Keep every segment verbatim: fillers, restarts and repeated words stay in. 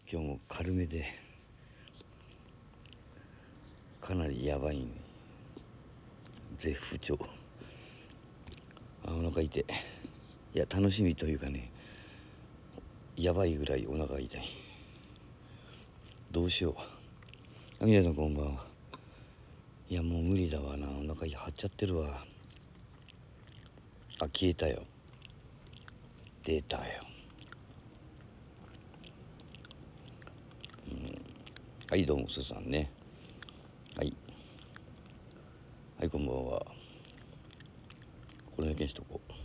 今日も軽めでかなりやばい絶不調。あ、お腹痛い。いや楽しみというかね、やばいぐらいお腹痛い。どうしよう。あ、皆さんこんばんは。いやもう無理だわな、お腹張っちゃってるわ。あ、消えたよ。出たよ。うん、はいどうもすさんね。はいはいこんばんは。これだけにしとこう。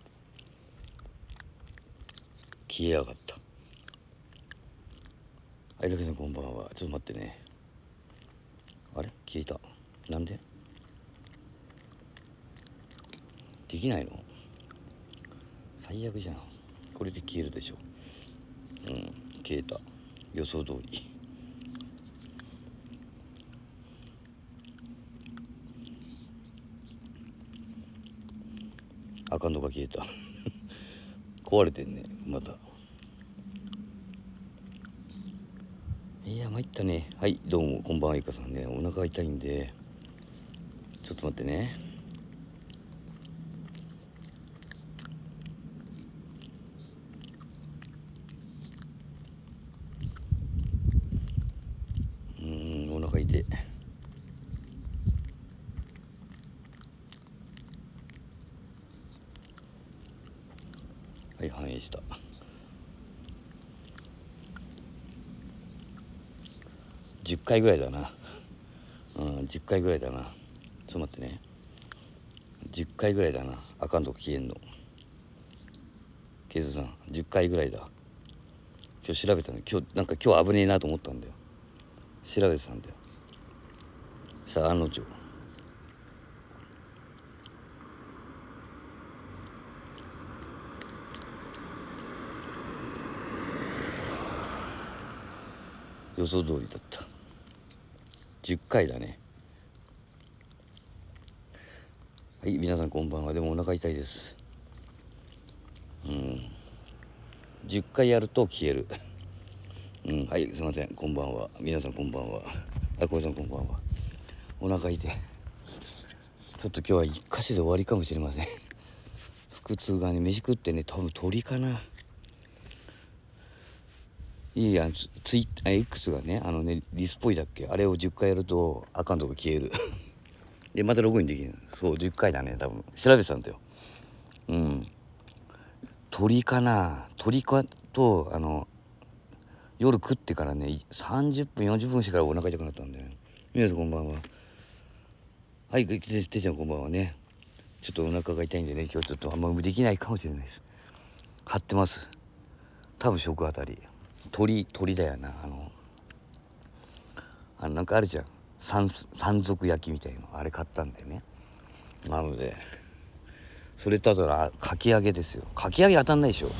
消えやがった。はい、ラケさんこんばんは。ちょっと待ってね。あれ消えた。なんでできないの？最悪じゃん。これで消えるでしょ。うん、消えた。予想通り。アカウントが消えた。壊れてんね、また。いや参ったね。はいどうもこんばんは。ゆかさんね、お腹痛いんでちょっと待ってね。うーん、お腹痛い。はい、反映した。じゅっかいぐらいだな。うん、じゅっかいぐらいだな。ちょっと待ってね。じゅっかいぐらいだな、アカウント消えんの。ケイスさんじゅっかいぐらいだ。今日調べたの。今日なんか今日危ねえなと思ったんだよ。調べてたんだよ。さあ案の定予想通りだった。じゅっかいだね。はい皆さんこんばんは。でもお腹痛いです。うんじゅっかいやると消える。うん、はいすいません、こんばんは。皆さんこんばんは。あこいさんこんばんは。お腹痛い。ちょっと今日は一箇所で終わりかもしれません。腹痛がね、飯食ってね、多分鳥かな。いいやツツイッター X がね、あのねリスっぽいだっけ、あれをじゅっかいやるとアカウントが消える。でまたログインできる。そうじゅっかいだね、多分調べてたんだよ。うん鳥かな。鳥かとあの夜食ってからねさんじゅっぷんよんじゅっぷんしてからお腹痛くなったんで、ね、皆さんこんばんは。はいててちゃんこんばんはね。ちょっとお腹が痛いんでね、今日ちょっとあんまできないかもしれないです。張ってます。多分食あたり鳥鳥だよな。あのあのなんかあるじゃん、山山賊焼きみたいの、あれ買ったんだよね。なのでそれとあとはかき揚げですよ。かき揚げ当たんないでしょ。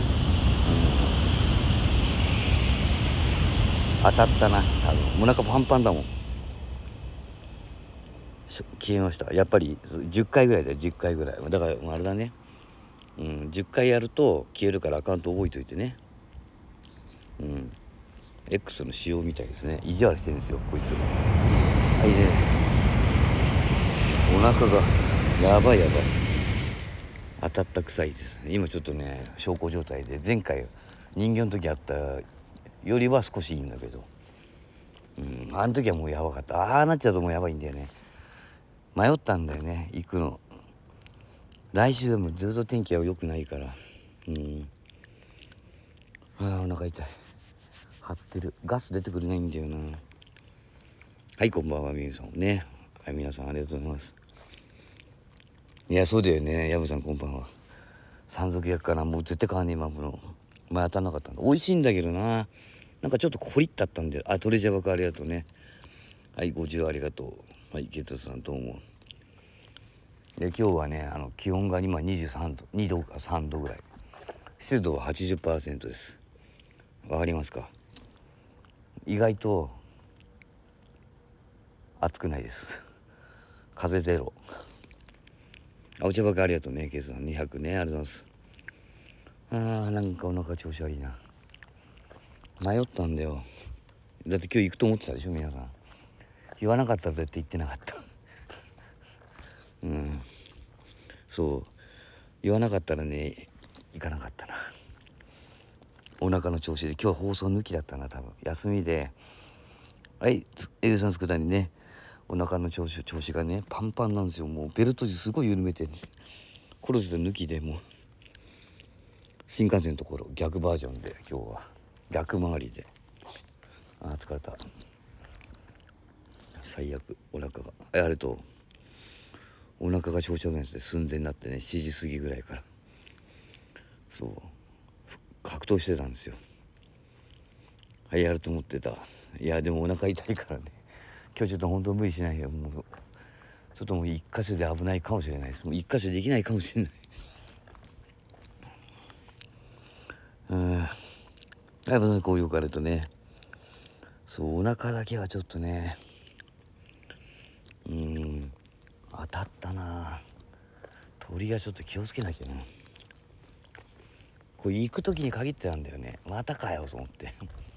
当たったな多分。お腹パンパンだもん。消えました。やっぱりじゅっかいぐらいだよ。じゅっかいぐらいだからあれだね。うんじゅっかいやると消えるからアカウント覚えといてね。うん X の仕様みたいですね。意地悪してるんですよこいつ。はいね、お腹がやばいやばい。当たった臭いですね。今ちょっとね小康状態で、前回人形の時あったよりは少しいいんだけど、うんあの時はもうやばかった。ああなっちゃうともうやばいんだよね。迷ったんだよね行くの。来週でもずっと天気は良くないから。うんああお腹痛い。張ってる。ガス出てくれないんだよな。はいこんばんはみゆさんね。はい皆さんありがとうございます。いやそうだよね。ヤブさんこんばんは。山賊焼きかな。もう絶対買わねえ今の前当たんなかったんだ。美味しいんだけどな、なんかちょっとコリッとあったんで。あトレジャーバカありがとうね。はいごじゅうありがとう。はいゲットさんどうも。で今日はねあの気温が今にじゅうさんどにどかさんどぐらい、湿度は はちじゅっパーセント です。わかりますか。意外と暑くないです。風ゼロ。あお茶ばかありがとうねケイさんにひゃくね、ありがとうございます。あーなんかお腹調子悪いな。 迷ったんだよ。だって今日行くと思ってたでしょ皆さん。言わなかったらだって言ってなかったうん、そう言わなかったらね行かなかったな。お腹の調子で今日は放送抜きだったな多分。休みで、はいエグさんつくだにね、お腹の調子調子がねパンパンなんですよ。もうベルトすごい緩めて、ね、コルセット抜きでもう新幹線のところ逆バージョンで今日は逆回りで、あー疲れた。最悪お腹があれとお腹が調子悪いんですで寸前になってね、しちじ過ぎぐらいからそう格闘してたんですよ。はいやると思ってた。いやでもお腹痛いからね今日ちょっと本当無理しないよ。もうちょっともう一箇所で危ないかもしれないです。もう一箇所できないかもしれない。うんはい、まさにこういうからとね、そうお腹だけはちょっとね、うん当たったな。鳥がちょっと気をつけなきゃな。これ行く時に限ってなんだよね。またかよと思って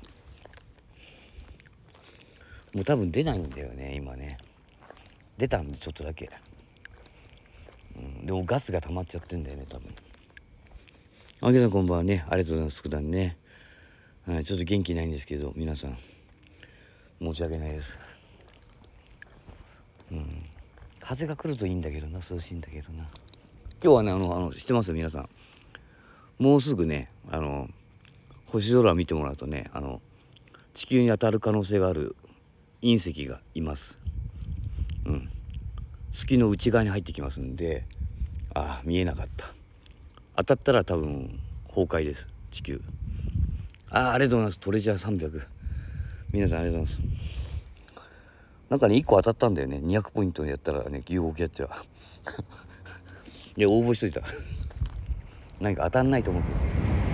もう多分出ないんだよね今ね。出たんでちょっとだけ、うん、でもガスが溜まっちゃってんだよね多分。あげさんこんばんはね、ありがとうございます。佃煮ね、はい、ちょっと元気ないんですけど皆さん申し訳ないです。うん、風が来るといいんだけどな、涼しいんだけどな。今日はねあのあの知ってますよ皆さん。もうすぐねあの星空を見てもらうとね、あの地球に当たる可能性がある隕石がいます。うん、月の内側に入ってきますんで、ああ見えなかった。当たったら多分崩壊です地球。ああありがとうございます。トレジャーさんびゃく皆さんありがとうございます。なんかねいっこ当たったんだよね。にひゃくポイントやったらね有効キャッチャーいや応募しといた何か当たんないと思うけど、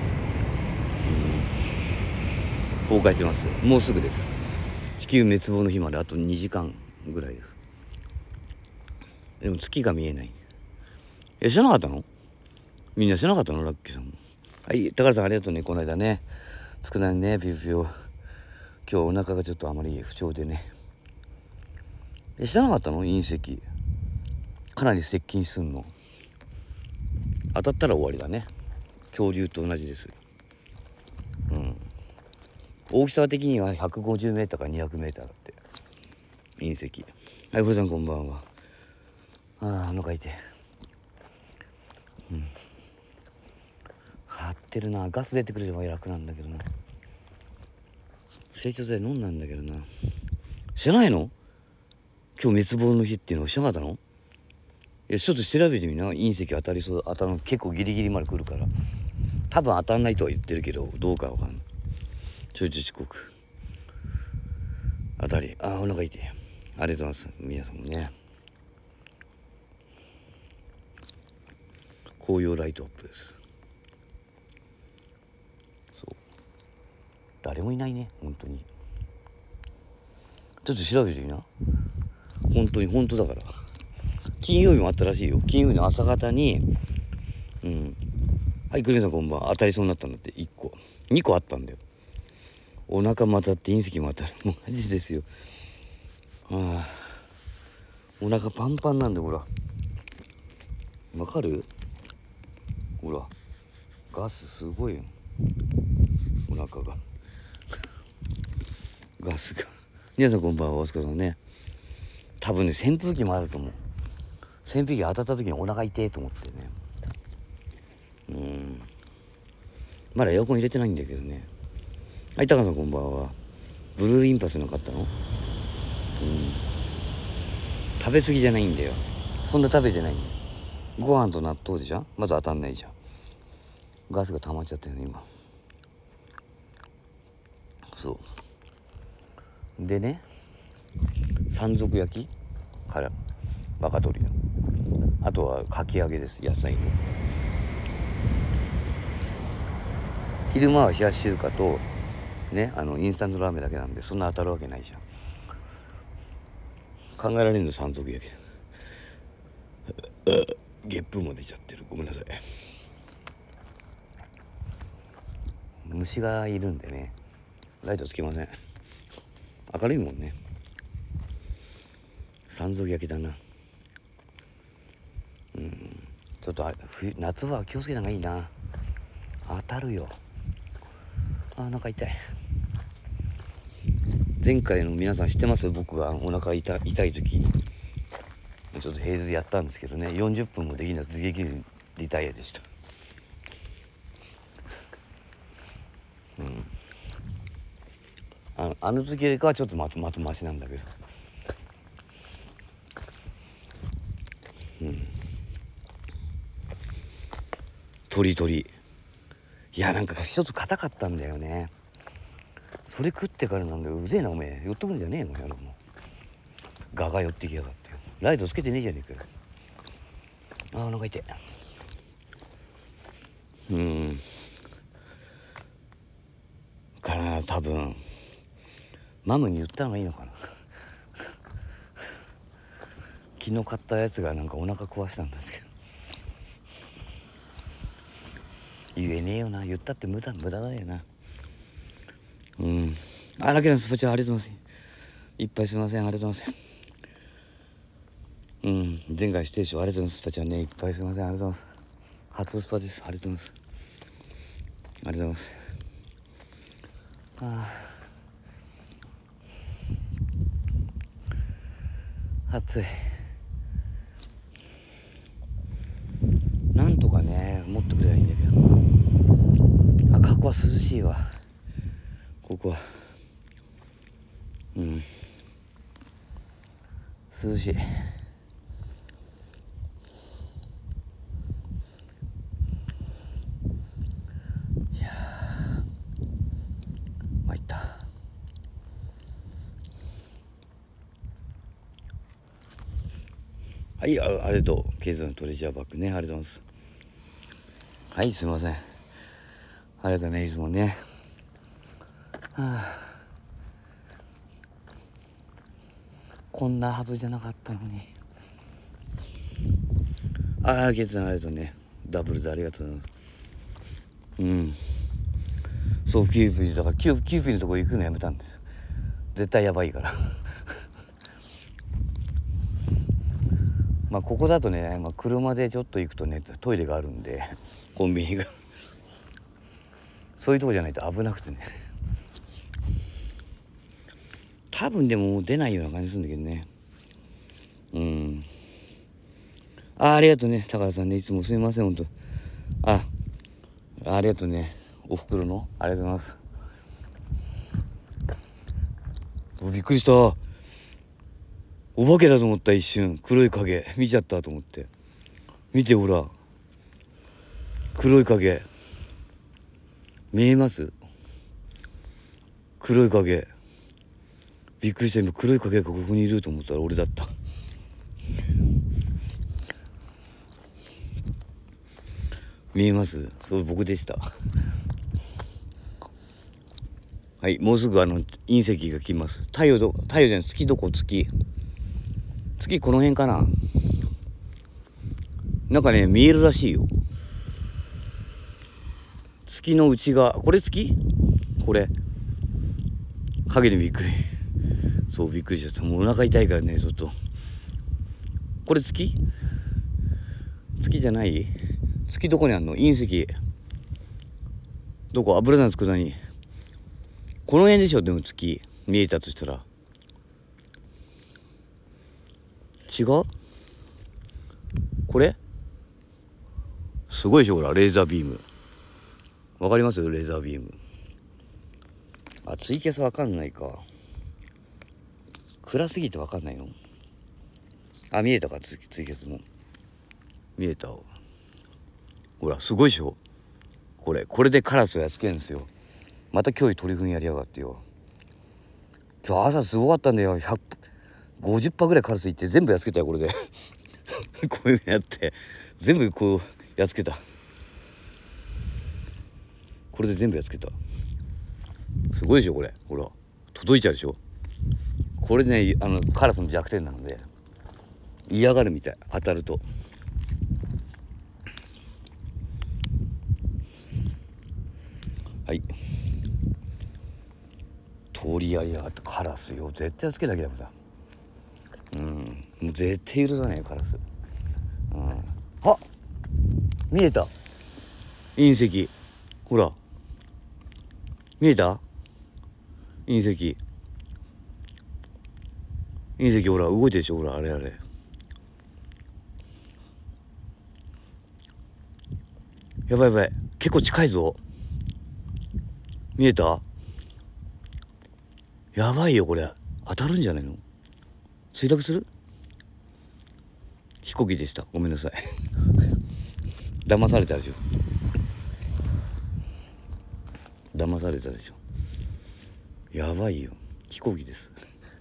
うん、崩壊しますよ。もうすぐです。地球滅亡の日まであとにじかんぐらいです。でも月が見えない。え知らなかったの？みんな知らなかったの？ラッキーさんも。はい高橋さんありがとうね。この間ね少ないねピュピュ。今日お腹がちょっとあまり不調でね。え知らなかったの？隕石かなり接近すんの。当たったら終わりだね。恐竜と同じです。うん。大きさ的にはひゃくごじゅうメーターからにひゃくメーターだって隕石。はい、ふるさんこんばんは。ああ、お腹痛い。うん。張ってるな。ガス出てくれれば楽なんだけどな。成長剤飲んだんだけどな。知らないの？今日滅亡の日っていうのを知らなかったの？いやちょっと調べてみな。隕石当たりそう、当たるの結構ギリギリまで来るから。多分当たんないとは言ってるけどどうかわかんない。ちょいちょい遅刻当たり。ああお腹痛い。ありがとうございます皆さんもね。紅葉ライトアップです。そう誰もいないね本当に。ちょっと調べてみな。本当に本当だから。金曜日もあったらしいよ。金曜日の朝方にうんはいクレンさんこんばんは。当たりそうになったんだって。いっこにこあったんだよ。お腹も当たって隕石も当たる。もうマジですよ。ああお腹パンパンなんだよほら。わかる？ほらガスすごいよお腹がガスが。皆さんこんばんは。お疲れ様ね。多分ね扇風機もあると思う。扇風機当たった時にお腹痛いと思ってね。うんまだエアコン入れてないんだけどね。はい高さんこんばんは。ブルーインパスなかったの？うん食べ過ぎじゃないんだよ。そんな食べてないんだよ。ご飯と納豆でしょ。まず当たんないじゃん。ガスが溜まっちゃったよね今。そうでね山賊焼きからバカ鶏の、あとはかき揚げです。野菜の昼間は冷やし中華とねあのインスタントラーメンだけなんでそんな当たるわけないじゃん。考えられるの山賊焼きゲップも出ちゃってる。ごめんなさい。虫がいるんでねライトつけません。明るいもんね。山賊焼きだな。うん、ちょっと冬夏は気をつけた方がいいな。当たるよ。あ、なんか痛い。前回の皆さん知ってます？僕がお腹痛痛い時にちょっと平日やったんですけどね、よんじゅっぷんもできない頭撃リタイアでした。うん、あのあの時よりかはちょっとまとまとマシなんだけど、うん、鳥鳥いや、なんか一つ硬かったんだよね。それ食ってからなんだよ。うぜえなおめえ、寄ってくるんじゃねえのやろ。もうガが寄ってきやがってよ。ライトつけてねえじゃねえかよ。あー、お腹痛い。うんかな、多分マムに言ったのがいいのかな。昨日買ったやつがなんかお腹壊したんですけど、言えねえよな。言ったって無駄無駄だよな。うん。あ、ラケのスパチャありがとうございます。いっぱいすみません、ありがとうございます。うん、前回指定賞ありがとうございます。スパチャね、いっぱいすみません、ありがとうございます。初スパです。ありがとうございます。ありがとうございます。ああ、暑い。なんとかね、持ってくればいいんだけど。あ、過去は涼しいわ。ここは。うん。涼しい。いやー、参った。はい、あ、ありがとう。ケイズのトレジャーバッグね、ありがとうございます。はい、すみません。ありがとうね、いつもね。はあ、こんなはずじゃなかったのに。ああ、ケイズさんありがとうね。ダブルでありがとうございます。うん。そう、キューピーだからキューキューピーのとこ行くのやめたんです。絶対やばいから。まあここだとね、まあ、車でちょっと行くとねトイレがあるんで、コンビニがそういうとこじゃないと危なくてね。多分でももう出ないような感じするんだけどね。うん。あ、ありがとうね、高田さんね、いつもすみません、ほんと。あ、ありがとうね、おふくろのありがとうございます。びっくりした。お化けだと思った。一瞬黒い影見ちゃったと思って。見てほら、黒い影見えます？黒い影、びっくりした。今黒い影がここにいると思ったら俺だった。見えます？そう、僕でした。はい、もうすぐあの隕石が来ます。太陽ど太陽じゃない、月どこ？月月この辺かな。なんかね見えるらしいよ。月の内側、これ月？これ影にびっくり。そう、びっくりしちゃった。もうお腹痛いからね、ちょっと。これ月？月じゃない？月どこにあんの？隕石どこ？油山つくだにこの辺でしょ。でも月見えたとしたら違う？これすごいでしょ。ほらレーザービーム、わかります？レーザービーム。あ、ツイキャスわかんないか。暗すぎてわかんないの？あ、見えたか。ツイキャスも見えた。ほらすごいでしょ。これこれでカラスをやっつけるんですよ。また今日鳥糞やりやがってよ。今日朝すごかったんだよ。ひゃくごじゅっぱぐらいカラスいって全部やっつけたよこれで。こういうのやって全部こうやっつけた。これで全部やっつけた。すごいでしょこれ。ほら届いちゃうでしょ。これね、あのカラスの弱点なので嫌がるみたい、当たると。はい、 通りやりやがってカラスよ、絶対つけなきゃダメだ。うん、もう絶対許さないよカラス。うん、あ、見えた隕石、ほら見えた隕石、隕石ほら動いてるでしょ、ほらあれあれ。やばいやばい、結構近いぞ。見えた？やばいよこれ、当たるんじゃないの？墜落する？飛行機でした、ごめんなさい騙されたでしょ、騙されたでしょ。やばいよ、飛行機です、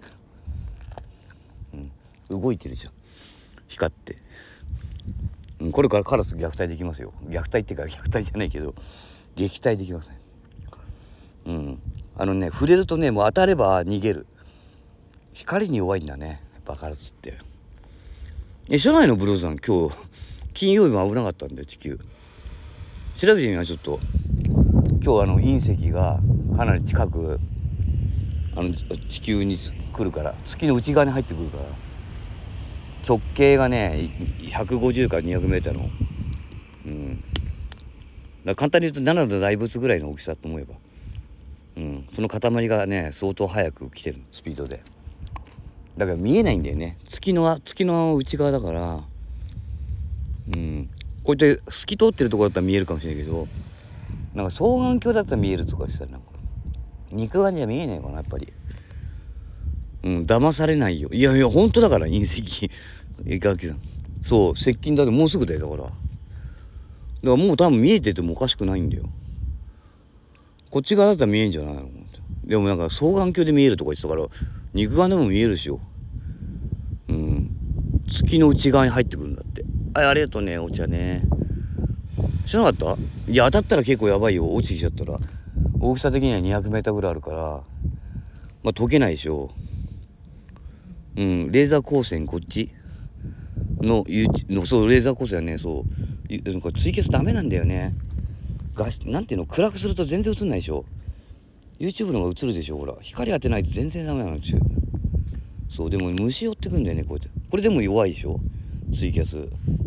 うん、動いてるじゃん光って、うん、これからカラス虐待できますよ。虐待っていうか虐待じゃないけど撃退できますね。うん、あのね触れるとね、もう当たれば逃げる。光に弱いんだねやっぱカラスって。え、知らないのブローズさん、今日金曜日も危なかったんで地球調べてみましょう。ちょっと今日あの隕石がかなり近くあの地球に来るから、月の内側に入ってくるから、直径がねひゃくごじゅうからにひゃくメーターの、うん、だから簡単に言うとななの大仏ぐらいの大きさと思えば、うん、その塊がね相当速く来てるスピードで。だから見えないんだよね、月の月の内側だから。うん、こうやって透き通ってるところだったら見えるかもしれないけど、なんか双眼鏡だったら見えるとかしたら、なんか肉眼じゃ見えないかなやっぱり。うん、騙されないよ。いやいや本当だから隕石えかきさん、そう接近だってもうすぐだよ。だからだからもう多分見えててもおかしくないんだよ。こっち側だったら見えんじゃないの。でもなんか双眼鏡で見えるとか言ってたから、肉眼でも見えるしよ。うん、月の内側に入ってくるんだって。あ、ありがとうねお茶ね。知らなかった？いや当たったら結構やばいよ、落ちてきちゃったら。大きさ的にはにひゃくメーターぐらいあるから、まあ溶けないでしょ。うん、レーザー光線こっちののそうレーザー光線はね、そうなんかツイキャスダメなんだよね。画質なんていうの、暗くすると全然映んないでしょ。 YouTube の方が映るでしょ。ほら光当てないと全然ダメなんですよ。そうでも虫寄ってくんだよねこうやって。これでも弱いでしょツイキャス。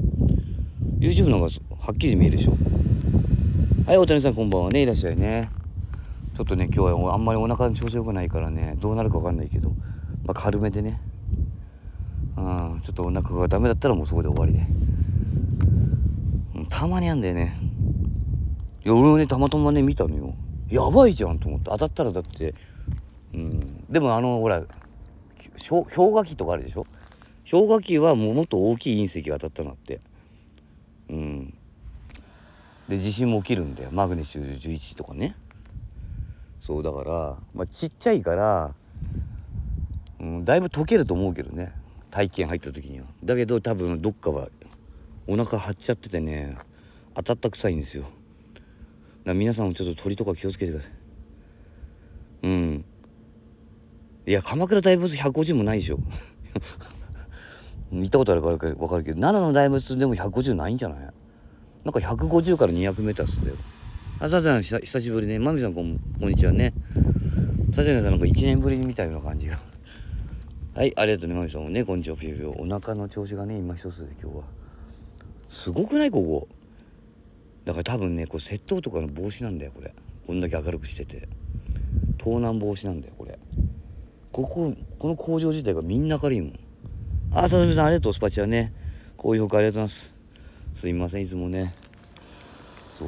YouTube の方がはっきり見えるでしょ。はい、大谷さんこんばんはね、いらっしゃいね。ちょっとね今日はあんまりお腹の調子良くないからね、どうなるか分かんないけど、まあ軽めでね、うん、ちょっとお腹がダメだったらもうそこで終わりで、うん、たまにあんだよね。いや俺もねたまたまね見たのよ、やばいじゃんと思って。当たったらだって、うん、でもあのほら氷河期とかあるでしょ。氷河期はもうもっと大きい隕石が当たったのって、うん、で地震も起きるんだよ、マグニチュードじゅういちとかね。そうだから、まあ、ちっちゃいから、うん、だいぶ溶けると思うけどね体験入った時には。だけど多分どっかはお腹張っちゃっててね、当たった臭いんですよ。だから皆さんもちょっと鳥とか気をつけてください。うん、いや鎌倉大仏ひゃくごじゅうもないでしょ見たことあるから分かるけど、奈良の大仏でもひゃくごじゅうないんじゃない？なんかひゃくごじゅうからにひゃくメーターっすよ。あ、さざん久しぶりね。まみさんこんこんにちはね。さざんさんなんかいちねんぶりに見たような感じがはい、ありがとうねまみさんもね、こんにちは。ピヨピヨ。お腹の調子がね今一つで今日はすごくないここ。だから多分ねこれ窃盗とかの防止なんだよこれ。こんだけ明るくしてて盗難防止なんだよこれ。こここの工場自体がみんな明るいもん。あ、さざみさんありがとう。スパチャね、高評価ありがとうございます。すいませんいつもね。そう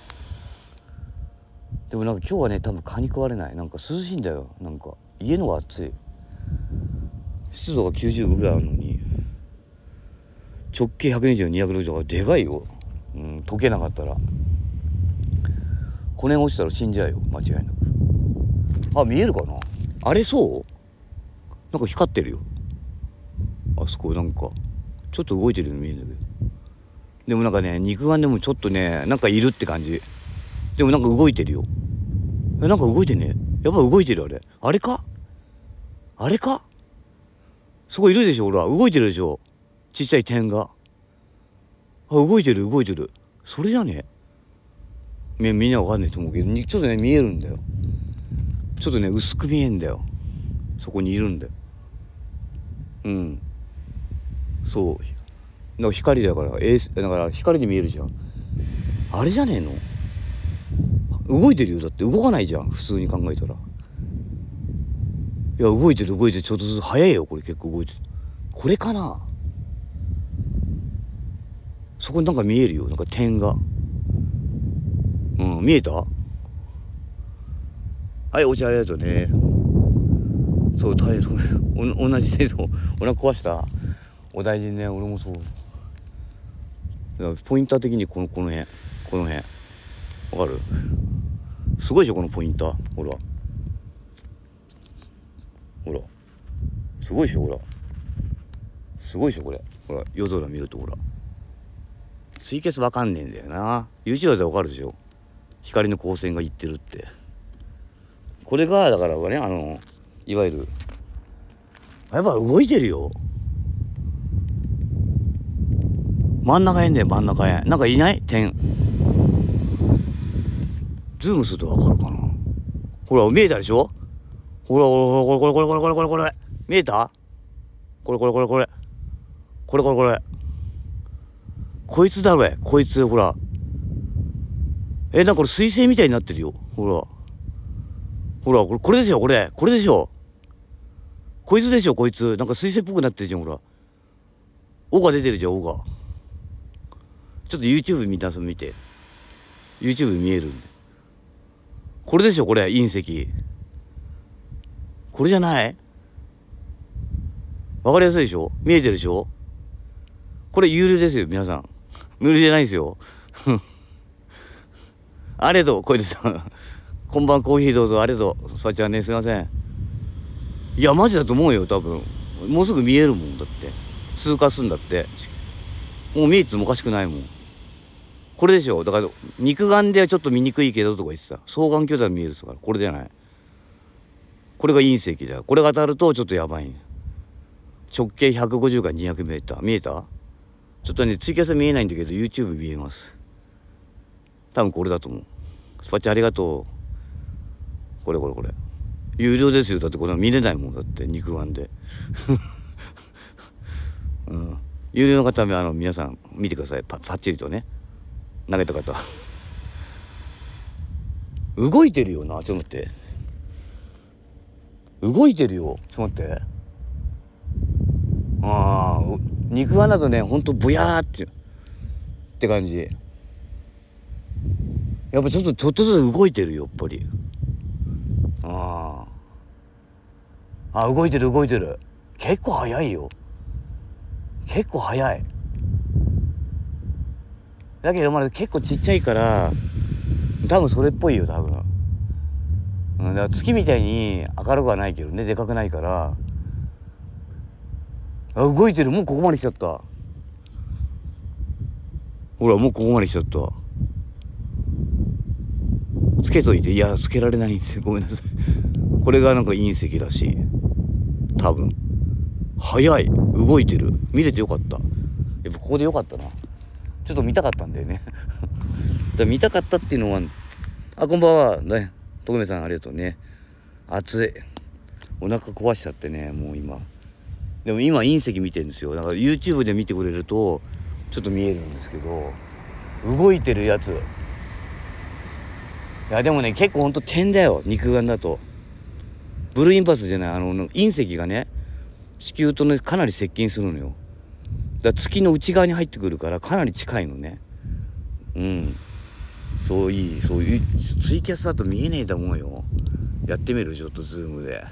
でもなんか今日はね多分蚊に食われない。なんか涼しいんだよ。なんか家のが暑い。湿度がきゅうじゅうごぐらいあるのに直径ひゃくにじゅう、にひゃくろくじゅうだからでかいよ。うん、溶けなかったら骨が落ちたら死んじゃうよ間違いなく。あ、見えるかなあれ。そうなんか光ってるよあそこ。なんかちょっと動いてるように見えるんだけど、でもなんかね肉眼でもちょっとねなんかいるって感じ。でもなんか動いてるよ。え、なんか動いてね。やっぱ動いてる。あれあれかあれかそこいるでしょ。ほら動いてるでしょ、ちっちゃい点が。あ、動いてる動いてる。それじゃねえみんなわかんないと思うけどちょっとね見えるんだよ。 ちょっとね薄く見えんだよ。そこにいるんだよ。うん、そうだから光だから、えー、だから光で見えるじゃん。あれじゃねえの？動いてるよ。だって動かないじゃん普通に考えたら。いや動いてる動いてる、ちょっとずつ早いよこれ。結構動いてる。これかな。そこになんか見えるよ、なんか点が。うん、見えた？はい、お茶ありがとうね。そう大変そう。お同じ程度お腹壊した。お大事にね。俺もそう。だからポインター的にこのこの辺この辺わかる？すごいでしょこのポインター。ほらほらすごいでしょ。ほらすごいでしょこれ。ほら夜空見るとほら水血わかんねえんだよな。 YouTube でわかるでしょ、光の光線がいってるって。これがだからね、あのいわゆるやっぱ動いてるよ。真ん中へんだよ、真ん中へ。なんかいない点。ズームするとわかるかな。ほら見えたでしょ。ほらほらこれこれこれこれこれこれこれ見えた。これこれこれこれこれこれこれこいつだろ。こいつほら。え、なんかこれ水星みたいになってるよ。ほらほらこれこれでしょ。これこれでしょ。こいつでしょ。こいつなんか水星っぽくなってるじゃん。ほら尾が出てるじゃん。尾がちょっと YouTube 皆さん見て。 YouTube 見えるんで。これでしょ。これ隕石。これじゃない？わかりやすいでしょ。見えてるでしょ。これ有料ですよ皆さん。無料じゃないですよ。ありがとう小出さん。こんばんコーヒーどうぞ。ありがとう。スパチャね、すいません。いやマジだと思うよ多分。もうすぐ見えるもんだって。通過すんだって。もう見えてもおかしくないもん。これでしょ。だから肉眼ではちょっと見にくいけどとか言ってた。双眼鏡では見えるからこれじゃない。これが隕石だよ。これが当たるとちょっとやばい、ね、直径ひゃくごじゅうからにひゃくメーター見えた。ちょっとねツイキャス見えないんだけど YouTube 見えます。多分これだと思う。スパチャありがとう。これこれこれ有料ですよ。だってこれは見れないもんだって肉眼で。うん、有料の方はあの皆さん見てください。パ, パッチリとね投げた方。動いてるよな。ちょっと待って、動いてるよ。ちょっと待って。ああ肉眼だとねほんとぼやーってって感じ。やっぱちょっとちょっとずつ動いてるよやっぱり。あああ動いてる動いてる。結構早いよ。結構早い。だけどまだ結構ちっちゃいから多分それっぽいよ多分。うん、だから月みたいに明るくはないけどね、でかくないから。あ動いてる。もうここまで来ちゃった。ほらもうここまで来ちゃった。つけといて。いやつけられないんですよ、ごめんなさい。これがなんか隕石らしい多分。早い。動いてる。見れてよかった。やっぱここでよかったな。ちょっと見たかったんだよね。だ見たかったっていうのは。あこんばんはね、徳明さんありがとうね。暑い。お腹壊しちゃってねもう今。でも今隕石見てるんですよ。だから YouTube で見てくれるとちょっと見えるんですけど、動いてるやつ。いやでもね結構ほんと点だよ肉眼だと。ブルーインパルスじゃない、あの隕石がね地球とねかなり接近するのよ。だから月の内側に入ってくるからかなり近いのね。うんそういいそういうツイキャスだと見えねえと思うよ。やってみるちょっとズームで。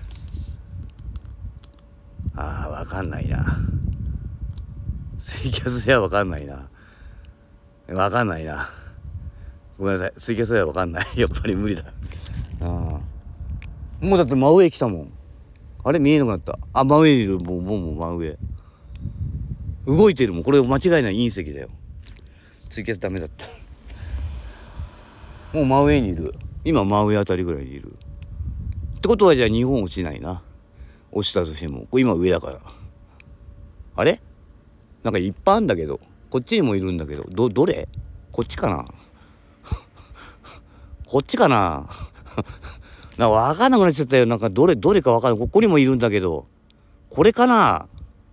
あーわかんないな。ツイキャスではわかんないな。わかんないな。ごめんなさい。ツイキャスではわかんない。やっぱり無理だ。あもうだって真上来たもん。あれ見えなくなった。あ真上にいる。もうもうもう真上。動いてるもん。これ間違いない隕石だよ。ツイキャスダメだった。もう真上にいる。今真上あたりぐらいにいる。ってことはじゃあ日本落ちないな。落ちたとしてもこれ今上だから。あれなんかいっぱいあんだけどこっちにもいるんだけど、どどれこっちかな。こっちかな。 なんか分かんなくなっちゃったよ。なんかどれどれか分かんない。ここにもいるんだけど、これかな、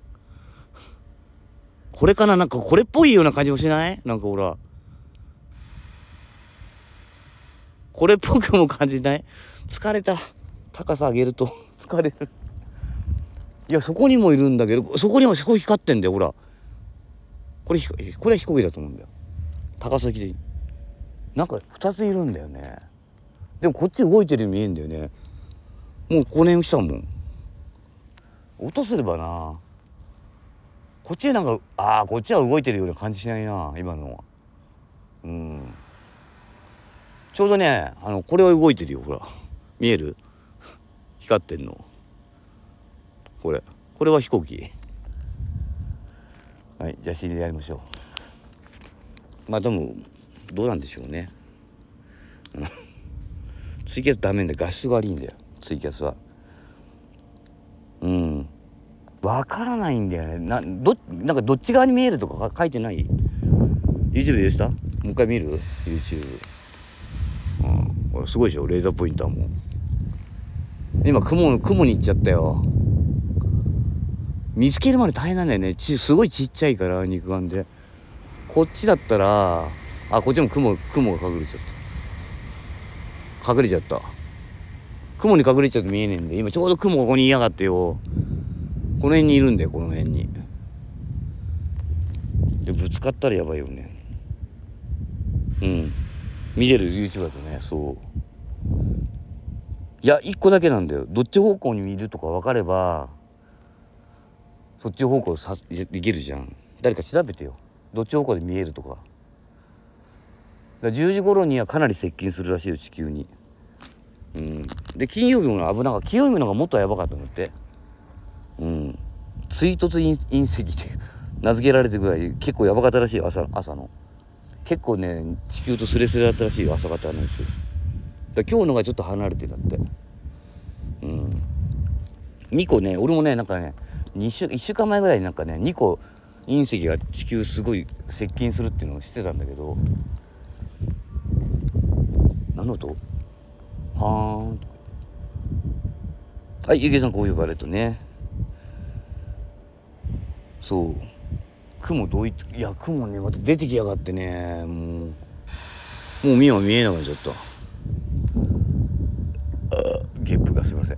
これかな、なんかこれっぽいような感じもしない？なんかほらこれっぽくも感じない？疲れた。高さ上げると疲れる。いやそこにもいるんだけど、そこにもそこ光ってんだよ。ほらこれこれは飛行機だと思うんだよ。高崎でなんかふたついるんだよね。でもこっち動いてるように見えんだよね。もうこの辺来たもん。音すればな。こっちなんか、ああこっちは動いてるような感じしないな今のは。うん、ちょうどね、あのこれは動いてるよ。ほら見える？光ってんのこれ。これは飛行機。はい、じゃあ シーディー でやりましょう。まあでもどうなんでしょうね。ツイキャスダメんだよ。画質が悪いんだよツイキャスは。うん、わからないんだよね。などなんかどっち側に見えるとか書いてない？ YouTube でした？もう一回見る YouTube。うん、これすごいでしょ、レーザーポインターも。今雲雲に行っちゃったよ。見つけるまで大変なんだよね。ちすごいちっちゃいから肉眼で。こっちだったら、あこっちも雲雲が隠れちゃった。隠れちゃった。雲に隠れちゃって見えねえんで、今ちょうど雲ここにいやがってよ。この辺にいるんだよ、この辺に。でぶつかったらやばいよね。うん、見れる YouTube だとね。そういやいっこだけなんだよ。どっち方向に見るとか分かればそっち方向さできるじゃん。誰か調べてよ、どっち方向で見えるとか。だからじゅうじ頃にはかなり接近するらしいよ地球に。うん、で金曜日も危なかった。金曜日の方がもっとやばかったんだって。うん、追突隕石って名付けられてるぐらい結構やばかったらしいよ。 朝, 朝の結構ね地球とスレスレだったらしいよ朝方なんですよ。だ今日のがちょっと離れてるんだって。うん、にこね、俺もねなんかねに週いっしゅうかんまえぐらいになんかねにこ隕石が地球すごい接近するっていうのを知ってたんだけど。何の音？はーん。はい、ゆげさんこう呼ばれるとね。そう雲どういいや雲ねまた出てきやがってね。もうもう見えは見えなくなっちゃった。ゲップがすいません。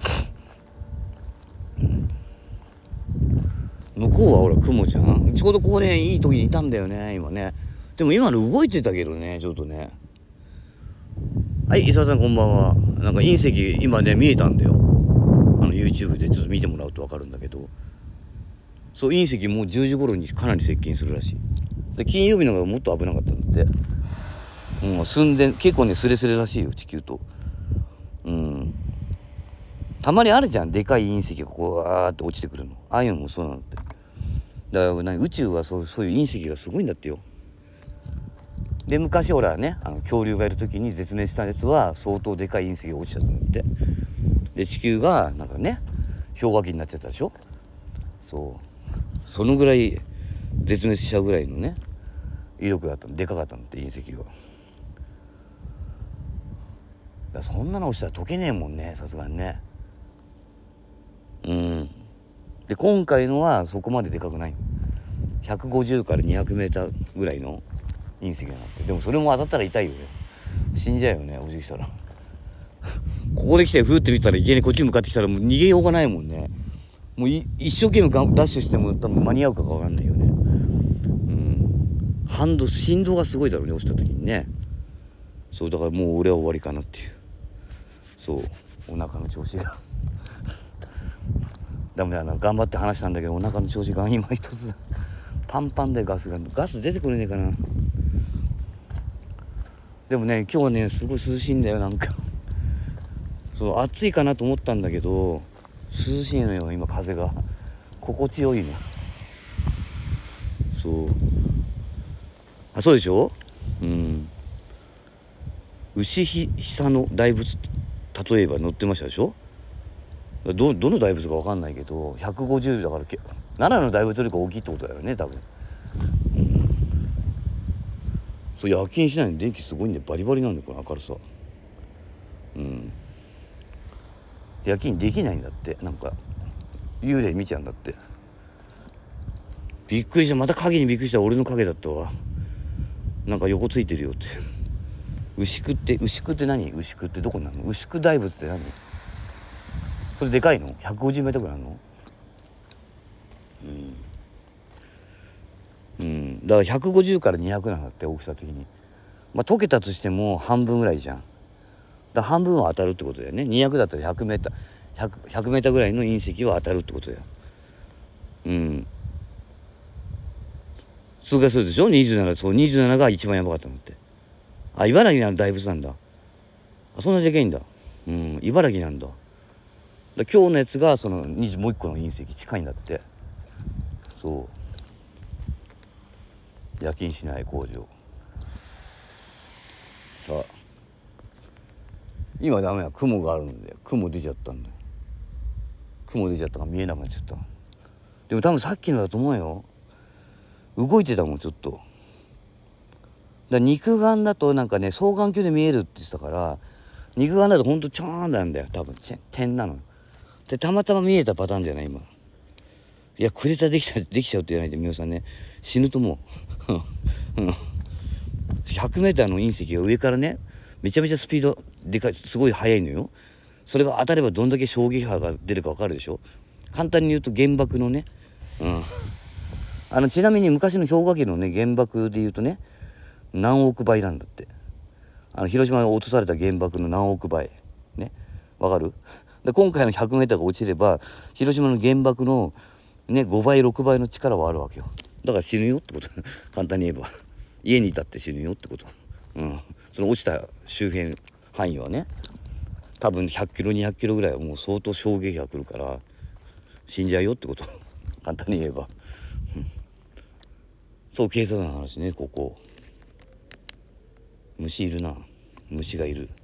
向こうはほら雲じゃん。ちょうどここねいい時にいたんだよね今ね。でも今の動いてたけどねちょっとね。はい伊沢さんこんばんは。なんか隕石今ね見えたんだよ。あの YouTube でちょっと見てもらうと分かるんだけど、そう隕石もうじゅうじ頃にかなり接近するらしい。で金曜日の方がもっと危なかったんだって。うん、寸前結構ねスレスレらしいよ地球と。うん、たまにあるじゃんでかい隕石がこうわーって落ちてくるの。ああいうのもそうなんだって。だから宇宙はそう、そういう隕石がすごいんだってよ。で昔ほらねあの恐竜がいる時に絶滅したやつは相当でかい隕石が落ちちゃったんだって。で地球がなんかね氷河期になっちゃったでしょ。そうそのぐらい絶滅しちゃうぐらいのね威力があったの。でかかったのって隕石が。だそんなの落ちたら溶けねえもんねさすがにね。うん、で今回のはそこまででかくない。ひゃくごじゅうからにひゃくメーターぐらいの隕石がなって。でもそれも当たったら痛いよね。死んじゃうよね落ちてきたら。ここで来てふーって見たらいきなりこっちに向かってきたらもう逃げようがないもんね。もう一生懸命ダッシュしても多分間に合うかが分かんないよね。うん、反動振動がすごいだろうね落ちた時にね。そうだからもう俺は終わりかなっていう。そうお腹の調子がダメだな。頑張って話したんだけどお腹の調子が今一つパンパンでガスがガス出てくれねえかな。でもね今日はねすごい涼しいんだよ。なんかそう暑いかなと思ったんだけど涼しいのよ今風が心地よいの。そうあそうでしょ。うん牛ひ久の大仏例えば載ってましたでしょ。ど, どの大仏か分かんないけどひゃくごじゅうだから奈良の大仏よりか大きいってことだよね多分。うん、そう夜勤しないの電気すごいんでバリバリなんだよこの明るさ。うん夜勤できないんだって。なんか幽霊見ちゃうんだって。びっくりした。また影にびっくりした。俺の影だったわ。なんか横ついてるよって。牛久って牛久って何？牛久ってどこなの？牛久大仏って何？それでかいの？ ひゃくごじゅうメートルぐらいあるの？うん、うん、だからひゃくごじゅうからにひゃくなんだって、大きさ的に。まあ溶けたとしても半分ぐらいじゃん。だから半分は当たるってことだよね。にひゃくだったらひゃくメーター 100, ひゃくメーターぐらいの隕石は当たるってことだよ。うん。それがそうでしょ。にじゅうなな、そうにじゅうななが一番やばかったのって。あ、茨城の大仏なんだ。あ、そんなでけえんだ。うん、茨城なんだ。だ今日のやつがそのにじゅうもう一個の隕石近いんだって。そう。夜勤しない工場。さあ。今ダメや。雲があるんで、雲出ちゃったんだよ。雲出ちゃったから見えなくなっちゃった。でも多分さっきのだと思うよ。動いてたもんちょっと。だ肉眼だとなんかね、双眼鏡で見えるって言ってたから、肉眼だとほんとちょーんなんだよ。多分点なので、たまたま見えたパターンじゃない今。いや、クレーターできたできちゃうって言わないで、皆さんね、死ぬと思う。ひゃくメーターの隕石が上からね、めちゃめちゃスピードでかい、すごい速いのよ。それが当たればどんだけ衝撃波が出るか分かるでしょ。簡単に言うと原爆のね、うん、あのちなみに昔の氷河期のね原爆で言うとね、何億倍なんだって。あの広島に落とされた原爆の何億倍ね、わかる？で今回のひゃくメーターが落ちれば広島の原爆のねごばいろくばいの力はあるわけよ。だから死ぬよってこと簡単に言えば家にいたって死ぬよってこと。うん、その落ちた周辺範囲はね、多分ひゃっキロにひゃっキロぐらいはもう相当衝撃が来るから死んじゃうよってこと簡単に言えばそう警察の話ね。ここ虫いるな。虫がいる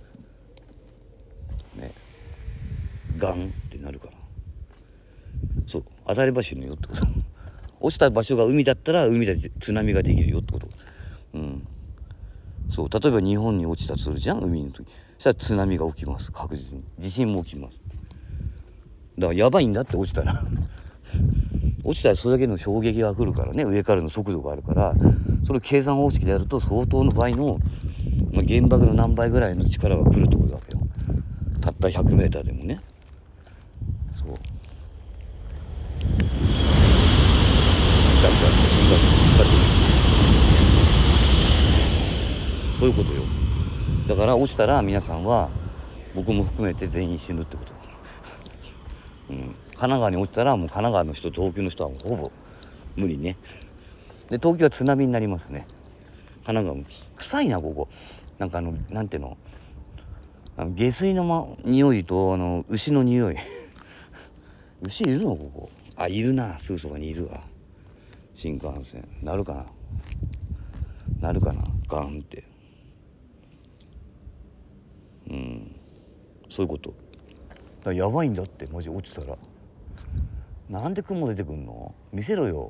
ね。ガンってなるから、そう当たれば死ぬよってこと落ちた場所が海だったら海で津波ができるよってこと。うん、そう例えば日本に落ちたとするじゃん、海の時。そしたら津波が起きます、確実に。地震も起きます。だからやばいんだって、落ちたら落ちたらそれだけの衝撃が来るからね、上からの速度があるから、それを計算方式でやると相当の倍の、まあ、原爆の何倍ぐらいの力が来るってことだわけよ。たったひゃくメーターでもね。そうシャッシャッと死んだとそういうことよ。だから落ちたら皆さんは僕も含めて全員死ぬってこと。うん、神奈川に落ちたらもう神奈川の人、東京の人はもうほぼ無理ね。で東京は津波になりますね。神奈川も臭いなここ。なんかあのなんていうの、あの下水の、ま、匂いとあの牛の匂い牛いるのここ。あ、いるな、すぐそばにいるわ。新幹線なるかな、なるかな、ガンって。うん、そういうこと。だからやばいんだって、マジ落ちたら。なんで雲出てくんの、見せろよ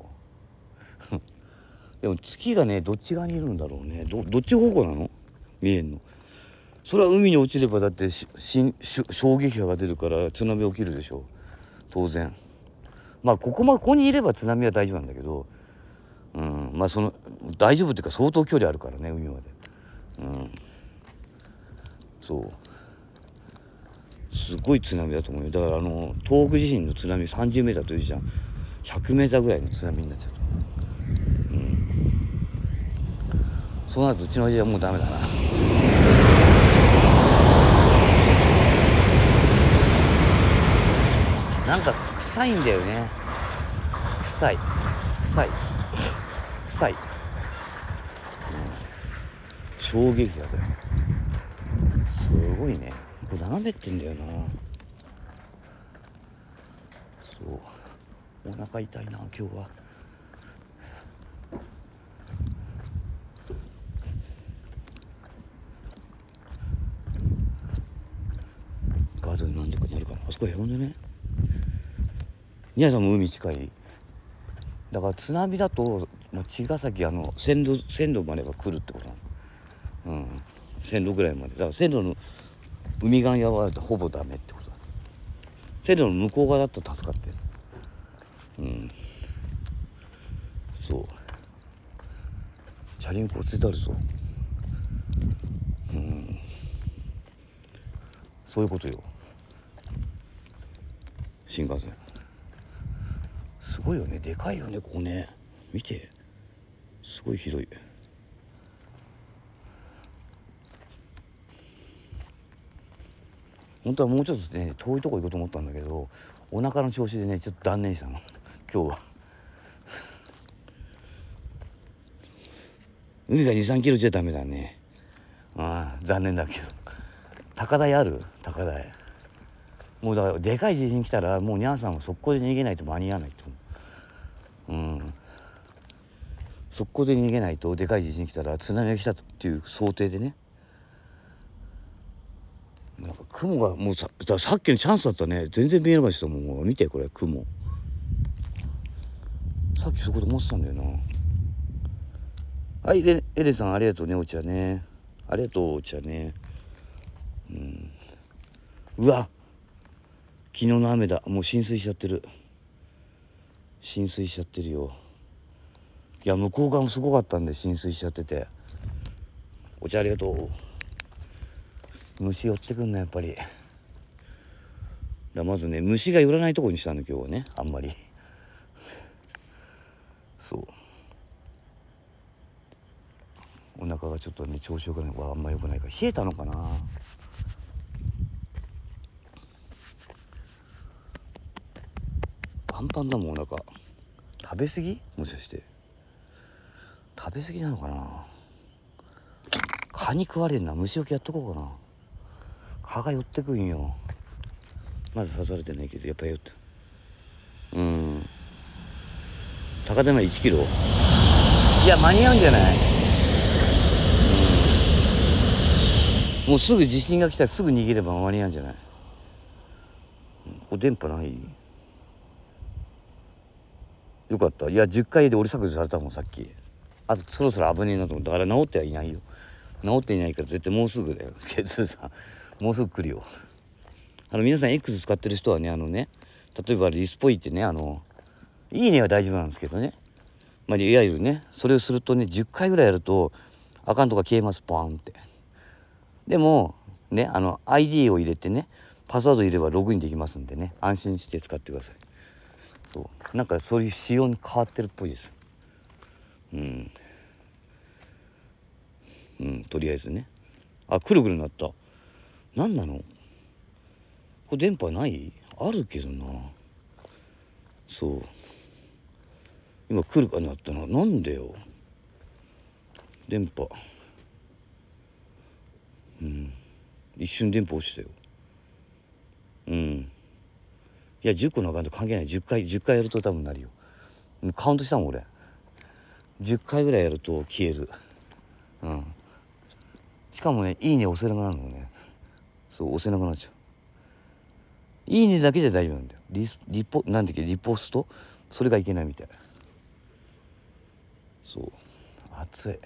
でも月がねどっち側にいるんだろうね。 ど, どっち方向なの見えんの。それは海に落ちればだってしし衝撃波が出るから津波起きるでしょ当然。まあここまでここにいれば津波は大丈夫なんだけど、うん、まあその大丈夫っていうか相当距離あるからね海まで。うん、そうすごい津波だと思うよ。だからあの東北地震の津波さんじゅうメーターというじゃん。ひゃくメーターぐらいの津波になっちゃうと。うん、そうなるとうちの親はもうダメだな。なんか臭いんだよね。臭い臭い臭い、うん、衝撃波だよ。すごいね。これ斜めってんだよな。そうお腹痛いな今日は。ガードなんとかなるかな。あそこへこんでね。皆さんも海近いだから津波だと、まあ、茅ヶ崎あの線路線路までは来るってことなの。うん、線路ぐらいまでだから線路の海岸やはほぼダメってことだ。 線路の向こう側だったら助かってる。うん、そうチャリンコついてあるぞ。うん、そういうことよ。新幹線すごいよね、でかいよね、ここね。見て、すごい広い。本当はもうちょっとね遠いとこ行こうと思ったんだけど、お腹の調子でねちょっと断念したの今日は。海がにさんキロじゃダメだね。ああ残念だけど。高台ある？高台もうだからでかい地震来たらもうニャンさんは速攻で逃げないと間に合わないと思う。うん、速攻で逃げないと、でかい地震来たら津波が来たっていう想定でね。なんか雲がもう さ, ださっきのチャンスだったね。全然見えなかったもん。もう見てこれ雲、さっきそこで持ってたんだよな。はい、エレさんありがとうね、お茶ね。ありがとうお茶ね。うん、うわ昨日の雨だ。もう浸水しちゃってる。浸水しちゃってるよ。いや向こう側もすごかったんで浸水しちゃってて。お茶ありがとう。虫寄ってくんなやっぱり。だまずね虫が寄らないとこにしたの今日はね、あんまり。そうお腹がちょっとね調子よくないはあんまよくないから、冷えたのかな。パンパンだもんお腹。食べ過ぎ、もしかして食べ過ぎなのかな。蚊に食われんな。虫よけやっとこうかな。蚊が寄ってくんよ。まず刺されてないけどやっぱり寄って。うん高田馬いちキロ。いや間に合うんじゃない。うん、もうすぐ地震が来たらすぐ逃げれば間に合うんじゃない。うん、ここ電波ない。よかった。いやじゅっかいで俺削除されたもんさっき。あとそろそろ危ねえなと思ったから治ってはいないよ。治っていないから絶対もうすぐだよ。ケツさんもうすぐ来るよ。あの皆さん X 使ってる人はね、あのね例えばリスポイってね、あのいいねは大丈夫なんですけどね、まあ、いわゆるねそれをするとねじゅっかいぐらいやるとアカウントが消えます。ポーンって。でもねあの アイディー を入れてねパスワード入れればログインできますんでね、安心して使ってください。そうなんかそういう仕様に変わってるっぽいです。うんうんとりあえずね。あくるくるなった。何なのこれ。電波ないあるけどな。そう今来るかなったな。なんでよ電波。うん一瞬電波落ちたよ。うんいやじゅっこのアカウント関係ない。じゅっかいじゅっかいやると多分なるよ。カウントしたもん俺。じゅっかいぐらいやると消える。うんしかもねいいね押せなくなるのね。そう押せなくなっちゃう。いいねだけで大丈夫なんだよ。リスリポなんだっけリポストそれがいけないみたい。そう暑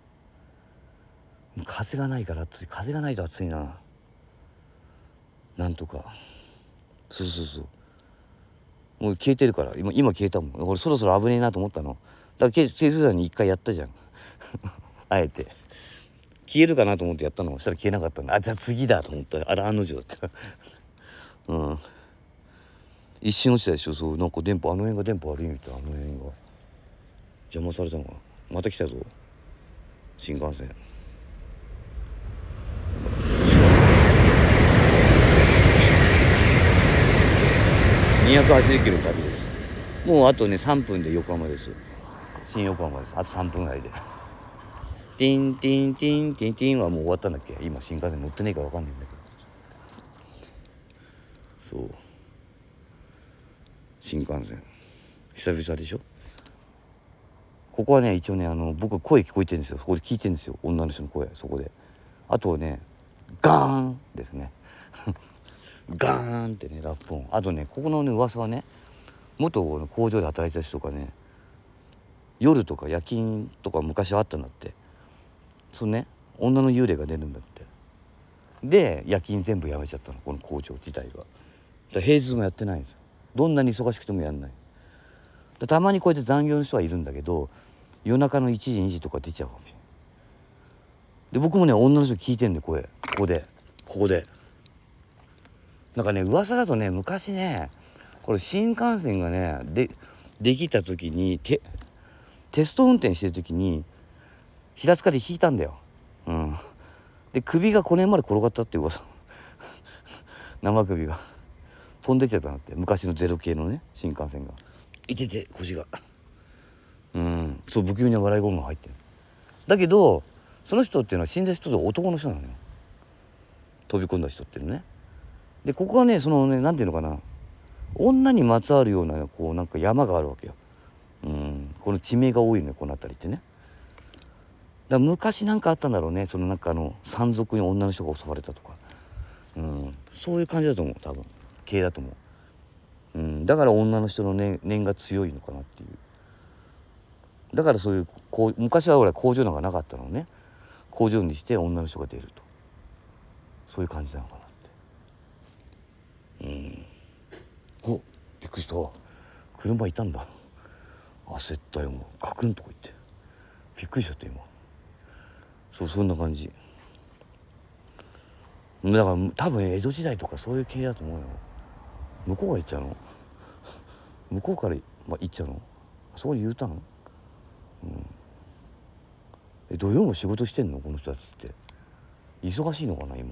い。風がないから暑い。風がないと暑いな。なんとかそうそうそうもう消えてるから今今消えたもん。俺そろそろ危ねえなと思ったの。だからケイスさんに一回やったじゃんあえて消えるかなと思ってやったの。そしたら消えなかったんだ。あじゃあ次だと思ったらあれ案の定だったうん一瞬落ちたでしょ。そうなんか電波あの辺が電波悪いみたい。あの辺が邪魔されたのかな。また来たぞ新幹線。にひゃくはちじゅっキロの旅です。もうあとねさんぷんで横浜です。新横浜です。あとさんぷんぐらいでティンティンティンティンティンはもう終わったんだっけ。今新幹線乗ってねえから分かんないんだけど。そう新幹線久々でしょ。ここはね一応ねあの僕声聞こえてるんですよ。そこで聞いてるんですよ女の人の声。そこであとねガーンですねガーンってねラップ音。あとねここのね噂はね元工場で働いてた人とかね夜とか夜勤とか昔はあったんだって。そのね女の幽霊が出るんだって。で夜勤全部やめちゃったのこの工場自体が。 ら平日もやってないんですよ。どんなに忙しくてもやんない。たまにこうやって残業の人はいるんだけど、夜中のいちじにじとか出ちゃうかもしれない。で僕もね女の人聞いてんで声、ここでここでなんかね噂だとね、昔ねこれ新幹線がねでできた時にテテスト運転してる時に平塚で引いたんだよ。うん、で首がこの辺まで転がったっていう噂生首が飛んでっちゃったなって、昔のゼロ系のね新幹線がいてて腰が、うん、そう不気味な笑い声が入ってる。だけどその人っていうのは死んだ人で男の人なのよ、飛び込んだ人っていうのね。でここはねそのねなんていうのかな、女にまつわるようなこうなんか山があるわけよ。うん、この地名が多いのよこの辺りってね。だから昔なんかあったんだろうね、そのなんかあの山賊に女の人が襲われたとか、うん、そういう感じだと思う、多分系だと思う。うん、だから女の人の念、念が強いのかなっていう。だからそういうこう昔は俺工場なんかなかったのね、工場にして女の人が出ると、そういう感じなのかなって。うん、おびっくりした、車いたんだ、焦ったよ、もうカクンとこ行ってびっくりしちゃった今。そう、そんな感じだから多分江戸時代とかそういう系だと思うよ。向こうから行っちゃうの向こうから、まあ、行っちゃうの、そこに U ターン、うん、え土曜も仕事してんのこの人たちって、忙しいのかな今、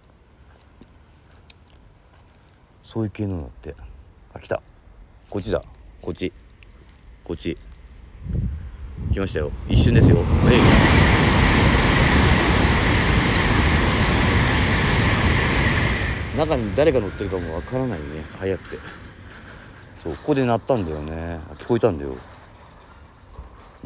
そういう系のだって。あ、来た、こっちだ、こっちこっち来ましたよ、一瞬ですよ。はい、中に誰が乗ってるかもわからないね、早くて。そう、ここで鳴ったんだよね、聞こえたんだよ。うん、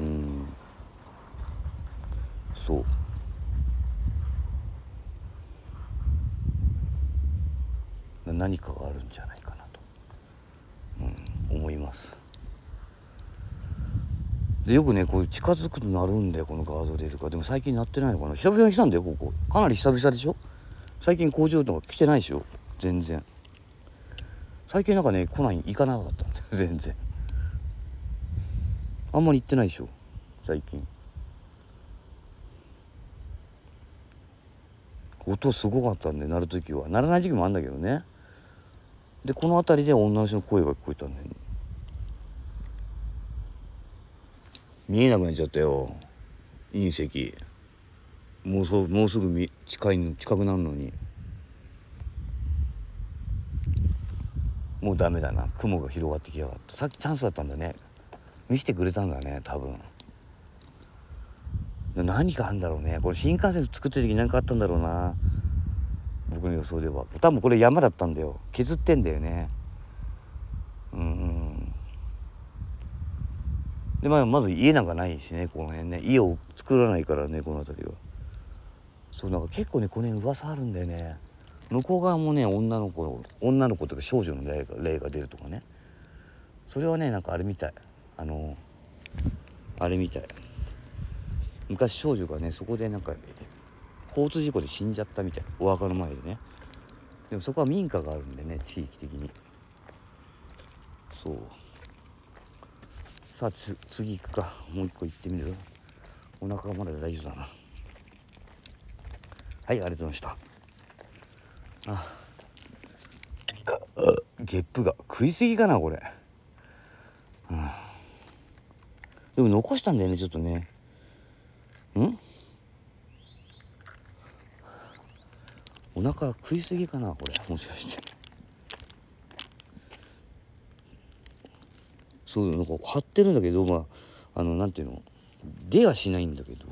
そう何かがあるんじゃないかなと、うん、思います。でよくねこう近づくと鳴るんだよ、このガードレールが。でも最近鳴ってないのかな、久々に来たんだよここ、かなり久々でしょ。最近工場とか来てないでしょ全然。最近なんかね来ない、行かなかったんだよ全然。あんまり行ってないでしょ最近。音すごかったんで鳴る時は、鳴らない時もあるんだけどね。でこの辺りで女の人の声が聞こえたんだよね。見えなくなっちゃったよ隕石。もうそうもうすぐみ近い近くなるのにもうダメだな、雲が広がってきやがった。さっきチャンスだったんだね、見せてくれたんだね多分。何かあんだろうねこれ、新幹線作ってる時何かあったんだろうな、僕の予想では。多分これ山だったんだよ、削ってんだよね。うん、でまあまず家なんかないしねこの辺ね、家を作らないからねこの辺りは。そうなんか結構ねこの辺噂あるんだよね。向こう側もね女の子女の子とか少女の霊が霊が出るとかね。それはねなんかあれみたい、あのあれみたい、昔少女がねそこでなんか交通事故で死んじゃったみたい、お墓の前でね。でもそこは民家があるんでね地域的に。そうさあつ次行くか、もう一個行ってみる。お腹がまだ大丈夫だな。はいありがとうございました。あゲップが食いすぎかなこれ、うん、でも残したんだよねちょっとね。んお腹食いすぎかなこれ、もしかして。そうなんか張ってるんだけど、まああのなんていうの、出はしないんだけど、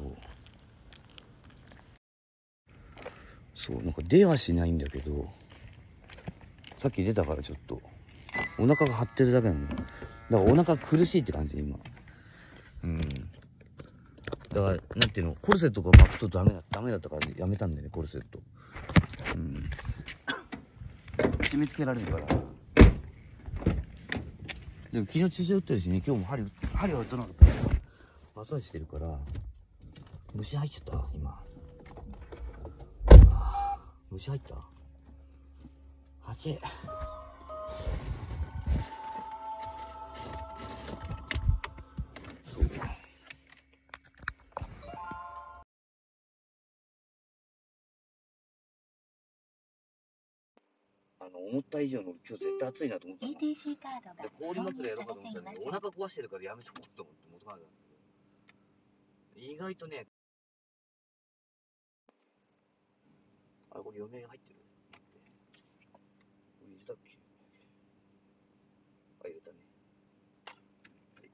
そうなんか出はしないんだけど、さっき出たからちょっとお腹が張ってるだけなんだよ。だからお腹苦しいって感じ今。うんだからなんていうの、コルセットが巻くとダメだダメだったからやめたんだよねコルセット。うん締め付けられるから。でも昨日注射打ってるしね、今日も針針は打たなかったからマッサージしてるから虫入っちゃった今。虫入った。はちあの、思った以上の今日絶対暑いなと思ったの。 イーティーシー カードで、 が氷挿入枕やろうかされていまと思ったんだけど、おせん。 腹壊してるからやめとこうと思って持たなかったんだけど、意外とね、あれ、これ嫁が入ってる。これ入れたっけ？あ、入れたね。はい。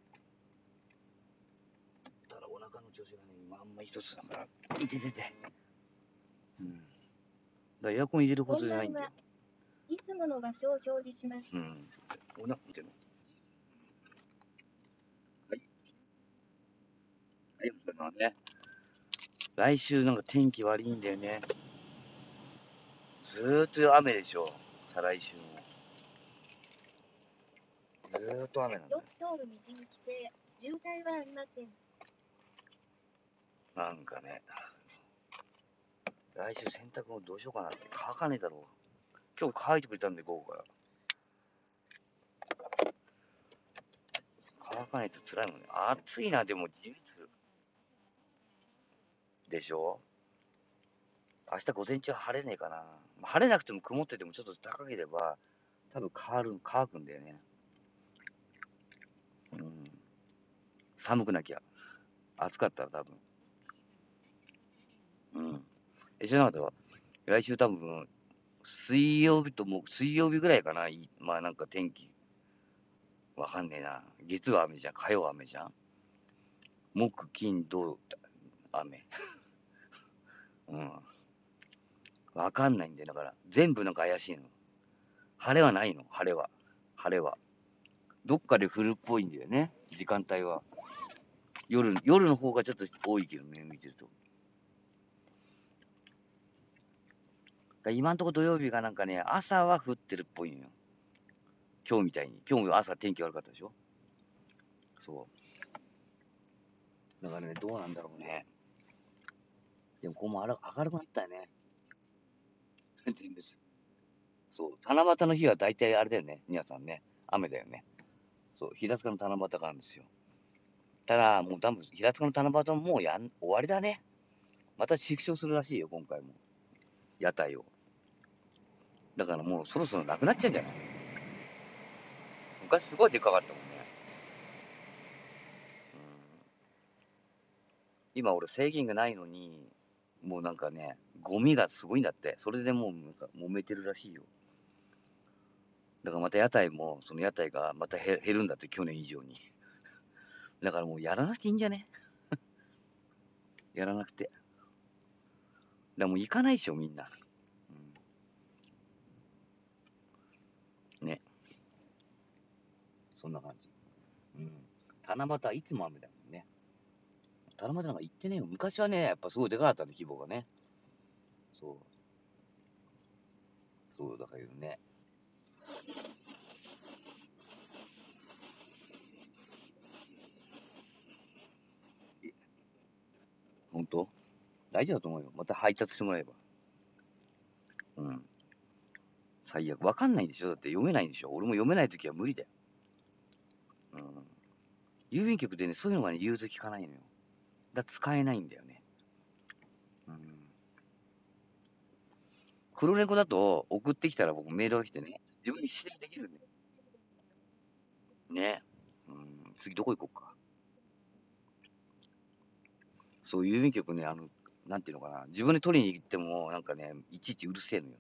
ただお腹の調子がね、今あんま一つだから、いててて。うん。だからエアコン入れるほどじゃないんだよ。 いつもの場所を表示します。 うん。おな、見てるの。はい。はい、それはね。来週なんか天気悪いんだよね。ずーっと雨でしょ。再来週も。ずーっと雨なんだよ。 よく通る道に規制、渋滞はありません。 なんかね、来週洗濯もどうしようかなって乾かねえだろう。今日乾いてくれたんで午後から。乾かないと辛いもんね。暑いな、でもじめつでしょ。明日午前中晴れねえかな。晴れなくても曇っててもちょっと高ければ、多分変わる、乾くんだよね。うん。寒くなきゃ。暑かったら多分。うん。え、知らなかったわ。来週多分、水曜日とも、水曜日ぐらいかな。いまあなんか天気、わかんねえな。月は雨じゃん。火曜は雨じゃん。木、金、土、雨。うん。わかんないんだよ。だから、全部なんか怪しいの。晴れはないの。晴れは。晴れは。どっかで降るっぽいんだよね。時間帯は。夜、夜の方がちょっと多いけどね、見てると。だ今んとこ土曜日がなんかね、朝は降ってるっぽいのよ。今日みたいに。今日も朝天気悪かったでしょ。そう。だからね、どうなんだろうね。でもここもあら明るくなったよね。全部。そう。七夕の日は大体あれだよね。皆さんね。雨だよね。そう。平塚の七夕があるんですよ。ただ、もう多分、平塚の七夕ももうやん終わりだね。また縮小するらしいよ、今回も。屋台を。だからもうそろそろなくなっちゃうんじゃない？昔すごいでかかったもんね。うん、今俺制限がないのに、もうなんかね、ゴミがすごいんだって。それでもうなんか揉めてるらしいよ。だからまた屋台も、その屋台がまた減るんだって、去年以上に。だからもうやらなくていいんじゃね？やらなくて。だからもう行かないでしょ、みんな。うん、ね。そんな感じ。うん。七夕いつも雨だもんね。七夕なんか行ってねえよ。昔はね、やっぱすごいでかかったんで、規模がね。そう。そうだからね。ほんと大事だと思うよ。また配達してもらえば。うん。最悪。わかんないんでしょ？だって読めないんでしょ？俺も読めないときは無理だよ。うん。郵便局でね、そういうのがね、融通きかないのよ。だから使えないんだよね。うん。黒猫だと送ってきたら僕メールが来てね、自分に指定できるんだよ。ね。うん。次どこ行こうか。そう、郵便局ね、あの、なんていうのかな。自分で取りに行っても、なんかね、いちいちうるせえのよ。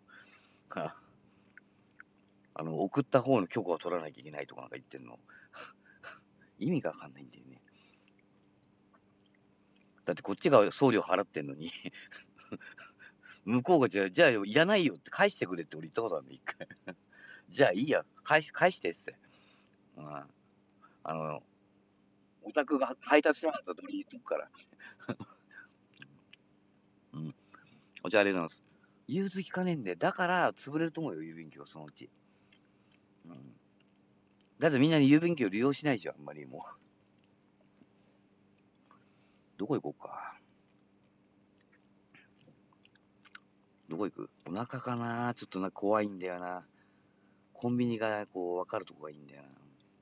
あの、送った方の許可を取らなきゃいけないとかなんか言ってんの。意味がわかんないんだよね。だってこっちが送料払ってんのに向こうがじゃあ、じゃあいらないよって返してくれって俺言ったことあるんだ、一回。じゃあいいや、返し、返してって。うん。あの、オタクが配達しなかったら俺言っとくから。うん。お茶ありがとうございます。融通きかねえんで、だから潰れると思うよ、郵便局はそのうち。うん。だってみんなに郵便局を利用しないじゃん、あんまりもう。どこ行こうか。どこ行く？お腹かな？ちょっとな、怖いんだよな。コンビニがこう、わかるとこがいいんだよな。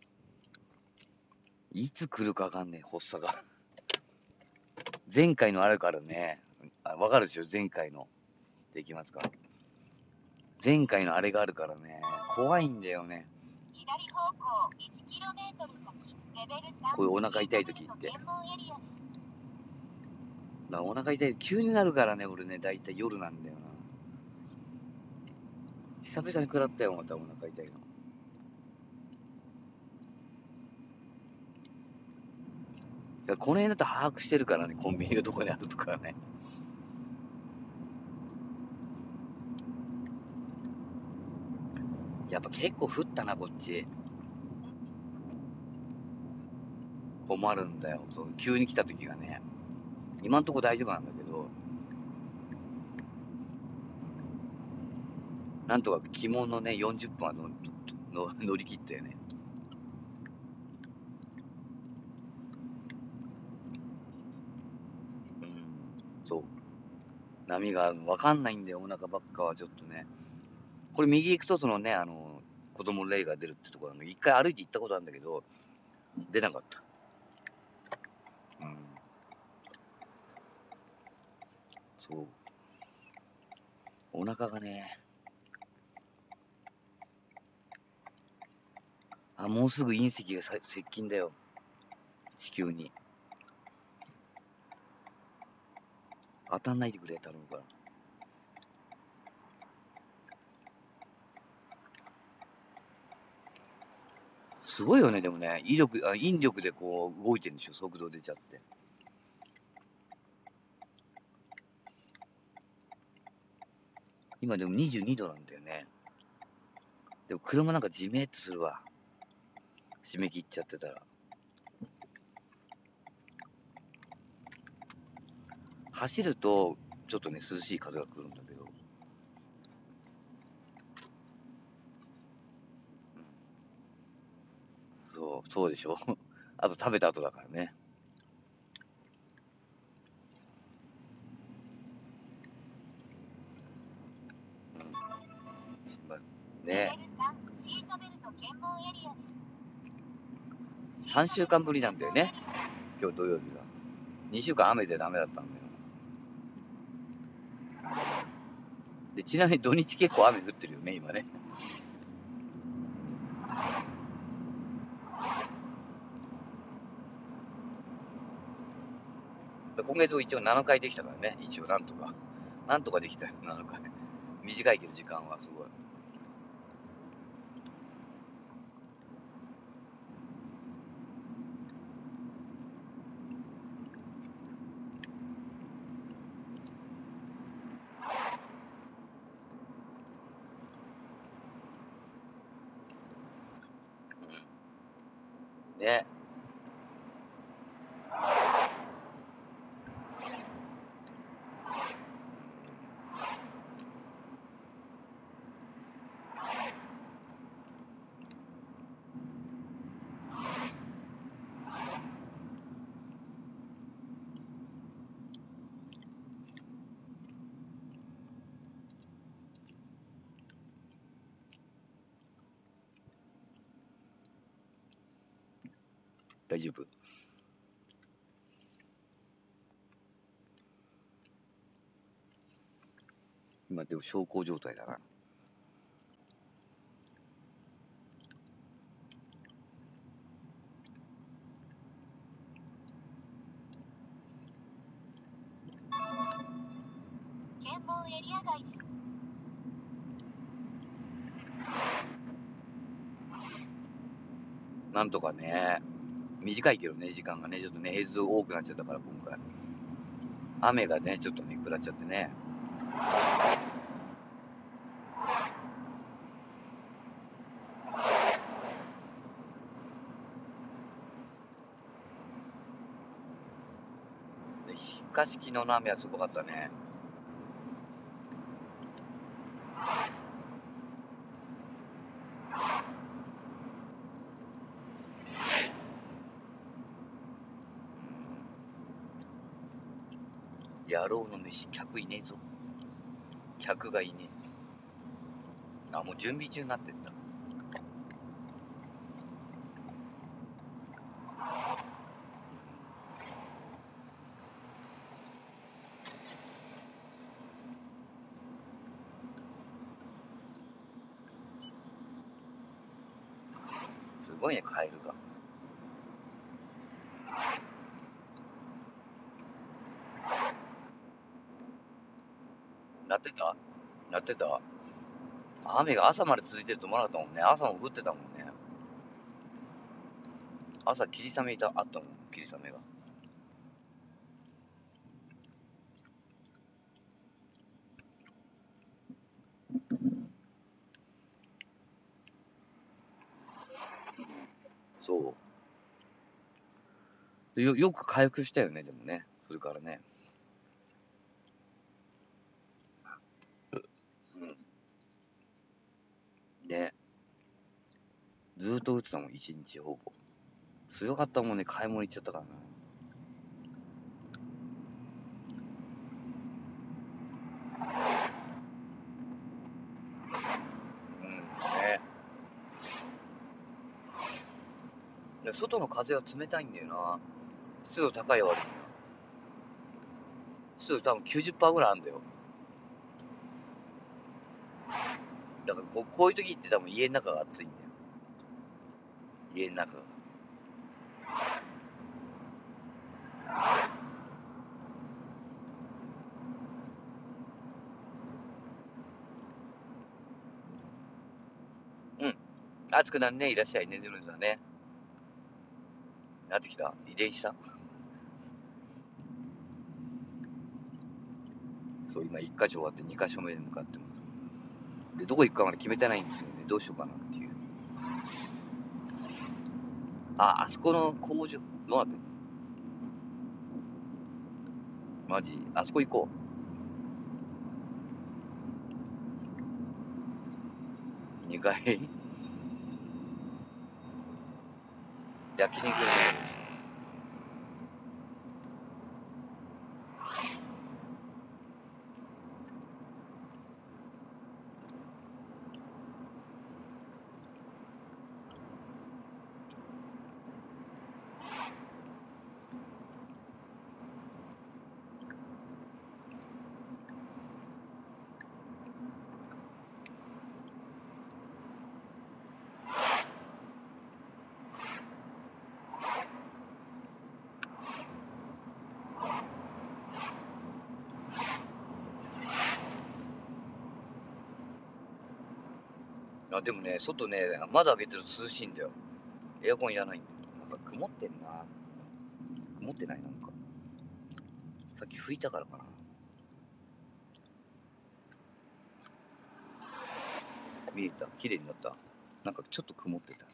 いつ来るかわかんねえ、発作が。前回のあるからね。あ、わかるでしょ？前回の。できますか？ 前回のあれがあるからね、怖いんだよね。 左方向 いちキロメートル 先、レベルさん。 こういうお腹痛い時って。まあ、お腹痛い、急になるからね、俺ね、だいたい夜なんだよな。久々に食らったよ、またお腹痛いの。だからこの辺だと把握してるからね、コンビニがどこにあるとかね。やっぱ結構降ったな、こっち。困るんだよ、そう急に来た時がね。今んとこ大丈夫なんだけど、なんとか鬼門のね、よんじゅっぷんはのの乗り切ったよね。うん、そう。波が分かんないんだよ、お腹ばっかはちょっとね。これ右行くとそのね、あの、子供の霊が出るってところなの。一回歩いて行ったことあるんだけど、出なかった。うん。そう。お腹がね、あ、もうすぐ隕石が接近だよ。地球に。当たんないでくれ、頼むから。すごいよね、でもね、威力、あ引力でこう動いてるんでしょ、速度出ちゃって。今でもにじゅうにどなんだよね。でも車なんかじめっとするわ。締め切っちゃってたら。走ると、ちょっとね、涼しい風が来るんだけど。うん、そう、そうでしょ。あと食べた後だからね。うん。ね。さんしゅうかんぶりなんだよね。今日土曜日が。にしゅうかん雨でダメだったんだよ。で、ちなみに土日結構雨降ってるよね、今ね。今月一応ななかいできたからね、一応なんとか。なんとかできたよ、ななかい。短いけど時間はすごい。うん。ね。大丈夫。今でも小康状態だな。 検問エリア外です。 なんとかね、短いけどね、時間がね、ちょっとね、平日多くなっちゃったから今回。雨がね、ちょっとね、食らっちゃってね。でしかし昨日の雨はすごかったね。野郎の飯、客いねえぞ。客がいねえ。あ、もう準備中になってんだ。 すごいね、カエルが。なってたなってた雨が朝まで続いてると思わなかったもんね。朝も降ってたもんね。朝、霧雨いた、あったもん、霧雨が。そう。よ、よく回復したよね、でもね。それからね。うん。ね。ずーっと打ってたもん、一日ほぼ。強かったもんね、買い物行っちゃったからな。うん、ね。で外の風は冷たいんだよな。湿度高い割には。湿度多分きゅうじゅっパーセントぐらいあるんだよ。だからこう、こういう時って多分家の中が暑いんだよ。家の中が。うん。暑くなるね、いらっしゃいね、ゼロだね。なってきた遺伝したそう、今いっ箇所終わってに箇所目に向かってます。で、どこ行くかまで決めてないんですよね。どうしようかなっていう。あ、あそこの工場、どうなってんのマジあそこ行こう。にかい焼肉ね。あ、でもね、外ね、窓開けてると涼しいんだよ。エアコンいらないんだよ。なんか曇ってんな。曇ってないなんか。さっき拭いたからかな。見えた綺麗になった。なんかちょっと曇ってた。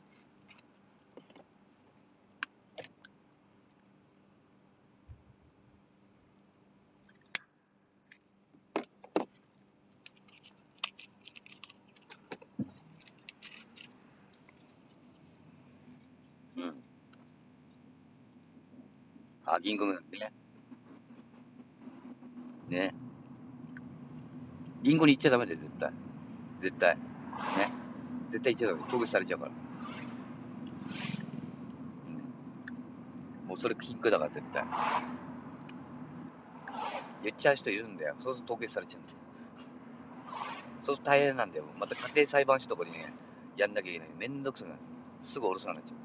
うん。あ、銀行ね。ね。銀行に行っちゃダメだよ、絶対。絶対。ね。絶対行っちゃダメ。凍結されちゃうから。うん。もうそれピンクだから絶対。言っちゃう人いるんだよ。そうすると凍結されちゃうんだよ。そうすると大変なんだよ。また家庭裁判所とかにね、やんなきゃいけない。めんどくさくなる。すぐおろさなくなっちゃ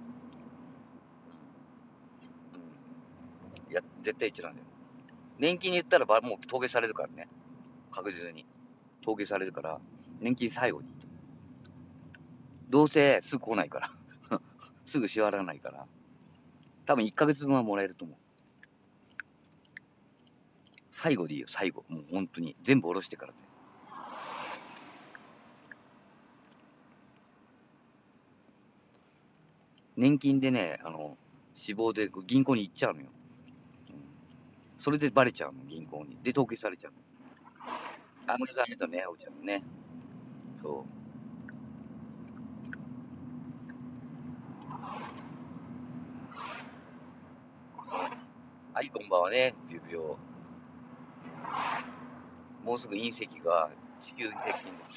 う。うん。いや、絶対言っちゃダメだよ。年金に言ったらばもう凍結されるからね。確実に。凍結されるから、年金最後に。どうせすぐ来ないから。すぐ支払わないから。多分いっかげつぶんはもらえると思う。最後でいいよ、最後。もう本当に。全部下ろしてからね。年金でね、あの、死亡で銀行に行っちゃうのよ。うん、それでバレちゃうの、銀行に。で、凍結されちゃうの。あ、もうされたね、おちゃんね。そう。はい、こんばんはね、ビュビオ。もうすぐ隕石が地球に接近だ。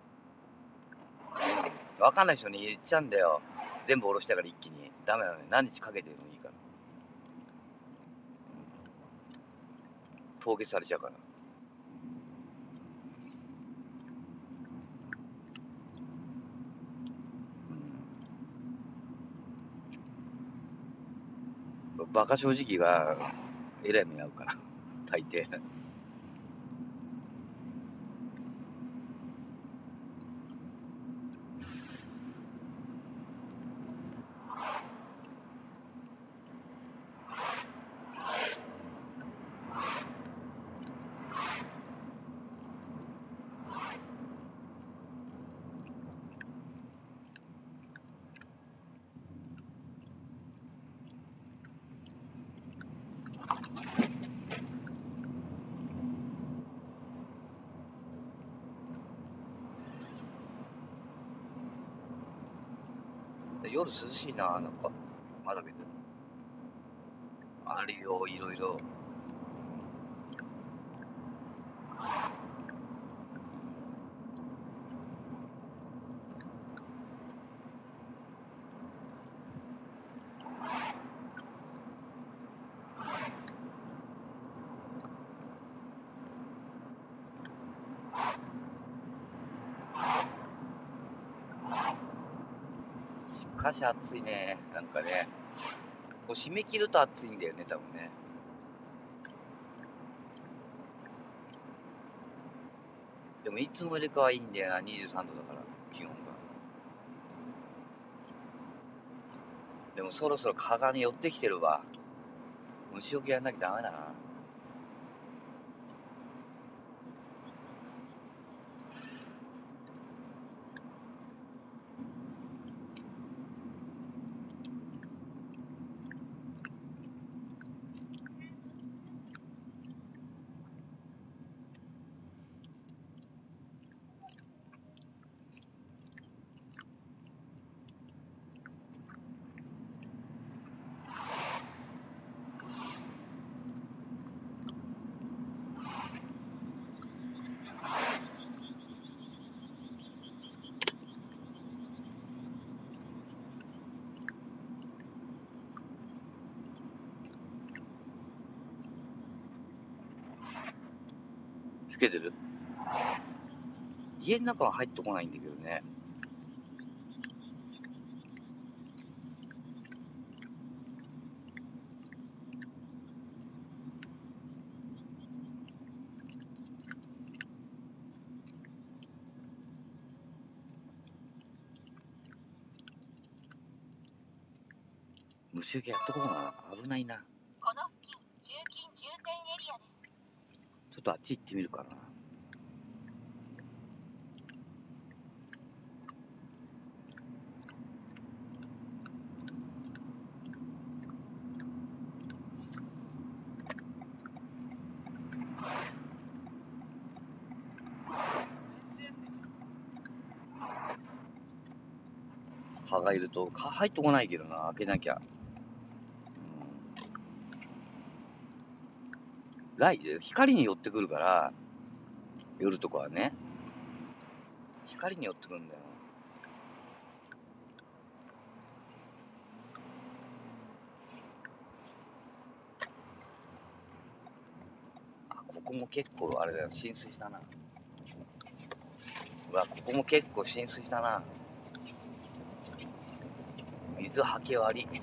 うん、わかんない人に言っちゃうんだよ。全部下ろしたから一気に。ダメだね。何日かけてでもいいから。凍結されちゃうから。うん。 バカ正直がえらい目に遭うから大抵。夜涼しいな、なんかまだけどあるよ、いろいろ。しかし暑いね、なんかね、こう締め切ると暑いんだよね、多分ね。でもいつもよりかはいいんだよな、にじゅうさんどだから、気温が。でもそろそろ蚊がね、寄ってきてるわ。虫除けやんなきゃダメだな。つけてる？家の中は入ってこないんだけどね。虫除けやっとこうかな。危ないな。 この付近、通勤重点エリアです。 ちょっとあっち行ってみるかな。蚊がいると、蚊入ってこないけどな、開けなきゃ。ライ光に寄ってくるから、夜とかはね、光に寄ってくるんだよ。あ、ここも結構あれだよ、浸水したな。うわ、ここも結構浸水したな。水はけ悪い。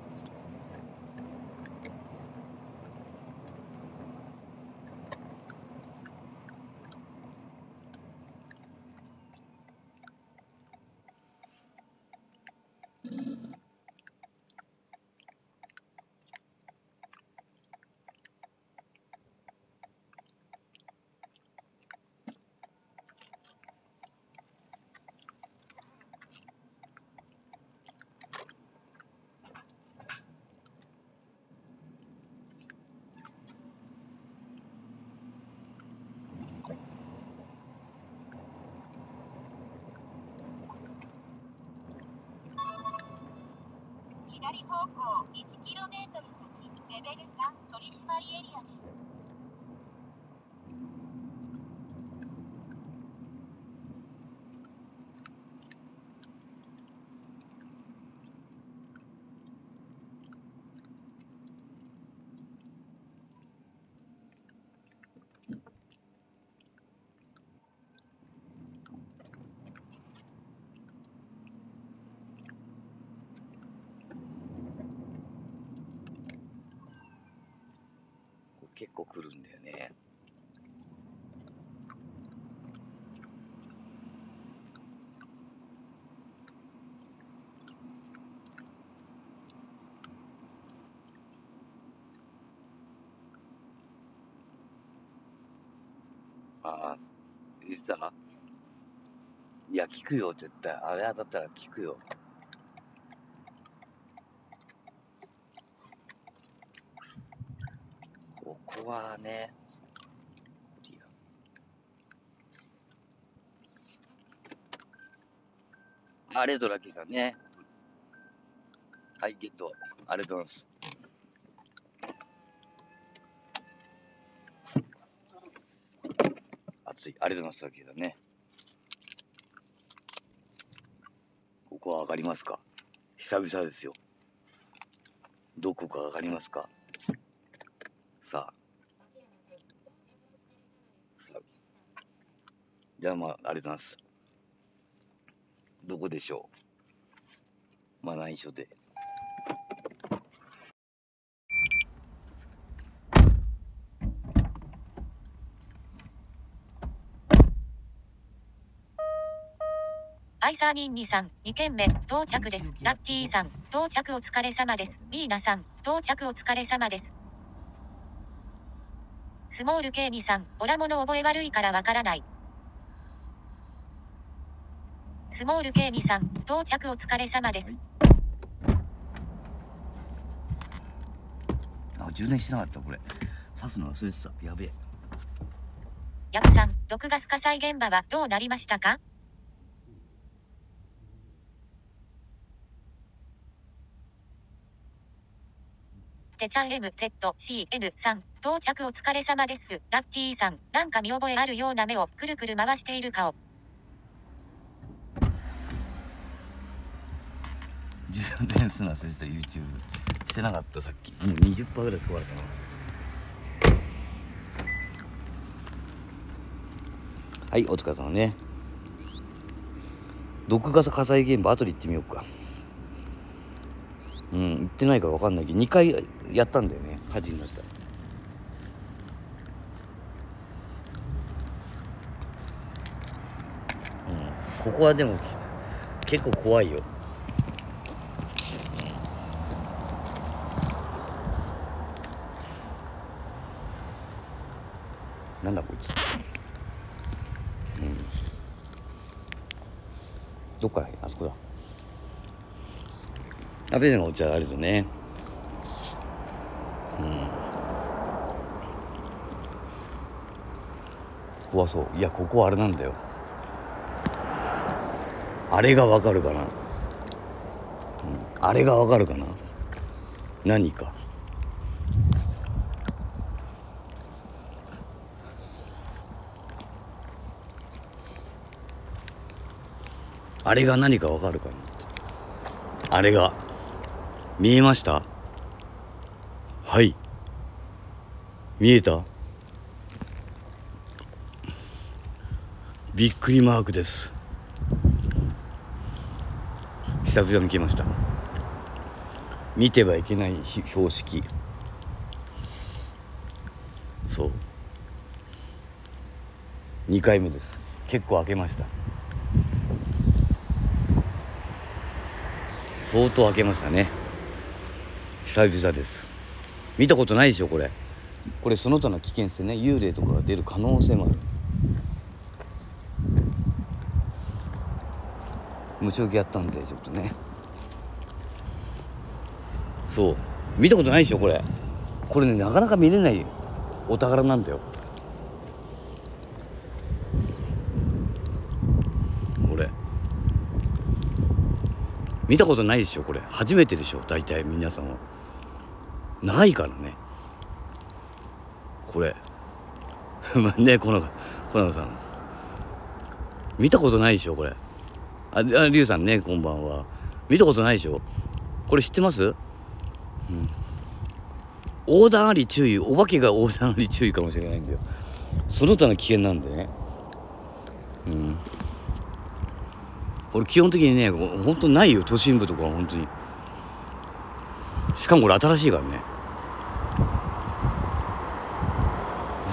左方向 いちキロメートル 先、レベルさん取締エリアです。 構来るんだよね。ああ、言ってた？いや、聞くよ、絶対。あれ当たったら聞くよ。ここはね、ありがとう、ラッキーさんね。はい、ゲット。ありがとうございます。熱い。ありがとうございます、ラッキーさんね。ここは上がりますか？久々ですよ。どこか上がりますか？さあ。さあ。じゃあまあ、ありがとうございます。どこでしょう？まあ内緒で。 アイサーニンニさん、にけんめ、到着です。ラッキーさん、到着お疲れ様です。ミーナさん、到着お疲れ様です。スモール ケーに さん、オラモの覚え悪いからわからない。スモール ケーに さん、到着お疲れ様です。 あ、充電してなかった、これ。刺すの忘れてた。やべえ。 ヤブさん、毒ガス火災現場はどうなりましたか？てちゃん エムゼットシーエヌ さん、到着お疲れ様です。ラッキーさん、なんか見覚えあるような目をくるくる回している顔。 充電するの忘れてた、YouTube。してなかった、さっき。もう にじゅっパーセント ぐらい壊れたな。はい、お疲れ様ね。毒ガス火災現場、後で行ってみようか。うん、行ってないから分かんないけど、にかいやったんだよね、火事になった。うん、ここはでも結構怖いよ。なんだこいつ。うん。どっからあそこだ。あ、ベルのお茶あるとね。うん。怖そう。いや、ここはあれなんだよ。あれがわかるかな。うん。あれがわかるかな。何か。あれが何かわかるかな。あれが。見えました？はい。見えた？びっくりマークです。久々に来ました。見てはいけない標識。そう。にかいめです。結構開けました。相当開けましたね。久々です。見たことないでしょこれ。これその他の危険性ね、幽霊とかが出る可能性もある。無償期やったんでちょっとね。そう見たことないでしょこれ。これねなかなか見れないお宝なんだよ。これ見たことないでしょこれ。初めてでしょ大体皆さんは。ないからねこれね。このこのさん見たことないでしょこれ。あ、リュウさんねこんばんは。見たことないでしょこれ。知ってます？うん。横断あり注意。お化けが横断あり注意かもしれないんだよ。その他の危険なんでね。うん。これ基本的にね本当ないよ都心部とかは本当に。しかもこれ新しいからね。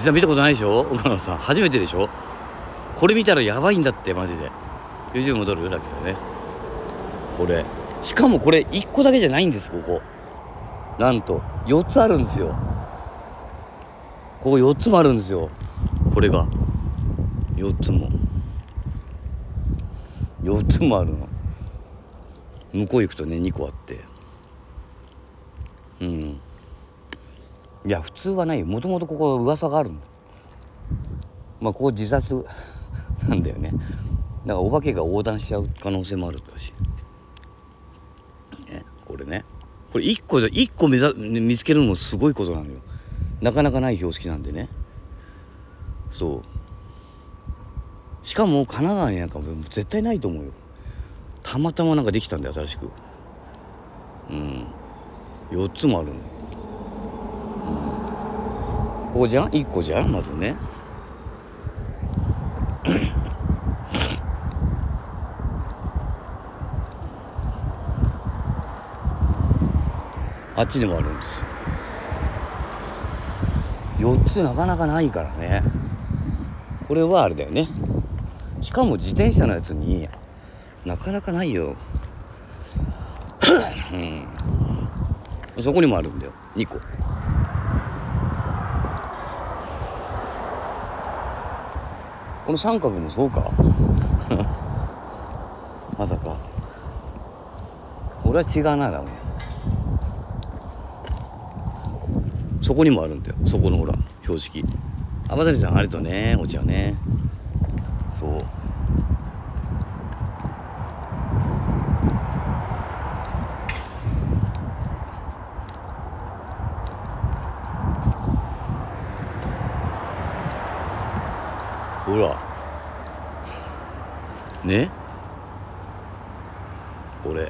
実は見たことないでしょ岡野さん。初めてでしょ。これ見たらやばいんだってマジで。 YouTube 戻るだけどね。これしかもこれいっこだけじゃないんです。ここなんとよっつあるんですよ。ここよっつもあるんですよ。これがよっつもよっつもあるの。向こう行くとねにこあって、うん、いや普通はないよ。もともとここ噂があるの。まあここ自殺なんだよね。だからお化けが横断しちゃう可能性もあるらしい、ね、これね。これいっこでいっこ目ざ見つけるのもすごいことなのよ。なかなかない標識なんでね。そうしかも神奈川になんか絶対ないと思うよ。たまたまなんかできたんだよ新しく。うんよっつもあるの、うん、ここじゃんいっこじゃんまずねあっちにもあるんですよ。よっつなかなかないからね。これはあれだよね。しかも自転車のやつになかなかないよ、うん、そこにもあるんだよにこ。この三角もそうかまさか。俺は違うなだもん。そこにもあるんだよ。そこのほら標識。あばさりさんありがとうねお茶ね。そうほらねこれ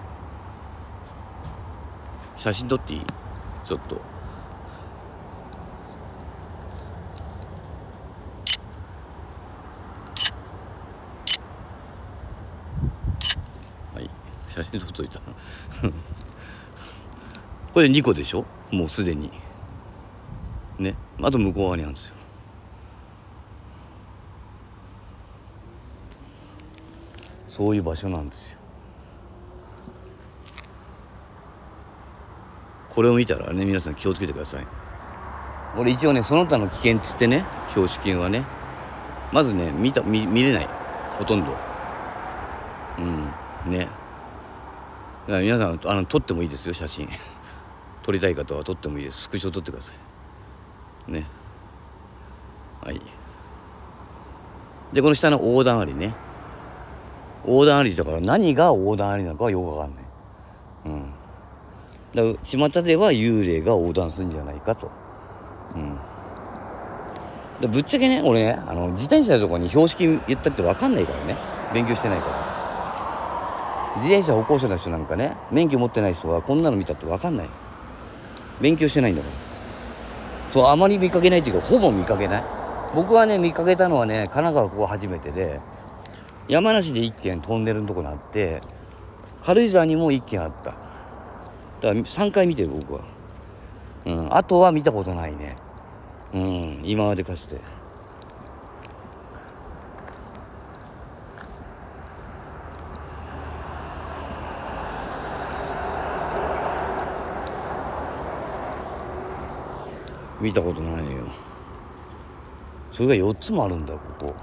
写真撮っていい？ちょっとはい写真撮っといたこれにこでしょもうすでにね。あと向こう側にあるんですよ。そういう場所なんですよ。これを見たらね皆さん気をつけてください。これ一応ねその他の危険っつってね標識はねまずね見た 見, 見れないほとんど。うんね。だから皆さんあの撮ってもいいですよ写真撮りたい方は撮ってもいいです。スクショ撮ってくださいね。はいでこの下の横断ありね。横断ありだから何が横断ありなのかはよくわかんない。うんだから巷では幽霊が横断するんじゃないかと。うんでぶっちゃけね俺ねあの自転車のとこに標識言ったってわかんないからね。勉強してないから。自転車歩行者の人なんかね免許持ってない人はこんなの見たってわかんない。勉強してないんだから。そうあまり見かけないっていうかほぼ見かけない。僕はね見かけたのはね神奈川ここ初めてで山梨でいっけんトンネルのとこにあって軽井沢にもいっけんあった。だからさんかい見てる僕は。うんあとは見たことないね。うん今までかつて。見たことないよ。それがよっつもあるんだここ。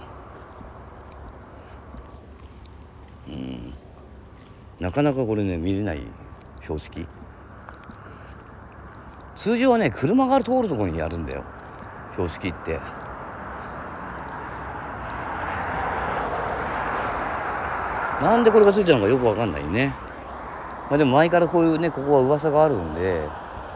うんなかなかこれね見れない標識。通常はね車が通るところにあるんだよ標識って。なんでこれがついてるのかよくわかんないね。まあでも前からこういうねここは噂があるんで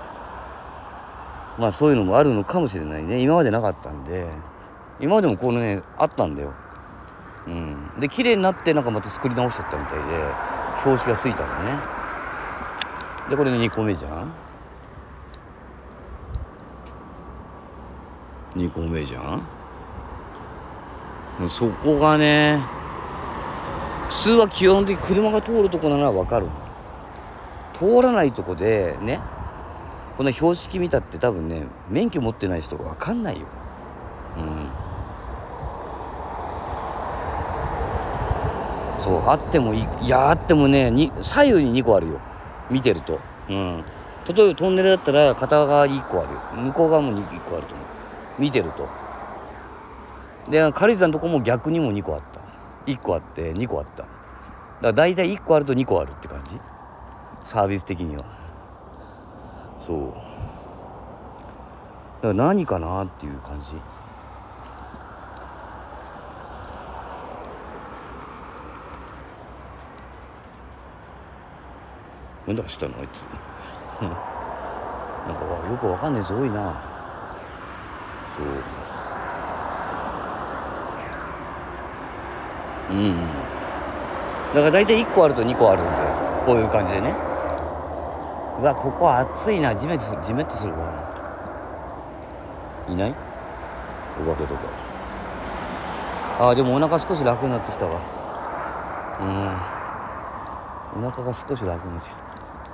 まあそういうのもあるのかもしれないね。今までなかったんで。今までもこのねあったんだよ。うんで綺麗になってなんかまた作り直しちゃったみたいで標識がついたのね。でこれねにこめじゃんにこめじゃん。そこがね普通は基本的に車が通るとこならわかる。通らないとこでねこんな標識見たって多分ね免許持ってない人がわかんないよ。 そうあってもいい、いやあってもねに左右ににこあるよ、見てると。うん、例えばトンネルだったら片側にいっこあるよ、向こう側もいっこあると思う、見てると。で軽井沢のとこも逆にもにこあった、いっこあってにこあった。だから大体いっこあるとにこあるって感じ、サービス的には。そうだから何かなっていう感じ。なんだしたのあいつなんかよくわかんないやつ多いな。そううんうん、だから大体いっこあるとにこあるんで、こういう感じでね。うわここは暑いな、ジメッとジメッとするわ。いないお化けとか。あーでもお腹少し楽になってきたわ。うんお腹が少し楽になってきた。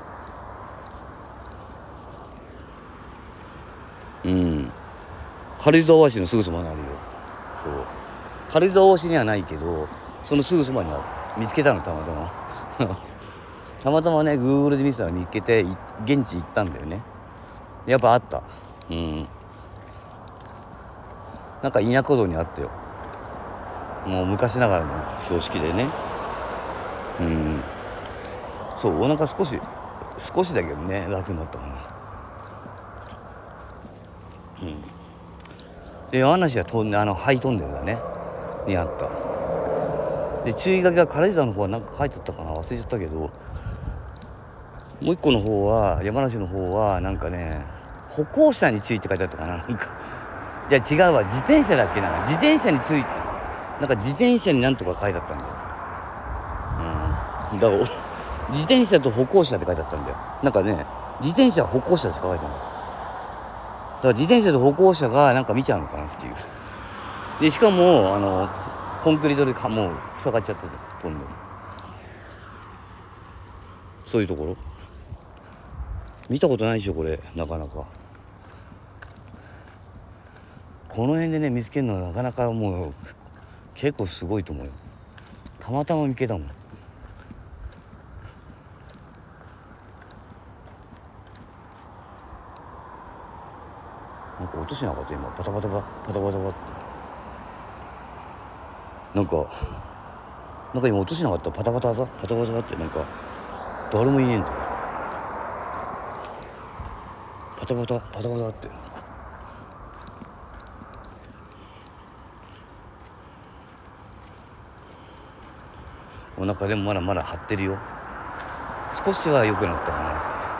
うん軽井沢大橋のすぐそばにあるよ。そう軽井沢大橋にはないけどそのすぐそばにある。見つけたのたまたまたまたまね Google で見てたら見つけて現地行ったんだよね。やっぱあった。うんなんか田舎道にあったよ、もう昔ながらの標識でね。うんそうお腹少し少しだけどね楽になったかな。うんで山梨はとあのハイトンネルだねにあった。で注意書きが軽井沢の方は何か書いてあったかな、忘れちゃったけど、もう一個の方は山梨の方はなんかね歩行者に注意って書いてあったかな。なんかじゃあ違うわ、自転車だっけな、自転車に注意ってなんか自転車になんとか書いてあったんだよ。うんだから自転車と歩行者って書いてあったんだよ。なんかね自転車は歩行者しか書いてない。だから自転車と歩行者がなんか見ちゃうのかなっていう。でしかもあのコンクリートでかもう塞がっちゃってたトンネル。そういうところ見たことないでしょこれ、なかなか。この辺でね見つけるのはなかなかもう結構すごいと思うよ。たまたま見つけたもん。なんか音しなかった今、パタパタパパタパタパってなんかなんか今音しなかった、パタパタパタパタパタってなんか誰もいねえんだよ。パタパタパタパタってお腹でもまだまだ張ってるよ。少しは良くなったかな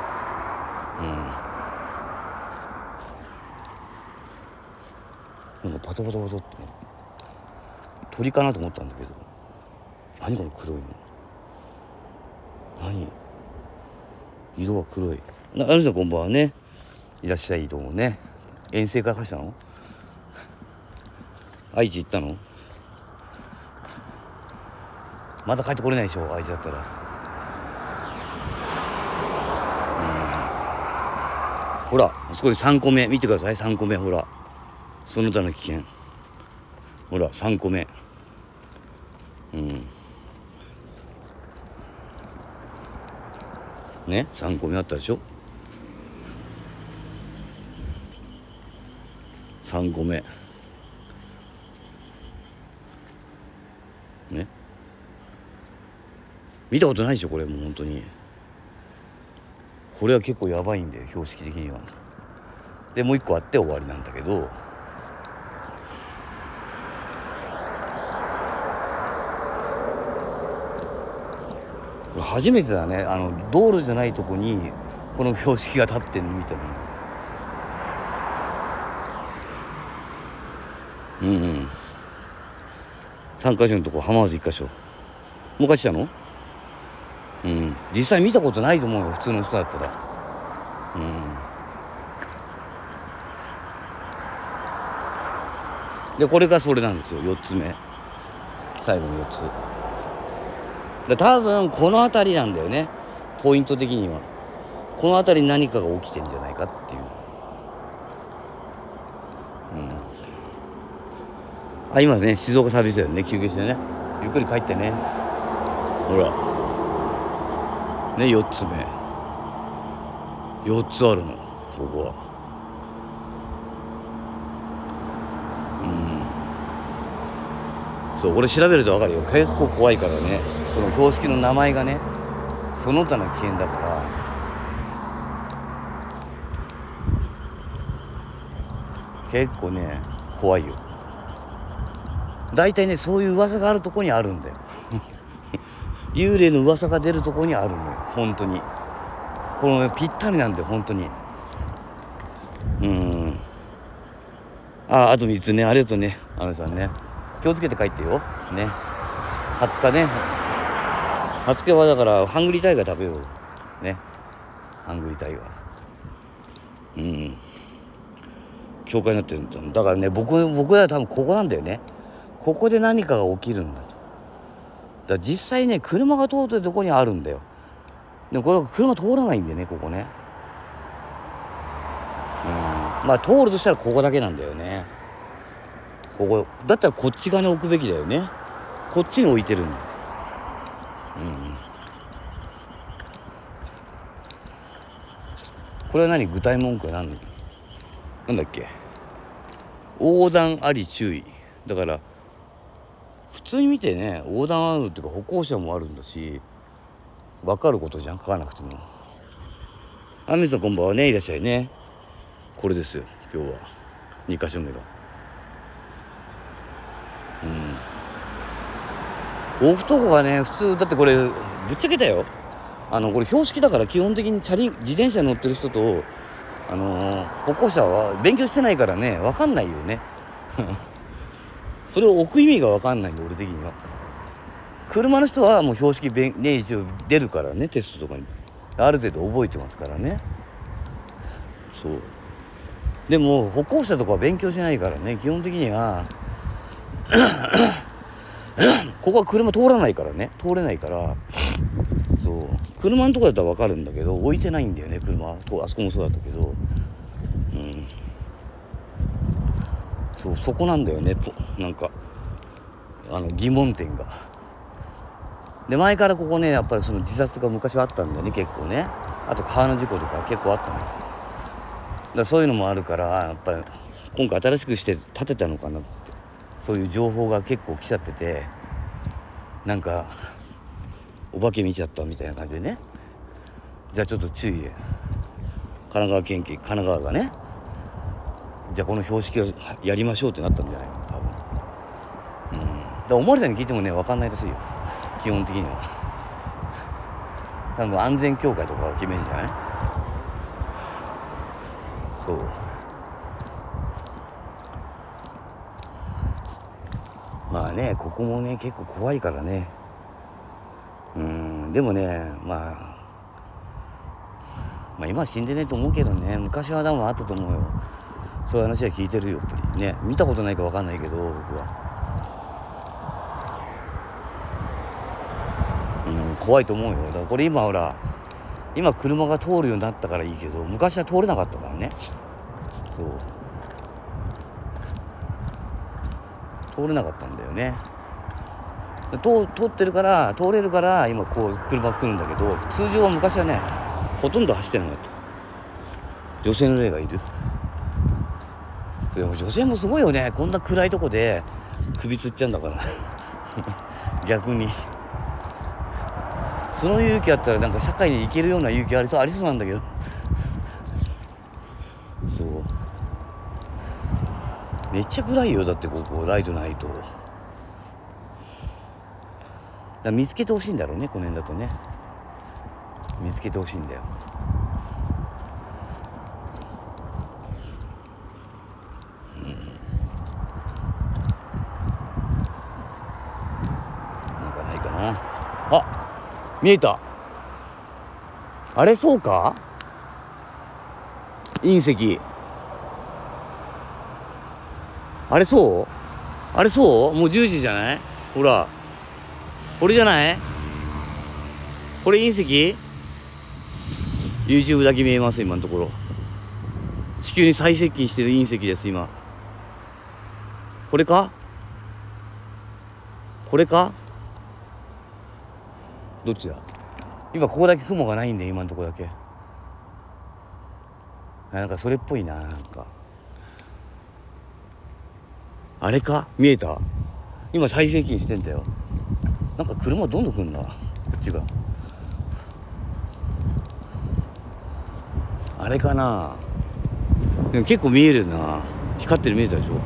って。うんなんかパタパタパタって鳥かなと思ったんだけど、何この黒いの、何色が黒いな。あるさんこんばんはね、いらっしゃい。どうもね。遠征からしたの、愛知行ったの、まだ帰ってこれないでしょ愛知だったら。うんほらあそこでさんこめ見てください。さんこめほらその他の危険ほらさんこめ。うんねさんこめあったでしょ。さんこめね見たことないでしょこれ。もう本当にこれは結構やばいんだよ標識的には。でもう一個あって終わりなんだけど、これ初めてだね。あの道路じゃないとこにこの標識が立ってるの見たの。うんうんさんかしょのとこ浜松いっかしょ。もう一回したの。うん実際見たことないと思うよ普通の人だったら。うんでこれがそれなんですよよっつめ、最後のよっつで多分この辺りなんだよねポイント的には。この辺りに何かが起きてんじゃないかっていう。うんあ今ね静岡サービスだよね休憩してねゆっくり帰ってね。 ほらね、よっつめよっつあるのここは。うん、そう、俺調べると分かるよ。結構怖いからね、この標識の名前がね、その他の危険だから結構ね怖いよ。大体ねそういう噂があるとこにあるんだよ幽霊の噂が出るとこにあるのよ、本当に。この、ね、ぴったりなんだよ本当に。うん。あ、あとみっつね、ありがとうね、あのさんね。気をつけて帰ってよね。はつかね、はつかはだからハングリータイガー食べようね。ハングリータイガー、うん、教会になってるんだ。だからね、僕僕らは多分ここなんだよね。ここで何かが起きるんだと。だから実際ね、車が通ってるとこにあるんだよ。でもこれ車通らないんでね、ここね。うん、まあ通るとしたらここだけなんだよね。ここだったらこっち側に置くべきだよね。こっちに置いてるんだ。うん。これは何、具体文句は何、なんだっけ。横断あり注意だから、普通に見てね、横断あるっていうか歩行者もあるんだし、分かることじゃん、書かなくても。あみさんこんばんはね、いらっしゃいね。これですよ今日はにかしょめが。うん、置くとこがね普通だって、これぶっちゃけたよ、あのこれ標識だから、基本的にチャリ自転車乗ってる人とあのー、歩行者は勉強してないからね分かんないよねそれを置く意味が分かんないんで、俺的には。車の人はもう標識べん、ね、一応出るからね、テストとかにある程度覚えてますからね。そうでも歩行者とかは勉強しないからね、基本的にはここは車通らないからね、通れないから。そう車のとこだったら分かるんだけど、置いてないんだよね車と。あそこもそうだったけど、うん、そうそこなんだよね、なんかあの疑問点が。で前からここね、やっぱりその自殺とか昔はあったんだよね、結構ね。あと川の事故とか結構あったのよ。だからそういうのもあるから、やっぱり今回新しくして建てたのかなって、そういう情報が結構来ちゃってて、なんかお化け見ちゃったみたいな感じでね。じゃあちょっと注意、神奈川県警、神奈川がね、じゃあこの標識をやりましょうってなったんじゃないの多分。うん、だからおまわりさんに聞いてもね分かんないらしいよ、基本的には。多分安全協会とかが決めるんじゃない。そうまあね、ここもね結構怖いからね。うん、でもね、まあまあ今は死んでねえと思うけどね、昔は多分あったと思うよ。そういう話は聞いてるよ、やっぱりね。見たことないか分かんないけど、僕は。うん、怖いと思うよ。だからこれ今ほら、今車が通るようになったからいいけど、昔は通れなかったからね。そう通れなかったんだよね。通, 通ってるから通れるから今こう車来るんだけど、通常は昔はねほとんど走ってなかった。女性の霊がいる。でも女性もすごいよね、こんな暗いとこで首つっちゃうんだから逆にその勇気あったらなんか社会に行けるような勇気ありそうありそうなんだけどそうめっちゃ暗いよ。だってここライトないと。だから見つけてほしいんだろうね、この辺だとね。見つけてほしいんだよ。うん、なんかないかな。あ、見えた。あれそうか、隕石。あれそうあれそうもうじゅうじじゃない。ほらこれじゃない。これ隕石。 YouTube だけ見えます、今のところ。地球に最接近してる隕石です今。これかこれかどっちだ？今ここだけ雲がないんで、今のとこだけ。なんかそれっぽいな。なんかあれか、見えた？今最接近してんだよ。なんか車どんどん来んな、こっちが。あれかな。でも結構見えるな。光ってる、見えたでしょ。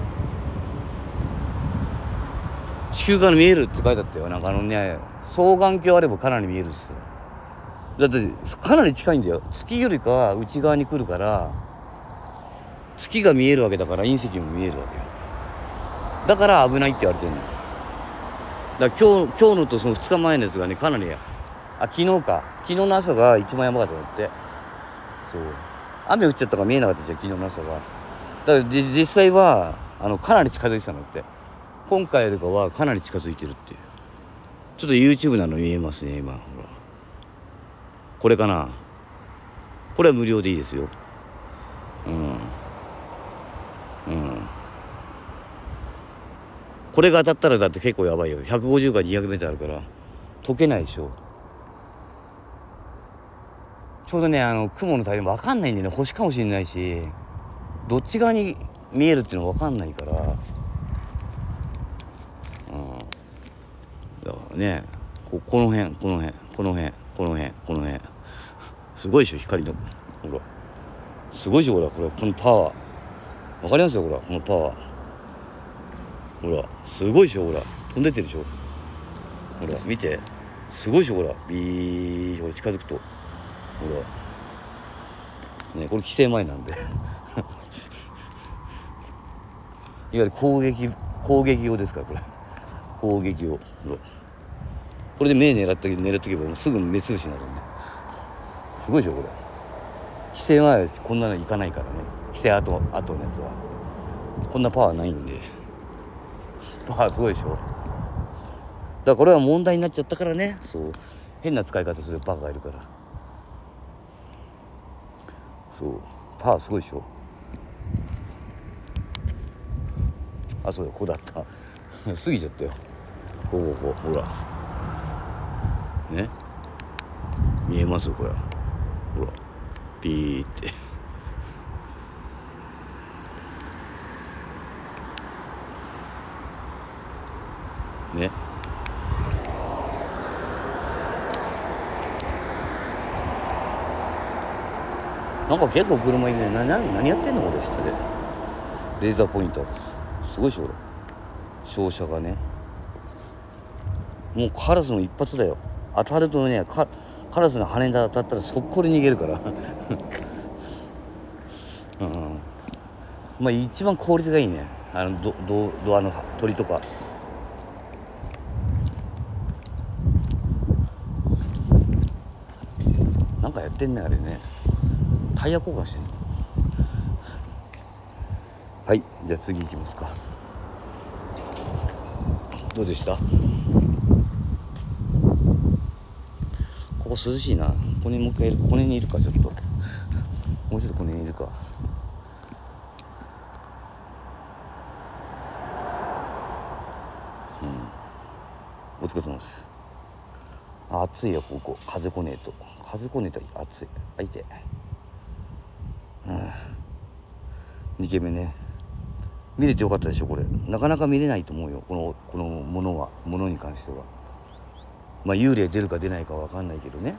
地球から見えるって書いてあったよ。なんかあのね、双眼鏡あればかなり見えるっす。だってかなり近いんだよ。月よりかは内側に来るから、月が見えるわけだから隕石も見えるわけよ。だから危ないって言われてるの。だから今日今日のとそのふつかまえのやつがね、かなり、あ、昨日か、昨日の朝が一番やばかったんだって。そう、雨降っちゃったから見えなかったじゃん、昨日の朝が。だから実際はあのかなり近づいてたんだって。今回よりかはかなり近づいてるっていう。ちょっと YouTube なの見えますね、今。ほら、これかな。これは無料でいいですよ。うんうん。これが当たったらだって結構やばいよ。ひゃくごじゅうからにひゃくメートルあるから溶けないでしょ。ちょうどね、あの雲のタイミング分かんないんでね、星かもしれないし、どっち側に見えるっていうの分かんないから、うん、だからね、ここの辺この辺この辺この辺この辺すごいでしょ、光の、ほらすごいでしょ、ほら、これ、このパワー分かりますよ、ほら、このパワー、ほらすごいでしょ、ほら飛んでってるでしょ、ほら見て、すごいでしょ、ほらビー、ほら近づくと、ほらね、これ規制前なんでいわゆる攻撃攻撃用ですから、これ攻撃用、ほらこれで目狙っとけ狙っとけばもうすぐ目つぶしになるんで、すごいでしょ、これ規制前はこんなのいかないからね。規制後後のやつはこんなパワーないんで、パワーすごいでしょ。だからこれは問題になっちゃったからね。そう、変な使い方するバカがいるから。そう、パワーすごいでしょ。あ、そうだ、ここだった過ぎちゃったよ。こうこうこう、ほらね、見えますよ、これ、ほらピーってね。なんか結構車いるね。な、な、何やってんのこれ、下で。レーザーポインターです。すごいでしょ、これ。照射がね。もうカラスの一発だよ。当たるとね、カカラスの羽に当たったら速攻で逃げるからうん、まあ一番効率がいいね。あのドドドアの鳥とか。なんかやってんね、あれね。タイヤ交換してんの。はい、じゃあ次行きますか。どうでした？ここ涼しいな。ここにもう一回いる、この辺にいるか、ちょっともうちょっとこの辺にいるか。うん、お疲れ様です。あ、暑いよ、ここ。風こねえと風こねえと暑い。あ、いて、うん、にけんめね、見れてよかったでしょ。これなかなか見れないと思うよ、このこのものは、ものに関しては。まあ幽霊出るか出ないかは分かんないけどね。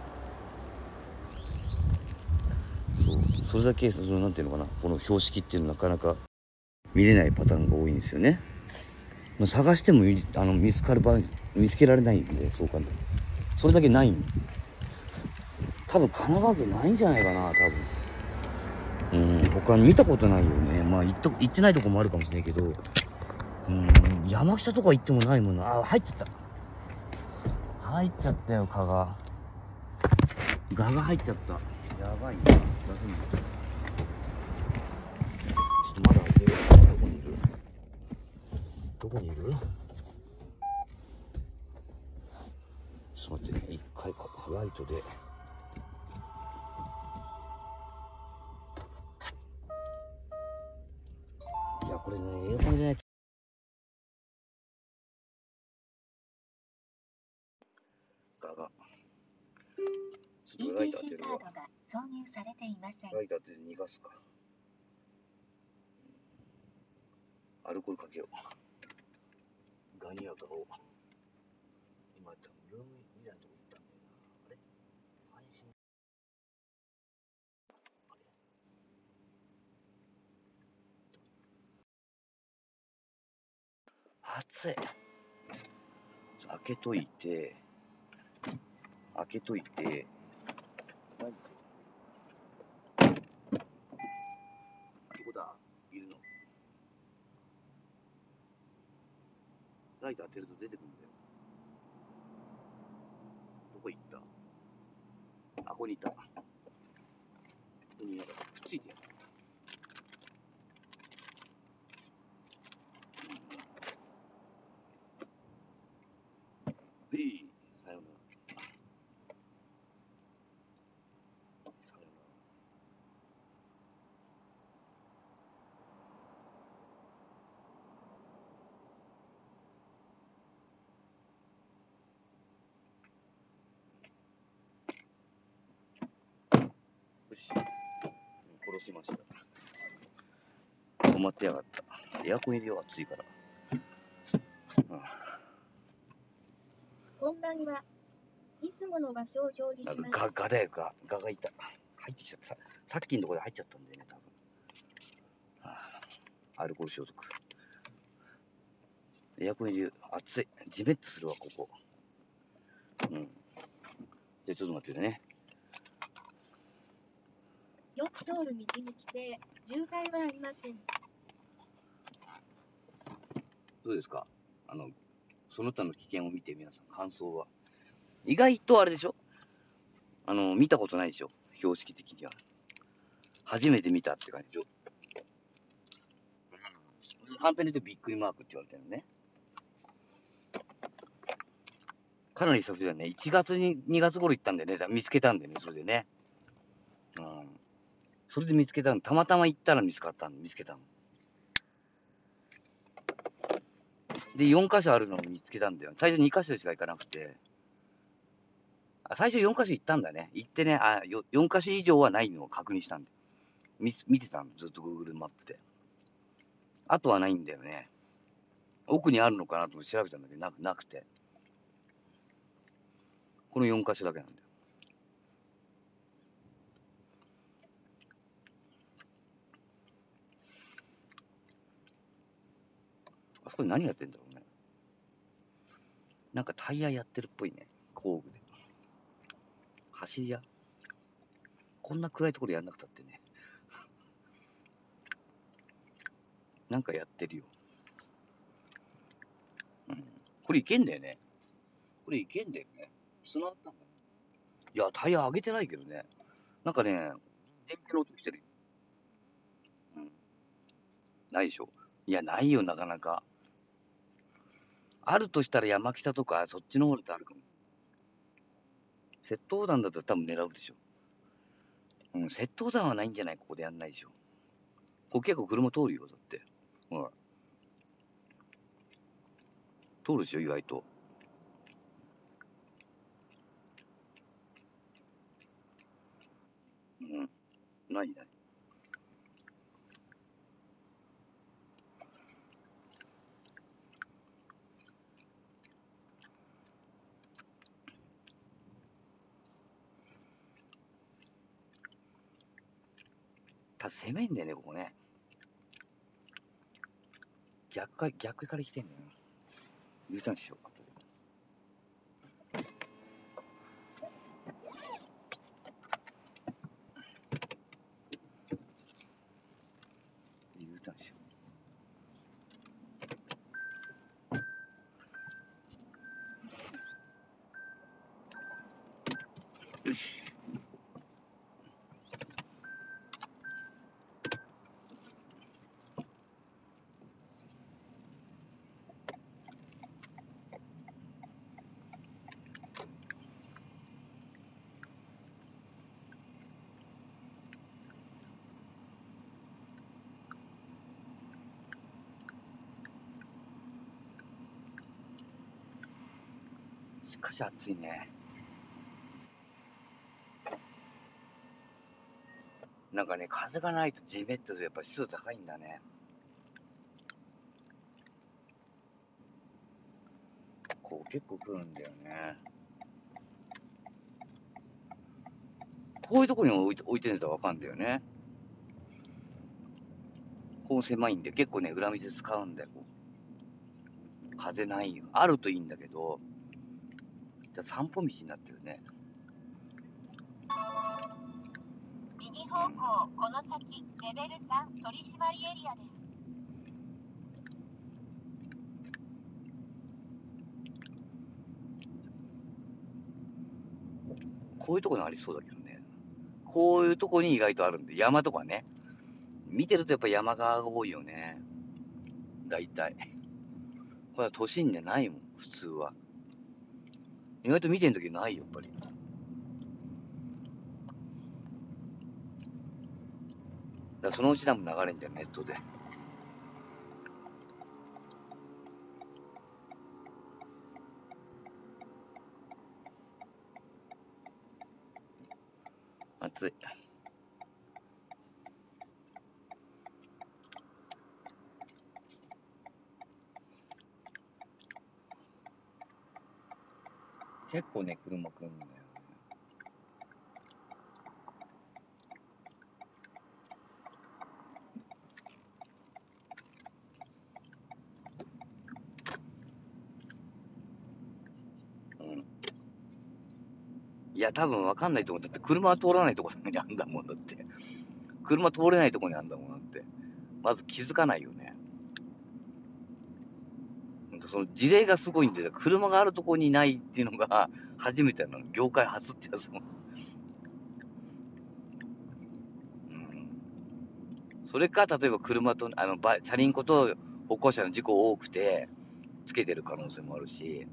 そう、それだけそのなんていうのかな、この標識っていうのはなかなか見れないパターンが多いんですよね。まあ、探してもあの見つかる場合見つけられないんで、そう簡単にそれだけないん。多分神奈川県ないんじゃないかな、多分。うん、他見たことないよね。まあ行っと行ってないとこもあるかもしれないけど、うん、山北とか行ってもないもんな。あ、入っちゃった、入っちゃったよ、蚊がガが入っちゃった。やばいな、出せない。ちょっとまだ開けよう。どこにいるどこにいるちょっと待ってね、一回ライトで。いや、これね、エアコンでね、ガがちょっとライター当てイーティーシーるわ。 カードが挿入されていません。 ライター当てて逃がすか。アルコールかけよう。ガニアガを。今、多分ルームみたいなとこ行ったんだよな。あれ配信。暑い。開けといて、開けといて、どこだいるの。ライト当てると出てくるんだよ。どこ行った。あ、ここにいた。ここになんかくっついてる。へい、さよなら。さよなら。よし、殺しました。止まってやがった。エアコン入れよう、暑いから。うん、 こんばんは。いつもの場所を表示します。 ガガだよ、ガガがいた。入ってきちゃった。ささっきのところで入っちゃったんだよね、多分。はあ、アルコール消毒。エアコン入れる。暑い。ジメッとするわ、ここ。うん。じゃあちょっと待っててね。 よく通る道に規制、渋滞はありません。 どうですか、あの、その他の危険を見て皆さん感想は。意外とあれでしょ、あの、見たことないでしょ、標識的には。初めて見たって感じでしょ。簡単に言うとびっくりマークって言われてるのね。かなり久しぶりだね。いちがつに、にがつ頃行ったんでね、見つけたんでね、それでね。うん。それで見つけたの。たまたま行ったら見つかったの、見つけたの。で、よんかしょあるのを見つけたんだよ。最初にかしょしか行かなくて。あ、最初よんかしょ行ったんだね。行ってね、あ、よんかしょ以上はないのを確認したんで。見見てたの、ずっと Google マップで。あとはないんだよね。奥にあるのかなと思って調べたんだけど、なく、なくて。このよんかしょだけなんだよ。あそこで何やってんだろうね。なんかタイヤやってるっぽいね。工具で。走り屋。こんな暗いところやんなくたってね。なんかやってるよ。うん。これいけんだよね。これいけんだよね。繋がったんだね。いや、タイヤ上げてないけどね。なんかね、電気の音してるよ。うん。ないでしょ。いや、ないよ、なかなか。あるとしたら山北とか、そっちの方だとあるかも。窃盗団だったら多分狙うでしょ。うん、窃盗団はないんじゃない、ここでやんないでしょ。ここ結構車通るよ、だって。ほら。通るでしょ、意外と。うん。ないない。ただ攻めんだよね、ここね。逆か、逆から来てんだよな。U ターンしよう。後で。U ターンしよう。よし。しかし暑いね。 なんかね、風がないとジメッとする、やっぱ湿度高いんだね。ここ結構来るんだよね。こういうとこに置いて置いてるんだわかんだよね。こう狭いんで、結構ね、裏水使うんだよ。風ないよ。あるといいんだけど、じゃあ散歩道になってるね。 右方向、この先、レベルさん取締りエリアです。 こういうとこにありそうだけどね。こういうとこに意外とあるんで、山とかね。見てるとやっぱ山側が多いよね。大体。これは都心でないもん、普通は。意外と見てるときないよ、やっぱり。だからそのうち多分流れんじゃん、ネットで。暑い。結構ね、車来るんだよね。うん。いや、多分わかんないと思う。だって車は通らないとこにあんだもんだって。車通れないとこにあんだもんだって。まず気づかないよね。ほんとその事例がすごいんで、車があるとこにないっていうのが初めてなの。業界初ってやつも。うん。それか、例えば車と、あの、ばチャリンコと歩行者の事故多くて、つけてる可能性もあるし、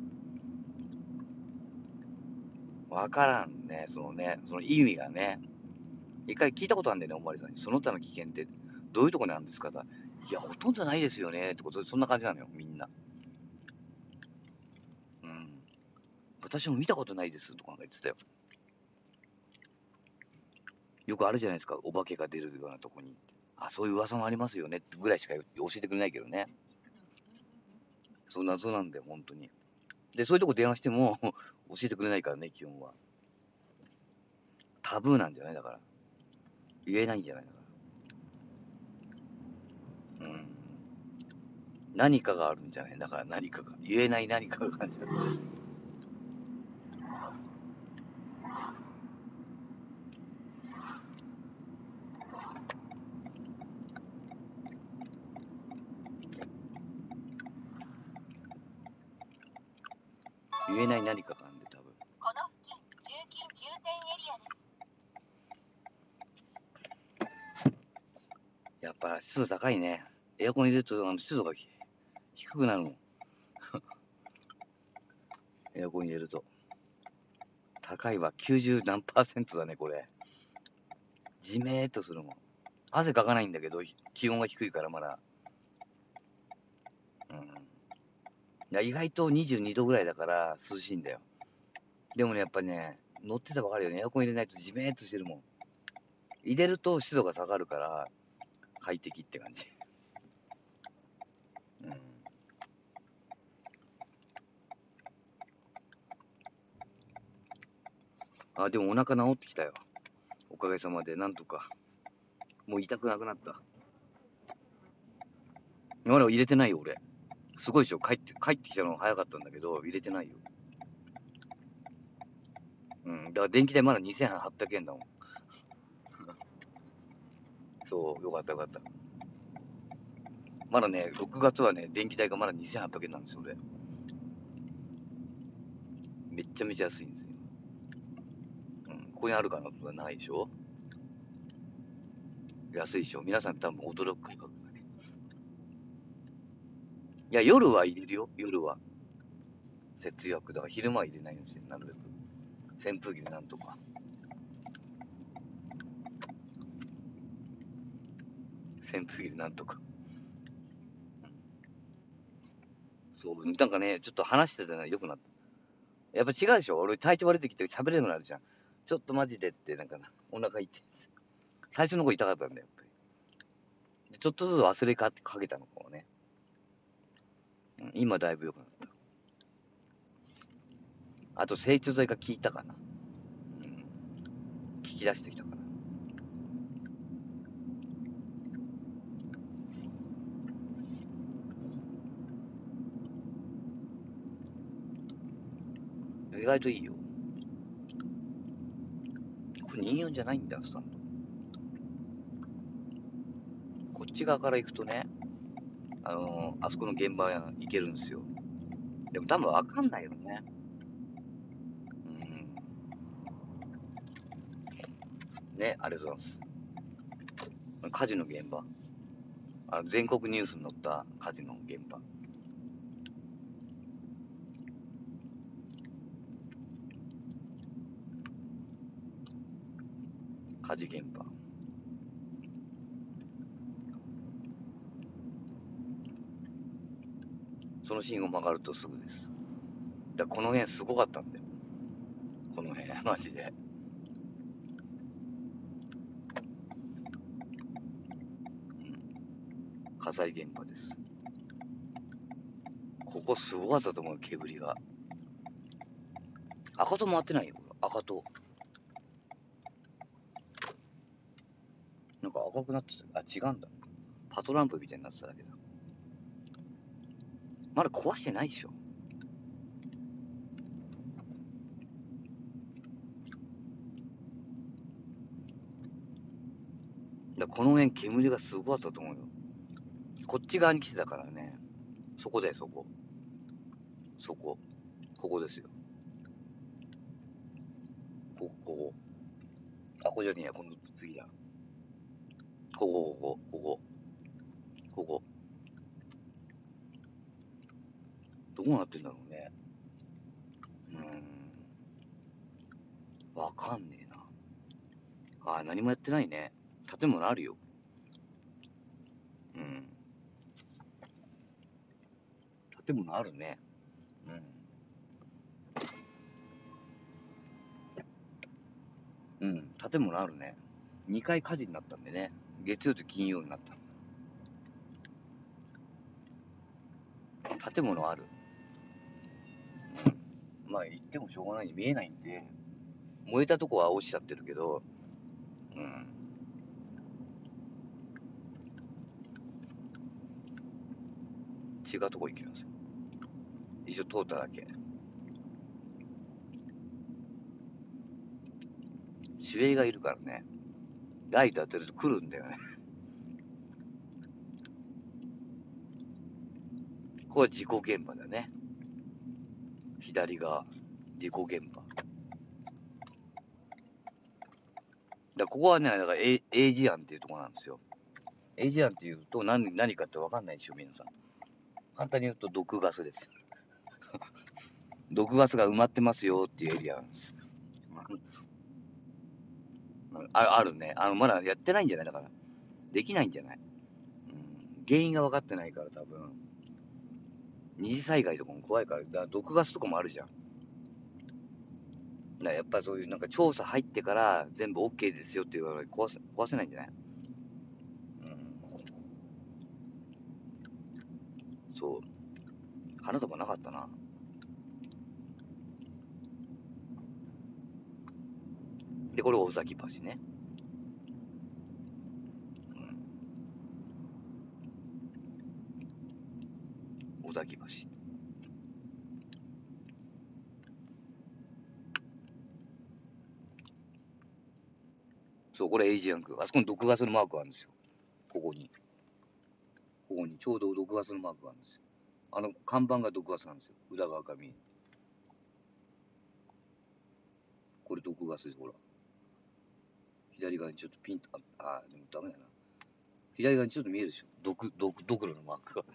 わからんね、そのね、その意味がね。一回聞いたことあるんだよね、おまわりさんに。その他の危険ってどういうとこにあるんですかって言ったら、いや、ほとんどないですよね、ってことで、そんな感じなのよ、みんな。うん。私も見たことないです、とかなんか言ってたよ。よくあるじゃないですか、お化けが出るようなとこに。あ、そういう噂もありますよね、ってぐらいしか教えてくれないけどね。そんな謎なんだよ、本当に。で、そういうとこ電話しても教えてくれないからね、基本は。タブーなんじゃないだから。言えないんじゃないだから。うん。何かがあるんじゃないだから何かが。言えない何かが感じだ。言えない何かがあるんで、多分。 この付近、中近重点エリアです。 やっぱ湿度高いね。エアコン入れるとあの湿度が低くなるもん。エアコン入れると。高いわ。きゅうじゅう何パーセントだね、これ。じめーっとするもん。汗かかないんだけど、気温が低いからまだ。うん。いや、意外とにじゅうにどぐらいだから涼しいんだよ。でもね、やっぱりね、乗ってたばかりよね。エアコン入れないとじめーっとしてるもん。入れると湿度が下がるから、快適って感じ。うん。あ、でもお腹治ってきたよ。おかげさまで、なんとか。もう痛くなくなった。まだ入れてないよ、俺。すごいでしょ。帰って、帰ってきたの早かったんだけど、入れてないよ。うん。だから電気代まだにせんはっぴゃくえんだもん。そう、よかったよかった。まだね、ろくがつはね、電気代がまだにせんはっぴゃくえんなんですよ、俺。めっちゃめちゃ安いんですよ。うん。ここにあるかなとかないでしょ。安いでしょ。皆さん多分驚くかもね。いや、夜は入れるよ、夜は。節約。だから昼間は入れないようにしてる、なるべく。扇風機でなんとか。扇風機でなんとか。そう、なんかね、ちょっと話してたら良くなった。やっぱ違うでしょ。俺体調悪い時って喋れなくなるじゃん。ちょっとマジでって、なんかな、お腹痛いです。 最初の子痛かったんだよ、やっぱり。ちょっとずつ忘れかかけたのかもね。うん、今だいぶ良くなった。あと、成長剤が効いたかな。うん。効き出してきたかな。意外といいよ。これにじゅうよんじゃないんだ、スタンド。こっち側から行くとね、あのー、あそこの現場行けるんですよ。でも多分わかんないよね。うん。ね、ありがとうございます。火事の現場。あの全国ニュースに載った火事の現場。火事現場。その信号曲がるとすぐです。だからこの辺すごかったんだよ。この辺、マジで。うん。火災現場です。ここすごかったと思う、煙が。赤と回ってないよ、赤と。なんか赤くなってた。あ、違うんだ。パトランプみたいになってただけだ。まだ壊してないでしょ。だこの辺煙がすごかったと思うよ。こっち側に来てたからね。そこだよ、そこ。そこ。ここですよ。ここ、ここ。あ、ここじゃねえや、今度次だ。ここ、ここ、ここ。ここ。どうなってんだろうね。うーん。わかんねえな。ああ、何もやってないね。建物あるよ。うん。建物あるね。うん。うん、建物あるね。にかい火事になったんでね。月曜と金曜になった。建物ある。うん。まあ言ってもしょうがない。見えないんで。燃えたとこは落ちちゃってるけど、うん。違うとこ行きます。一応通っただけ。守衛がいるからね。ライト当てると来るんだよね。ここは事故現場だね。左側、事故現場。だここはね、だからエイジアンっていうところなんですよ。エイジアンっていうと何何かって分かんないでしょ、皆さん。簡単に言うと毒ガスです。毒ガスが埋まってますよっていうエリアなんです。ああるね。あの、まだやってないんじゃないだから。できないんじゃない、うん、原因が分かってないから多分。二次災害とかも怖いから、だから毒ガスとかもあるじゃん。だからやっぱりそういうなんか調査入ってから全部 OK ですよって言われ壊せ壊せないんじゃない、うん、そう。花束なかったな。で、これ大崎橋ね。うん、大崎橋。そう、これエイジアン区。あそこに毒ガスのマークがあるんですよ。ここに。ここにちょうど毒ガスのマークがあるんですよ。あの看板が毒ガスなんですよ。裏側から見える。これ毒ガスです、ほら。左側にちょっとピンと、あ、あでもダメだな。左側にちょっと見えるでしょ。毒、毒、ドクロのマークが。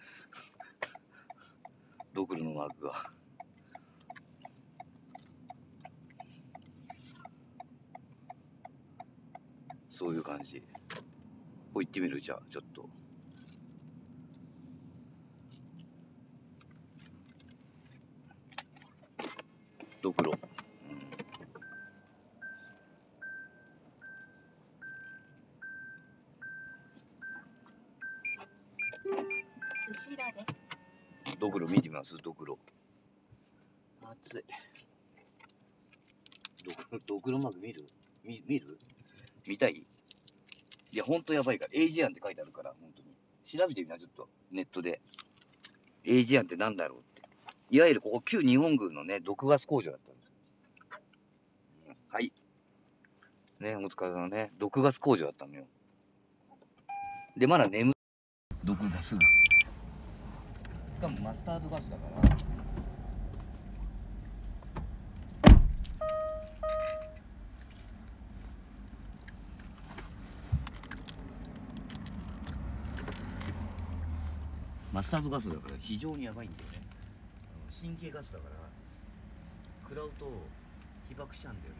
ドクロのマークが。そういう感じ。こう行ってみるじゃあ、ちょっと。ドクロ。うん。 です。 ドクロ見てみます？ドクロ。熱い。ドクロ、ドクロマーク見る？見、見る？見たい？いや、ほんとやばいから。エイジアンって書いてあるから、ほんとに。調べてみな、ちょっと。ネットで。エイジアンってなんだろうって。いわゆるここ旧日本軍のね、毒ガス工場だったんです。うん、はい。ね、お疲れ様ね。毒ガス工場だったのよ。で、まだ眠、毒ガスが。しかもマスタードガスだから。マスタードガスだから非常にやばいんだよね。神経ガスだから食らうと被爆しちゃうんだよね。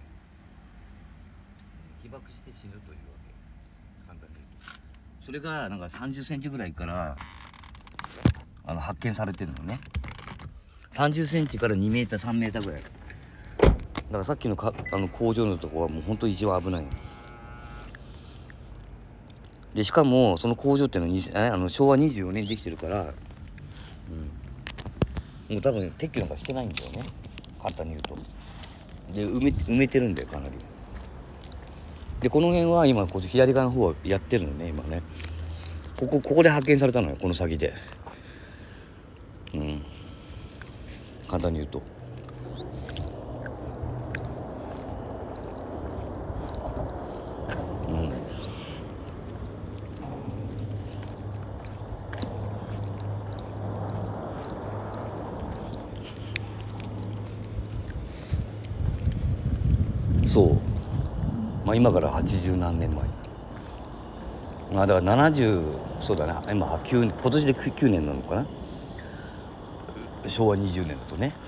被爆して死ぬというわけ、簡単に言うと。それがなんかさんじゅっセンチぐらいからあの発見されてるのね。さんじゅっセンチからにメーターさんメーターぐらいだから、さっきのかあの工場のとこはもう本当に一番危ない。でしかもその工場っていうのはあのしょうわにじゅうよねんできてるから、うん、もう多分撤去なんかしてないんだよね、簡単に言うと。で埋め埋めてるんだよ、かなり。でこの辺は今こっち左側の方はやってるのね、今ね。ここここで発見されたのよ、この先で。うん、簡単に言うと。うん、そう、まあ、今からはちじゅうなんねんまえ、まあだからななじゅう、そうだな、今きゅう今年できゅうねんなのかな、しょうわにじゅうねんだとね。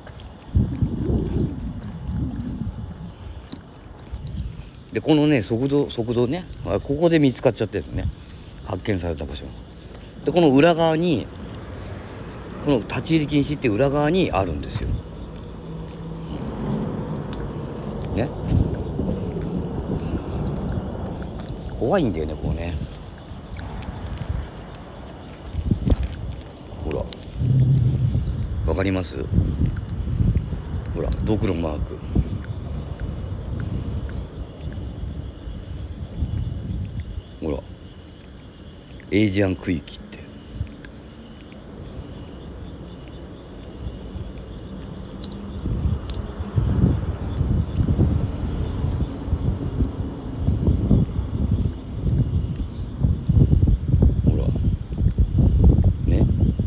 でこのね速度速度ね、ここで見つかっちゃってるのね、発見された場所で。この裏側にこの立ち入り禁止って裏側にあるんですよね。怖いんだよね、こうね。ほらわかります？ほらドクロマーク。ほらエイジアン区域って。ほらね、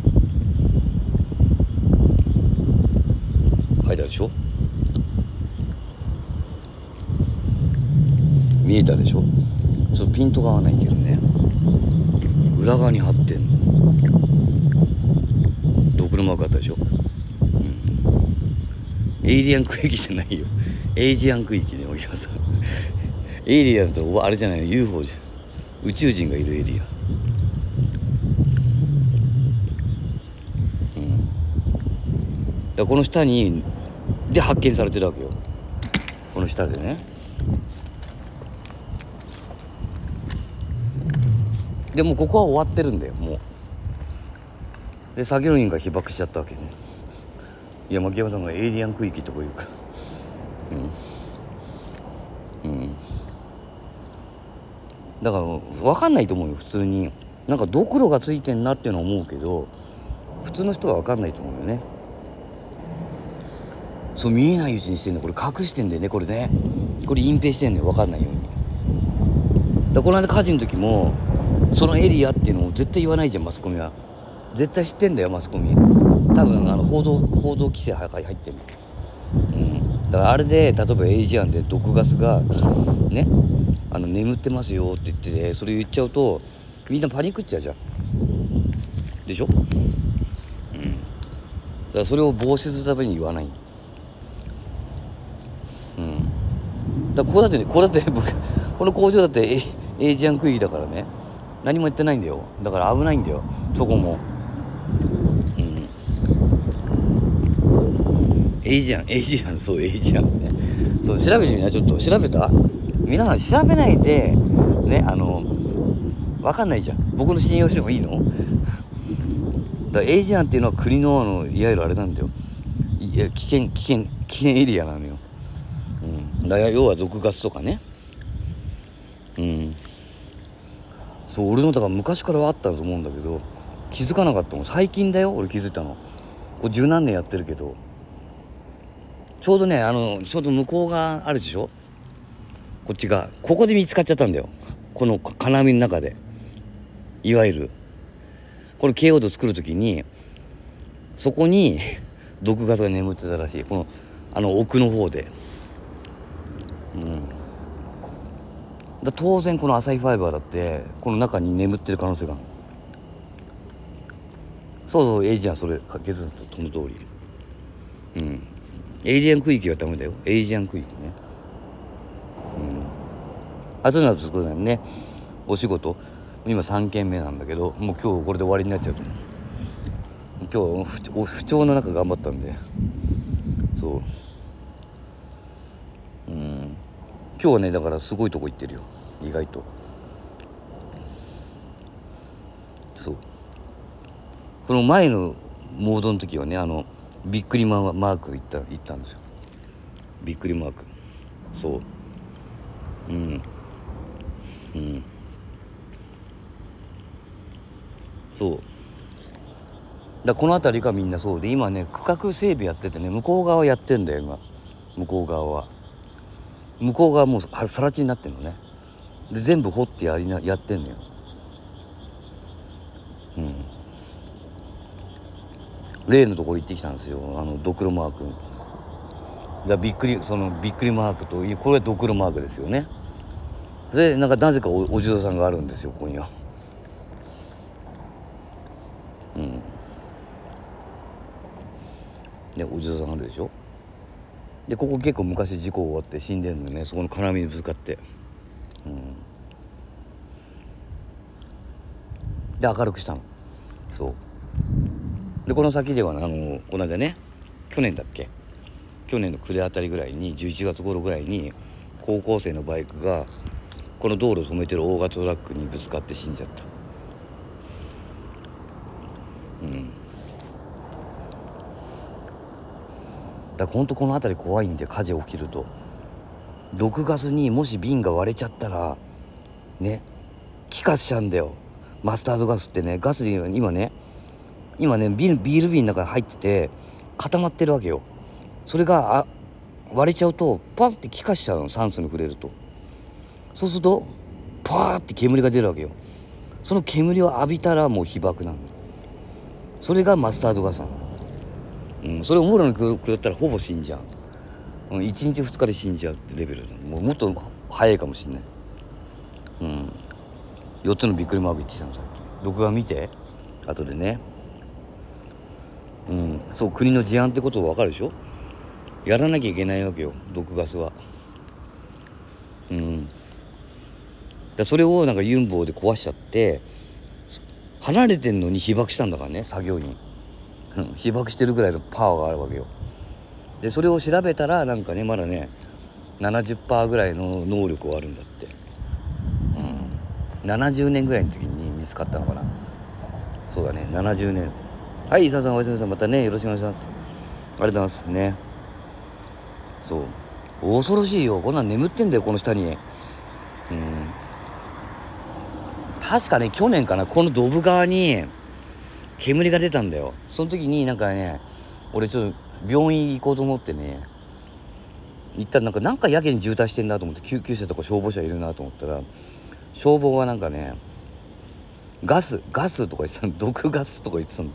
書いてあるでしょ。見えたでしょ。ちょっとピントが合わないけどね、裏側に貼ってんの。ドクロマークあったでしょ、うん、エイリアン区域じゃないよ、エイジアン区域ね、お客さん。エイリアンだとあれじゃないの、 ユーフォー じゃん、宇宙人がいるエリア。うん、だからこの下にで発見されてるわけよ、この下でね。でもここは終わってるんだよ、もう。で作業員が被爆しちゃったわけね。いや、牧山さんがエイリアン区域とか言うから、うんうん、だから分かんないと思うよ、普通に。なんかドクロがついてんなっていうのは思うけど、普通の人は分かんないと思うよね。そう見えないうちにしてんの、これ隠してんだよね、これね。これ隠蔽してんのよ、分かんないように。だこの間火事の時もそのエリアっていうのを絶対言わないじゃん、マスコミは。絶対知ってんだよ、マスコミ。多分あの報道報道規制入ってるの、うん、だからあれで例えばエイジアンで毒ガスがね、あの眠ってますよって言ってて、それ言っちゃうとみんなパニックっちゃうじゃんでしょ。うん、だからそれを防止するために言わない。うん、だからここだってね、これだって僕この工場だってエイジアン区域だからね、何も言ってないんだよ。だから危ないんだよ、そこも。うん、エイジアンエイジアンそうエイジアンね。そう調べてみな、ちょっと調べた？皆さん調べないでね、あの分かんないじゃん。僕の信用してもいいの？ だからエイジアンっていうのは国のあのいわゆるあれなんだよ、いや危険危険危険エリアなのよ。うん、だから要は毒ガスとかね。うん、そう俺のだから昔からはあったと思うんだけど気づかなかったもん。最近だよ俺気づいたの。これ十何年やってるけど、ちょうどねあのちょうど向こうがあるでしょ、こっちがここで見つかっちゃったんだよ、この金網の中で。いわゆるこの京王道作る時にそこに毒ガスが眠ってたらしい、このあの奥の方で。うんだ当然この浅いファイバーだってこの中に眠ってる可能性がある。そうそうエイジアンそれかけずとその通り。うんエイリアン区域はダメだよ、エイジアン区域ね。うんあそういうのはそうだよね。お仕事今さんけんめなんだけどもう今日これで終わりになっちゃうと思う。今日不不調の中頑張ったんでそううん今日はねだからすごいとこ行ってるよ意外と。そうこの前のモードの時はねあのびっくりマーク行った行ったんですよ。びっくりマークそううんうんそうだからこの辺りがみんなそうで今ね区画整備やっててね向こう側やってんだよ今。向こう側は向こう側もうさら地になってんのね。で全部掘ってやりなやってんのよ。うん例のところ行ってきたんですよあのドクロマークだびっくりそのびっくりマークとこれはドクロマークですよね。それでなんかなぜか お, お地蔵さんがあるんですよここには。うんでお地蔵さんがあるでしょ。でここ結構昔事故終わって死んでんのよねそこの金網にぶつかって。うんで明るくしたの。そうでこの先ではあのこの間ね去年だっけ去年の暮れあたりぐらいにじゅういちがつ頃ぐらいに高校生のバイクがこの道路を止めてる大型トラックにぶつかって死んじゃった。うんだからほんとこの辺り怖いんで火事起きると毒ガスにもし瓶が割れちゃったらね気化しちゃうんだよ。マスタードガスってねガスで今ね今ねビール、ビール瓶の中に入ってて固まってるわけよ。それがあ割れちゃうとパンって気化しちゃうの酸素に触れると。そうするとパーって煙が出るわけよ。その煙を浴びたらもう被爆なの。それがマスタードガスなの。うん、それをもろに食らったらほぼ死んじゃう。うん、いちにちふつかで死んじゃうってレベルだ。もうもっと早いかもしんない。うんよっつのびっくりマーク言ってきたのさっき。録画見て後でね。うんそう国の事案ってこと分かるでしょ。やらなきゃいけないわけよ毒ガスは。うんだそれをなんかユンボで壊しちゃって離れてんのに被爆したんだからね作業員。被爆してるぐらいのパワーがあるわけよ。でそれを調べたらなんかねまだね ななじゅっパーセント ぐらいの能力はあるんだって。うんななじゅうねんぐらいの時に見つかったのかな。そうだねななじゅうねん。はい伊沢さんおやすみなさいまたねよろしくお願いします。ありがとうございますね。そう恐ろしいよこんなん眠ってんだよこの下に。うん確かね去年かなこのドブ川に煙が出たんだよ。その時になんかね俺ちょっと病院行こうと思ってね行ったらなんかなんかやけに渋滞してんなと思って救急車とか消防車いるなと思ったら消防はなんかねガスガスとか言ってたの毒ガスとか言ってたの。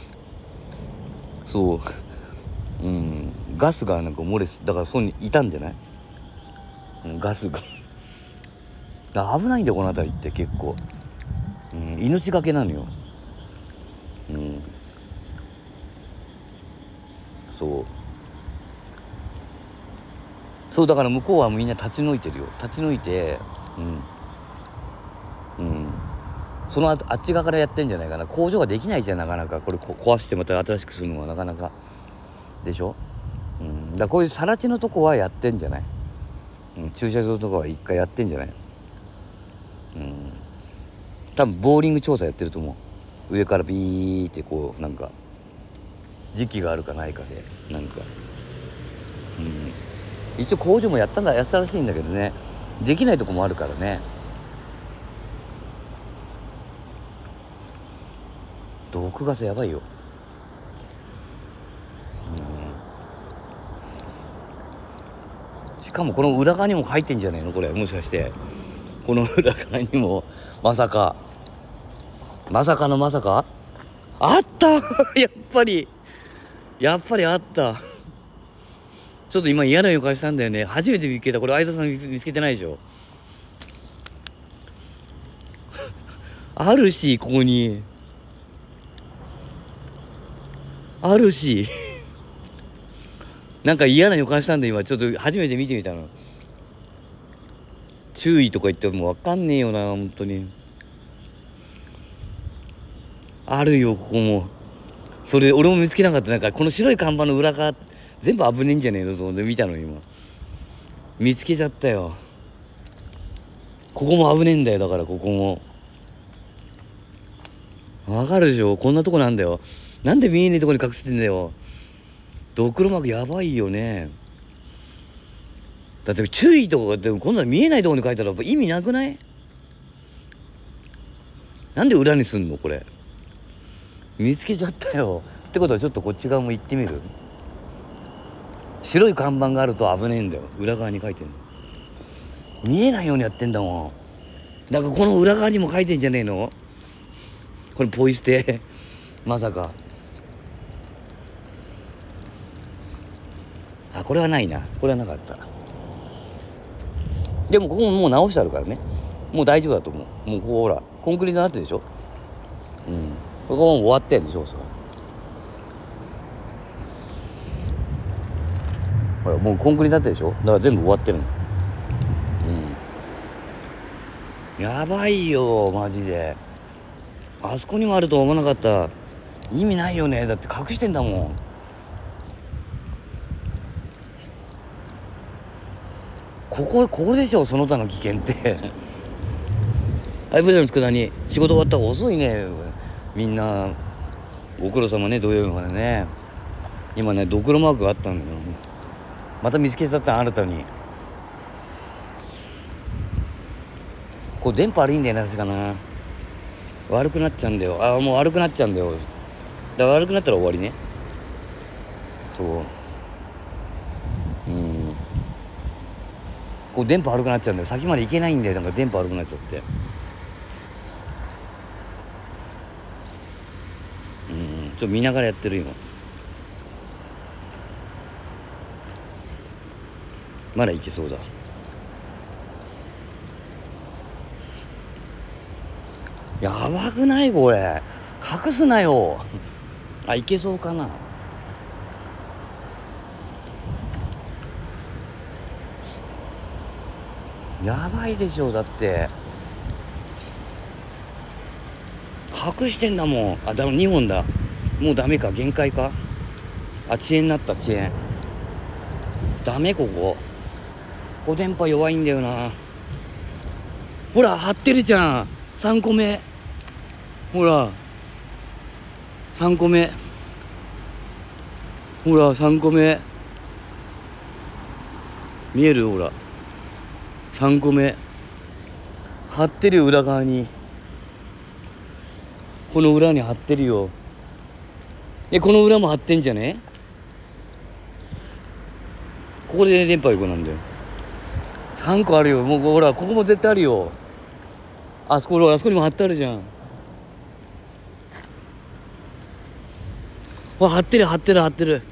そううんガスがなんか漏れすだからそこにいたんじゃない、うん、ガスがだ危ないんだよこの辺りって結構、うん、命がけなのよ。うんそうそうだから向こうはみんな立ち退いてるよ立ち退いてうんうんそのああっち側からやってんじゃないかな。工場ができないじゃんなかなかこれこ壊してまた新しくするのはなかなかでしょ。うんだからこういう更地のとこはやってんじゃない、うん、駐車場とかは一回やってんじゃない。うん多分ボーリング調査やってると思上からビーってこうなんか時期があるかないかでなんか、うん、一応工場もやったんだやったらしいんだけどね、できないとこもあるからね。毒ガスやばいよ。うん、しかもこの裏側にも入ってんじゃねえのこれ、もしかしてこの裏側にもまさかまさかのまさかあったやっぱりやっぱりあった。ちょっと今嫌な予感したんだよね。初めて見つけた。これ相田さん見つ、見つけてないでしょあるし、ここにあるしなんか嫌な予感したんだ今。ちょっと初めて見てみたの。注意とか言っても分かんねえよな本当に。あるよここも。それ俺も見つけなかった。なんかこの白い看板の裏側全部危ねえんじゃねえのと思って見たの今。見つけちゃったよ。ここも危ねえんだよ。だからここもわかるでしょ。こんなとこなんだよ。なんで見えねえとこに隠してんだよ。ドクロマークやばいよね。だって注意とかって今度は見えないとこに書いたら意味なくない？なんで裏にすんのこれ。見つけちゃったよ。ってことはちょっとこっち側も行ってみる？白い看板があると危ねえんだよ。裏側に書いてんの。見えないようにやってんだもん。だからこの裏側にも書いてんじゃねえの？これポイ捨てまさか。あ、これはないな。これはなかった。でもここももう直してあるからね。もう大丈夫だと思う。もうここほらコンクリになってるでしょ。うん。ここも終わってんでしょ。そほらもうコンクリになってるでしょ。だから全部終わってるの。うん。やばいよマジで。あそこにもあると思わなかった。意味ないよね。だって隠してんだもん。ここここでしょその他の危険ってはい、ブザの佃煮仕事終わったら遅いね。みんなご苦労様ね。土曜日までね。今ねドクロマークがあったんだよ。また見つけちゃった新たに。これ電波悪いんだよな確かな。悪くなっちゃうんだよ。ああもう悪くなっちゃうんだよ。だから悪くなったら終わりね。そううんこう電波悪くなっちゃうんだよ。先まで行けないんだよ。なんか電波悪くなっちゃって。うんちょっと見ながらやってる今。まだいけそうだ。やばくないこれ。隠すなよあ、いけそうかな。やばいでしょ。だって隠してんだもん。あ、だにほんだ。もうダメか。限界か。あ、遅延になった。遅延ダメ。ここここ電波弱いんだよな。ほら張ってるじゃん。さんこめほらさんこめほらさんこめ見える？ほらさんこめ張ってるよ。裏側にこの裏に張ってるよ。えこの裏も張ってんじゃね？ここで電波よくなんだよ。さんこあるよ。もうほらここも絶対あるよ。あそこあそこにも張ってあるじゃん。わ張ってる張ってる張ってる。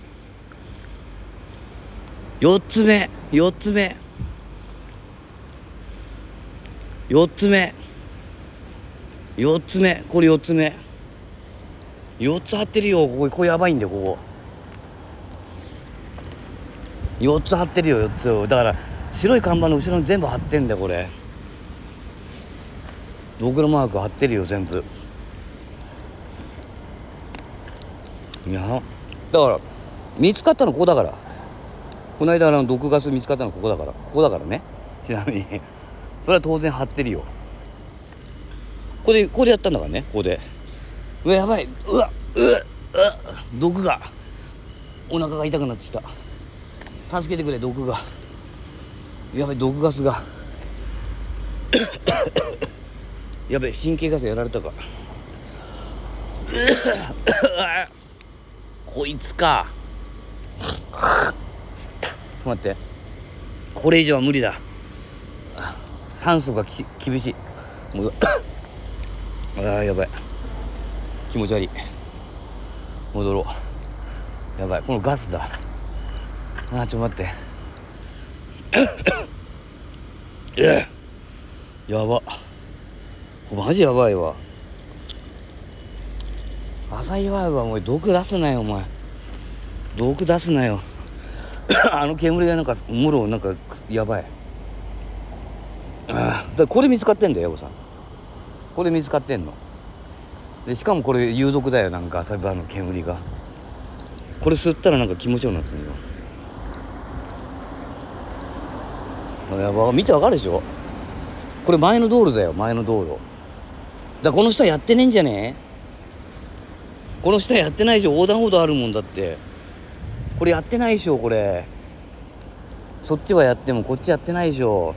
よっつめよっつめよっつめよっつめこれよっつめよっつ張ってるよ。ここここやばいんだよ。ここよっつ張ってるよ。よっつだから白い看板の後ろに全部張ってんだよ。これドクロマーク貼ってるよ全部。いやだから見つかったのここだから。この間あの毒ガス見つかったのここだから。ここだからね。ちなみにそれは当然貼ってるよ。ここでここでやったんだからね。ここでうわやばい、うわうわうわ毒がお腹が痛くなってきた。助けてくれ、毒がやばい、毒ガスがやべえ、神経ガスやられたかこいつか。ちょっと待って、これ以上は無理だ。酸素がき厳しい。もうあーやばい、気持ち悪い。戻ろう。やばい、このガスだ。あーちょっと待ってやば、マジやばいわ。朝岩はもう毒出すなよ、お前毒出すなよあの煙がなんかもろなんかやばい。ああ、だこれ見つかってんだよ、ヤボさん。これ見つかってんので、しかもこれ有毒だよ。なんか朝岩の煙が、これ吸ったらなんか気持ちよくなってるよ。やば、見てわかるでしょ。これ前の道路だよ、前の道路だ。この下やってねえんじゃねえ。この下やってないでしょ。横断歩道あるもんだって。これやってないでしょ。これそっちはやってもこっちやってないでしょ。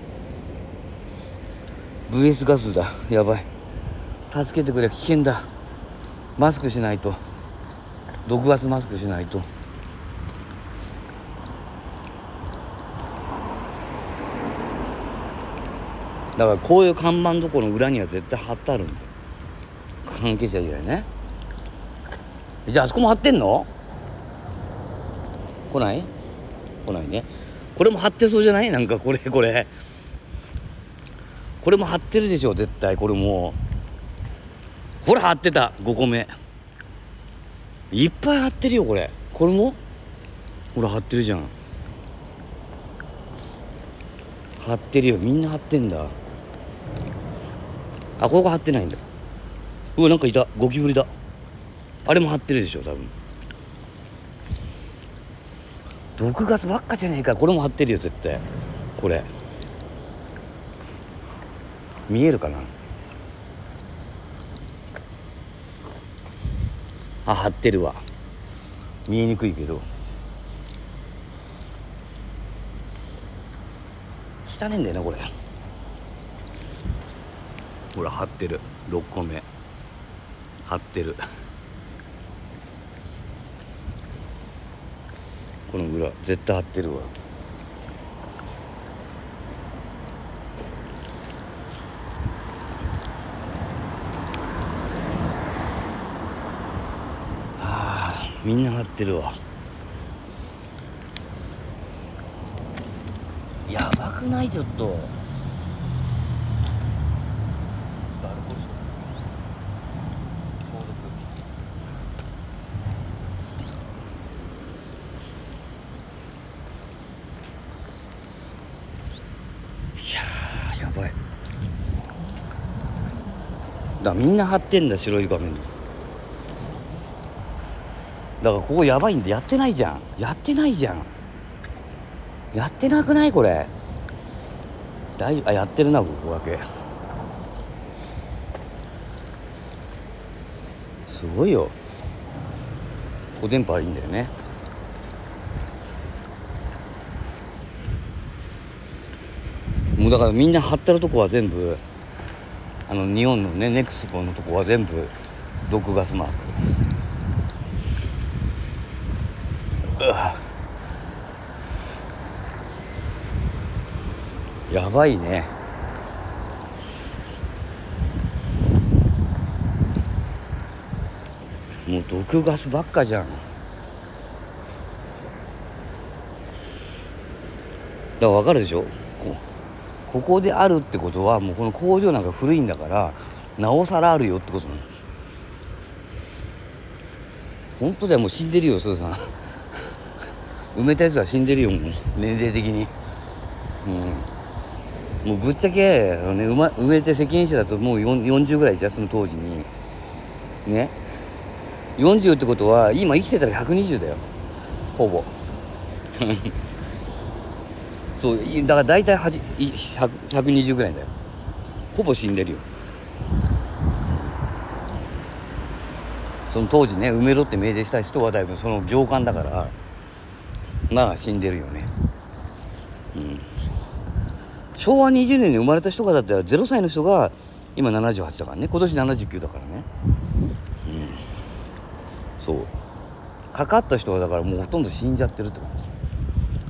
ブイエス ガスだ。やばい、助けてくれ、危険だ。マスクしないと、毒ガスマスクしないと。だからこういう看板とこの裏には絶対貼ってあるんだよ、関係者以外ね。じゃああそこも貼ってんの？来ない来ないね。これも貼ってそうじゃない？なんかこれこれこれも貼ってるでしょ絶対。これもほら貼ってた、ごこめいっぱい貼ってるよ。これこれもほら貼ってるじゃん。貼ってるよ、みんな貼ってんだ。あ、ここ貼ってないんだ。うわ、なんかいた、ゴキブリだ。あれも貼ってるでしょ多分。毒ガスばっかじゃねえか。これも貼ってるよ絶対。これ見えるかな。あ、貼ってるわ。見えにくいけど汚ねえんだよなこれ。ほら貼ってる、ろっこめ貼ってる。この裏絶対貼ってるわ。あーみんな貼ってるわ。やばくない？ちょっとちょっとアルコール消毒。いやーやばい。だからみんな貼ってんだ、白い画面に。だからここやばいんで、やってないじゃんやってないじゃんやってなくないこれ。大丈夫？あ、やってるな、ここだけ。すごいよ。ここ電波いいんだよね。もうだからみんな貼ってるとこは全部あの日本のね、ネクスコのとこは全部毒ガスマーク。うわやばいね。もう毒ガスばっかじゃん。だから分かるでしょ。こここであるってことはもうこの工場なんか古いんだからなおさらあるよってことなの。本当だよ、もう死んでるよすずさん埋めたやつは死んでるよ、もう年齢的に。うん、もうぶっちゃけあの、ね、埋, ま、埋めて責任者だともうよんじゅうぐらいじゃん、その当時にね。よんじゅうってことは今生きてたらひゃくにじゅうだよ、ほぼそうだから大体ひゃく、ひゃくにじゅうぐらいだよ。ほぼ死んでるよ。 その当時ね埋めろって命令した人はだいぶその上官だからまあ死んでるよね。うん、しょうわにじゅうねんに生まれた人がだったらゼロさいの人が今ななじゅうはちだからね。今年ななじゅうきゅうだからね。うん、そうかかった人はだからもうほとんど死んじゃってるってこと。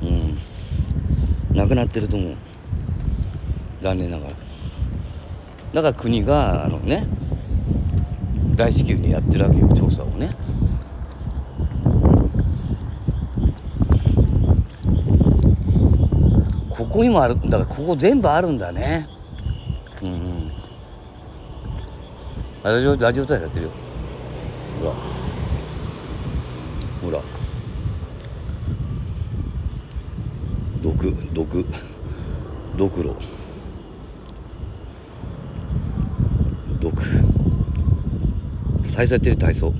うん亡くなってると思う、残念ながら。だから国があのね大至急にやってるわけよ、調査をね。ここにもある、だからここ全部あるんだね。うん、ラジオラジオ体操やってるよ。ほらほら毒毒ドクロ毒体操やってる体操。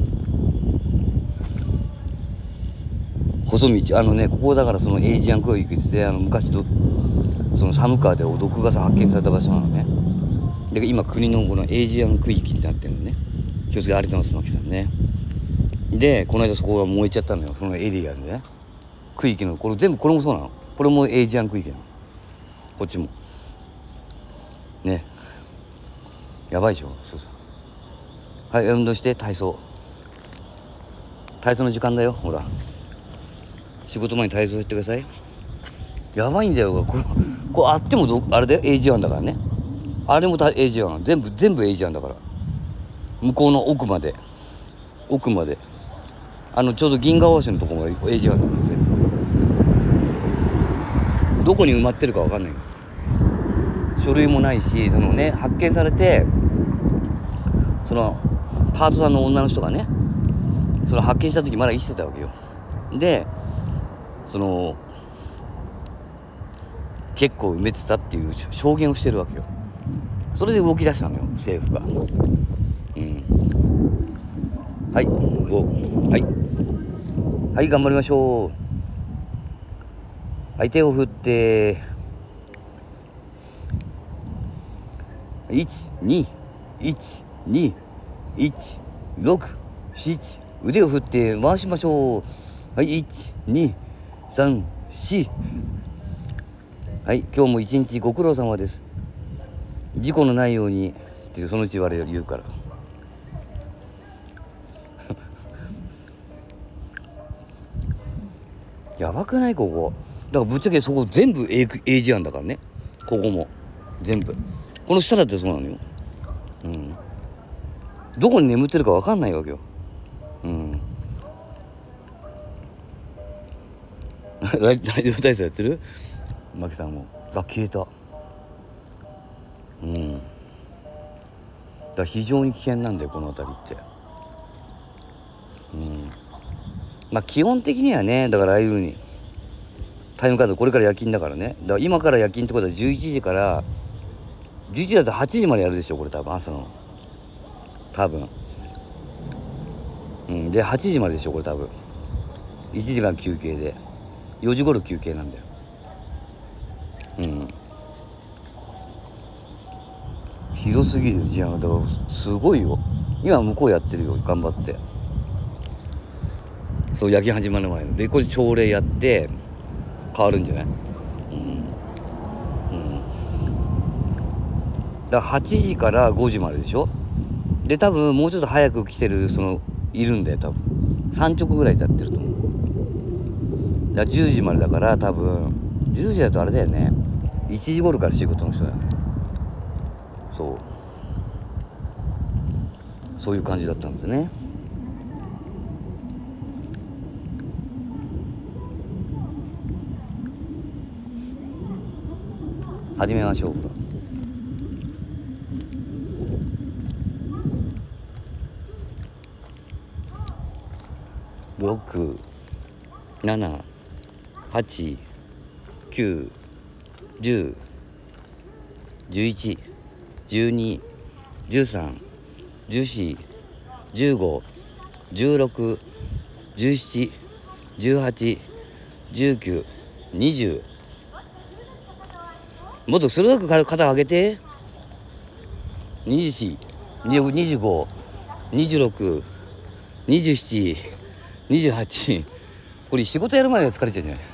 細道あのねここだからそのエイジアン空域ってあの昔どその寒川でお毒がさ発見された場所なのね。で今国のこのエイジアン区域になってるのね。気をつけてありがとうございますマキさんね。でこの間そこが燃えちゃったのよ、そのエリアでね。区域のこれ全部これもそうなの。これもエイジアン区域なの、こっちもね。やばいでしょ。そうそうはい運動して体操体操の時間だよ。ほら仕事前に体操やってください。やばいんだよこれ、これあってもどあれで エージーワン だからね。あれも エージーワン 全部全部 エージーワン だから。向こうの奥まで奥まであのちょうど銀河大橋のとこまで エージーワン なんですよ。どこに埋まってるか分かんないんです。書類もないしそのね発見されてそのパートさんの女の人がねその発見した時まだ生きてたわけよ。でその結構埋めてたっていう証言をしてるわけよ。それで動き出したのよ政府が。うんはいごはいはい頑張りましょう。はい手を振っていちにいちにいちろくしち腕を振って回しましょう。はいいちにさんしはい今日も一日ご苦労様です。事故のないようにってそのうち言われる言うからやばくないここ。だからぶっちゃけそこ全部 エージーワン だからね。ここも全部この下だってそうなのよ。うんどこに眠ってるか分かんないわけよ。うんラジオ体操やってるマキさんも。あ消えた。うんだから非常に危険なんだよこの辺りって。うんまあ基本的にはねだからああいうふうにタイムカードこれから夜勤だからね。だから今から夜勤ってことはじゅういちじからじゅういちじだとはちじまでやるでしょこれ多分朝の多分。うんではちじまででしょこれ多分。いちじかん休憩でよじ頃休憩なんだよ。うん広すぎるじゃん。だからすごいよ今向こうやってるよ頑張って。そう夜勤始まる前のでこれ朝礼やって変わるんじゃない。うんうんだからはちじからごじまででしょ。で多分もうちょっと早く来てるそのいるんだよ多分さん直ぐらいでやってると思う。だからじゅうじまでだから多分じゅうじだとあれだよねいちじ頃から仕事の人だよね。そうそういう感じだったんですね。始めましょう。ろく、なな、はち、きゅう、じゅう、じゅういち、じゅうに、じゅうさん、じゅうよん、じゅうご、じゅうろく、じゅうなな、じゅうはち、じゅうきゅう、にじゅう。もっと鋭く肩を上げて。にじゅうよん、にじゅうご、にじゅうろく、 にじゅうなな、にじゅうはち、これ仕事やる前が疲れちゃうじゃない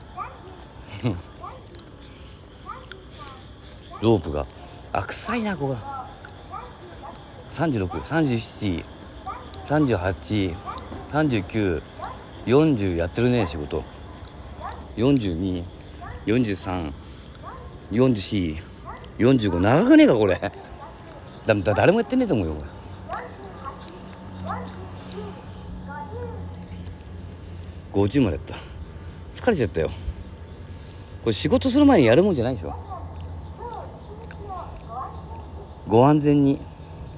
ロープがあ臭いなここがさんじゅうろく、さんじゅうなな、さんじゅうはち、さんじゅうきゅう、よんじゅうやってるね仕事。よんじゅうに、よんじゅうさん、よんじゅうよん、よんじゅうご、長くねえかこれ。だだ誰もやってねえと思うよこれ。ごじゅうまでやった。疲れちゃったよ。これ仕事する前にやるもんじゃないでしょ。ご安全に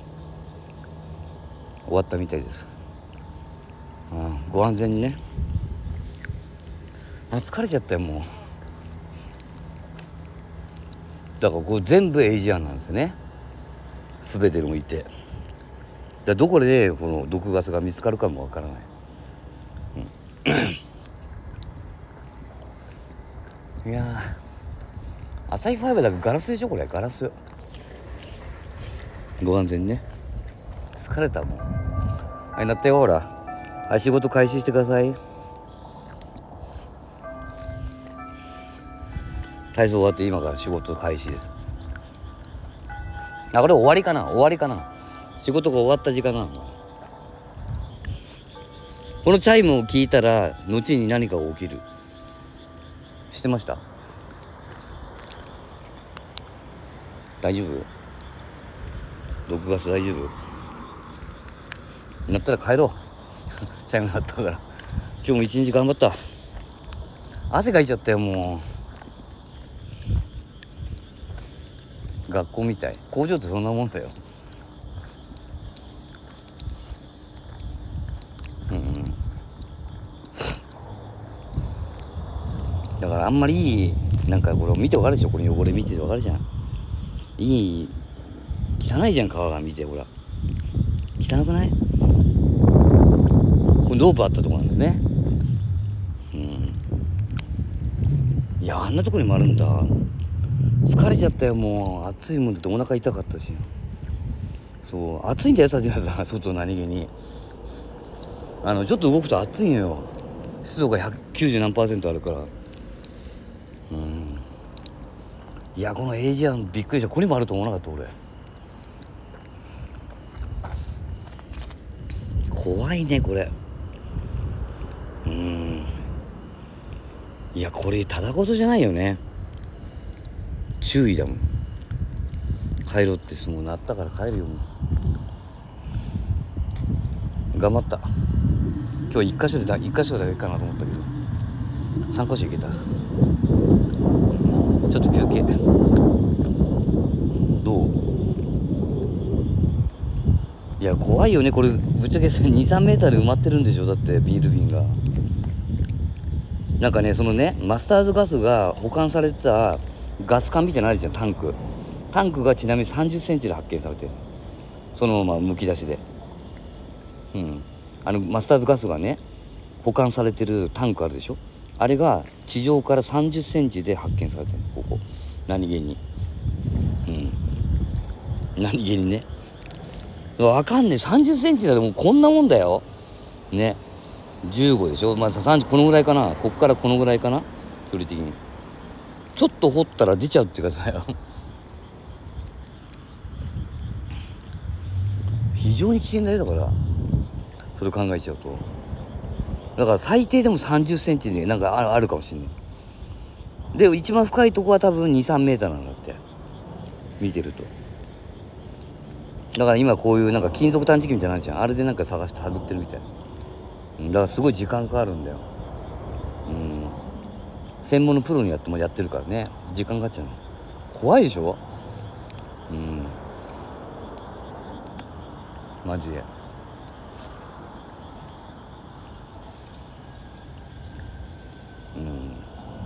終わったみたいです。うん、ご安全にね。あ、疲れちゃったよもう。だからこれ全部エイジアンなんですよね。全てのいて。だどこでこの毒ガスが見つかるかもわからない。うん、いやー、アサヒファイブだけガラスでしょこれ、ガラス。ご安全にね。疲れたもん。はい、なったよほら。はい、仕事開始してください。体操終わって今から仕事開始です。あ、これ終わりかな、終わりかな。仕事が終わった時間なの。このチャイムを聞いたら後に何かが起きる。知ってました？大丈夫？毒ガス大丈夫？なったら帰ろうチャイム鳴ったから。今日も一日頑張った。汗かいちゃったよもう。学校みたい。工場ってそんなもんだよ。うん。だからあんまりいい、なんかこれ見てわかるでしょ。これ汚れ見てわかるじゃん。いい汚いじゃん川が。見てほら汚くない？これロープあったとこなんだよね。うん。いや、あんなとこにもあるんだ。疲れちゃったよもう。暑いもんでお腹痛かったし。そう暑いんだよさ、じゃあさ、外何気にあのちょっと動くと暑いのよ。湿度がひゃくきゅうじゅう何パーセントあるから。うん。いや、このエイジアンびっくりした。ここにもあると思わなかった俺。怖いねこれ。うん。いや、これただ事じゃないよね。注意だもん。帰ろうってもうなったから帰るよもう。頑張った。今日一箇所でだ一箇所だけかなと思ったけど三箇所行けた。ちょっと休憩。どう？いや怖いよねこれ。ぶっちゃけに、さんメーターで埋まってるんでしょ。だってビール瓶がなんかね、そのねマスタードガスが保管されてたガス管みたいなのあるじゃん。タンクタンクがちなみにさんじゅっセンチで発見されてる。そのままむき出しで。うんあのマスタードガスがね保管されてるタンクあるでしょ。あれが地上からさんじゅっセンチで発見されてる。ここ何気に。うん何気にね。わかんねえ。さんじゅっセンチだともうこんなもんだよね。じゅうごでしょ。まあさんじゅうこのぐらいかな。こっからこのぐらいかな距離的に。ちょっと掘ったら出ちゃうってくださいよ非常に危険だよ。だからそれ考えちゃうと。だから最低でもさんじゅっセンチでなんかあるかもしれない。で一番深いとこは多分に、さんメーターなんだって見てると。だから今こういうなんか金属探知機みたいなのあるじゃん。あれでなんか探して探ってるみたい。だからすごい時間かかるんだよ。うん専門のプロにやってもやってるからね。時間かかっちゃうの。怖いでしょ。うんマジで。うん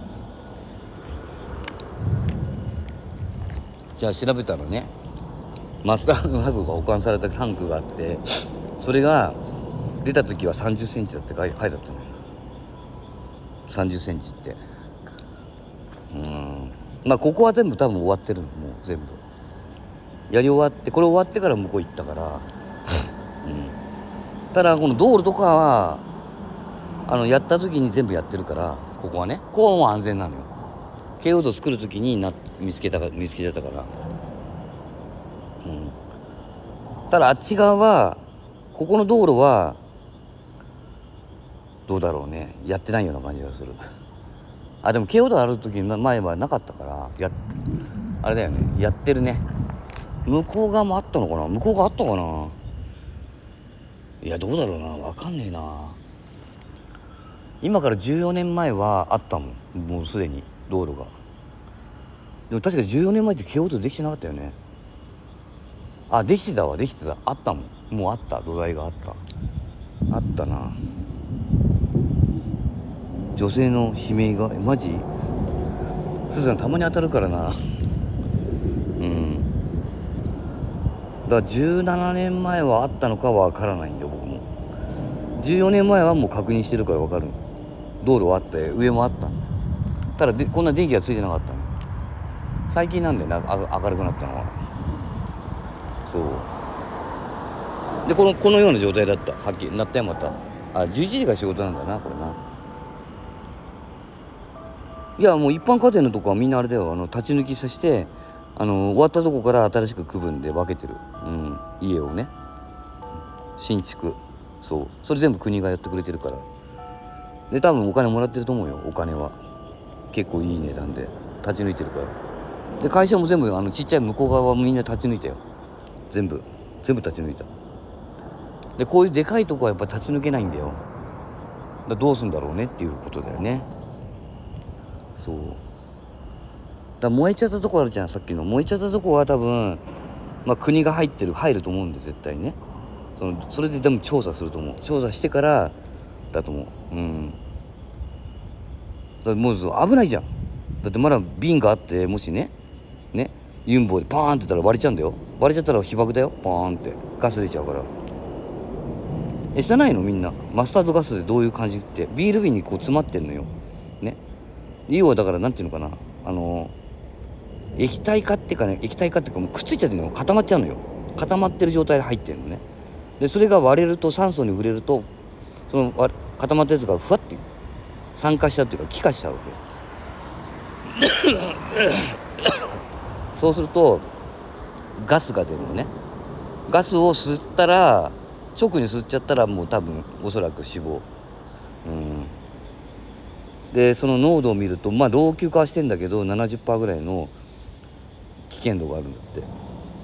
じゃあ調べたらねマスタードガスが保管されたタンクがあって、それが出た時はさんじゅっセンチだって書いてあったのよ。さんじゅっセンチってうんまあここは全部多分終わってるの。もう全部やり終わって、これ終わってから向こう行ったからうんただこの道路とかはあのやった時に全部やってるから、ここはね、ここはもう安全なのよ。京王道作る時にな見つけたか見つけちゃったから。うん。ただあっち側は、ここの道路はどうだろうね、やってないような感じがする。あ、でも京王道ある時前はなかったから、やあれだよね、やってるね。向こう側もあったのかな、向こう側あったかな。いや、どうだろうな、わかんねえな。今からじゅうよねんまえはあったもん、もうすでに道路が。でも確かじゅうよねんまえって京王道できてなかったよね。あ、できてたわ、できてた、あったもん、もうあった、土台があったあったな。女性の悲鳴がマジすずさんたまに当たるからな。うん。だからじゅうななねんまえはあったのかは分からないんだよ、僕も。じゅうよねんまえはもう確認してるから分かる。道路はあって、上もあった。ただでこんな電気がついてなかったの。最近なんだよな、あ明るくなったのは。そうで、このこのような状態だった。はっきりなったよ、また。あ、じゅういちじが仕事なんだな、これな。いや、もう一般家庭のとこはみんなあれだよ、あの立ち退きさせて、あの終わったとこから新しく区分で分けてる、うん、家をね、新築。そう、それ全部国がやってくれてるから。で多分お金もらってると思うよ。お金は結構いい値段で立ち退いてるから。で会社も全部あのちっちゃい向こう側はみんな立ち退いたよ。全部全部立ち退いた。でこういうでかいとこはやっぱ立ち抜けないんだよ。だどうすんだろうねっていうことだよね。そうだ、燃えちゃったとこあるじゃん、さっきの燃えちゃったとこは多分、まあ、国が入ってる入ると思うんで、絶対ね。そのそれででも調査すると思う。調査してからだと思う。うん。だってもう危ないじゃん。だってまだ瓶があって、もしねねユンボでパーンってたら割れちゃうんだよ。割れちゃったら被爆だよ。パーンってガス出ちゃうから。え、知らないのみんな。マスタードガスでどういう感じって、ビール瓶にこう詰まってんのよね。要はだからなんていうのかな、あの液体化っていうかね、液体化っていうかもうくっついちゃってるのよ。固まっちゃうのよ。固まってる状態で入ってるのね。でそれが割れると、酸素に触れると、その固まったやつがふわって酸化しちゃうっていうか気化しちゃうわけそうするとガスが出るのね。ガスを吸ったら、直に吸っちゃったらもう多分おそらく死亡。うんでその濃度を見ると、まあ老朽化はしてんだけど ななじゅっパーセント ぐらいの危険度があるんだって。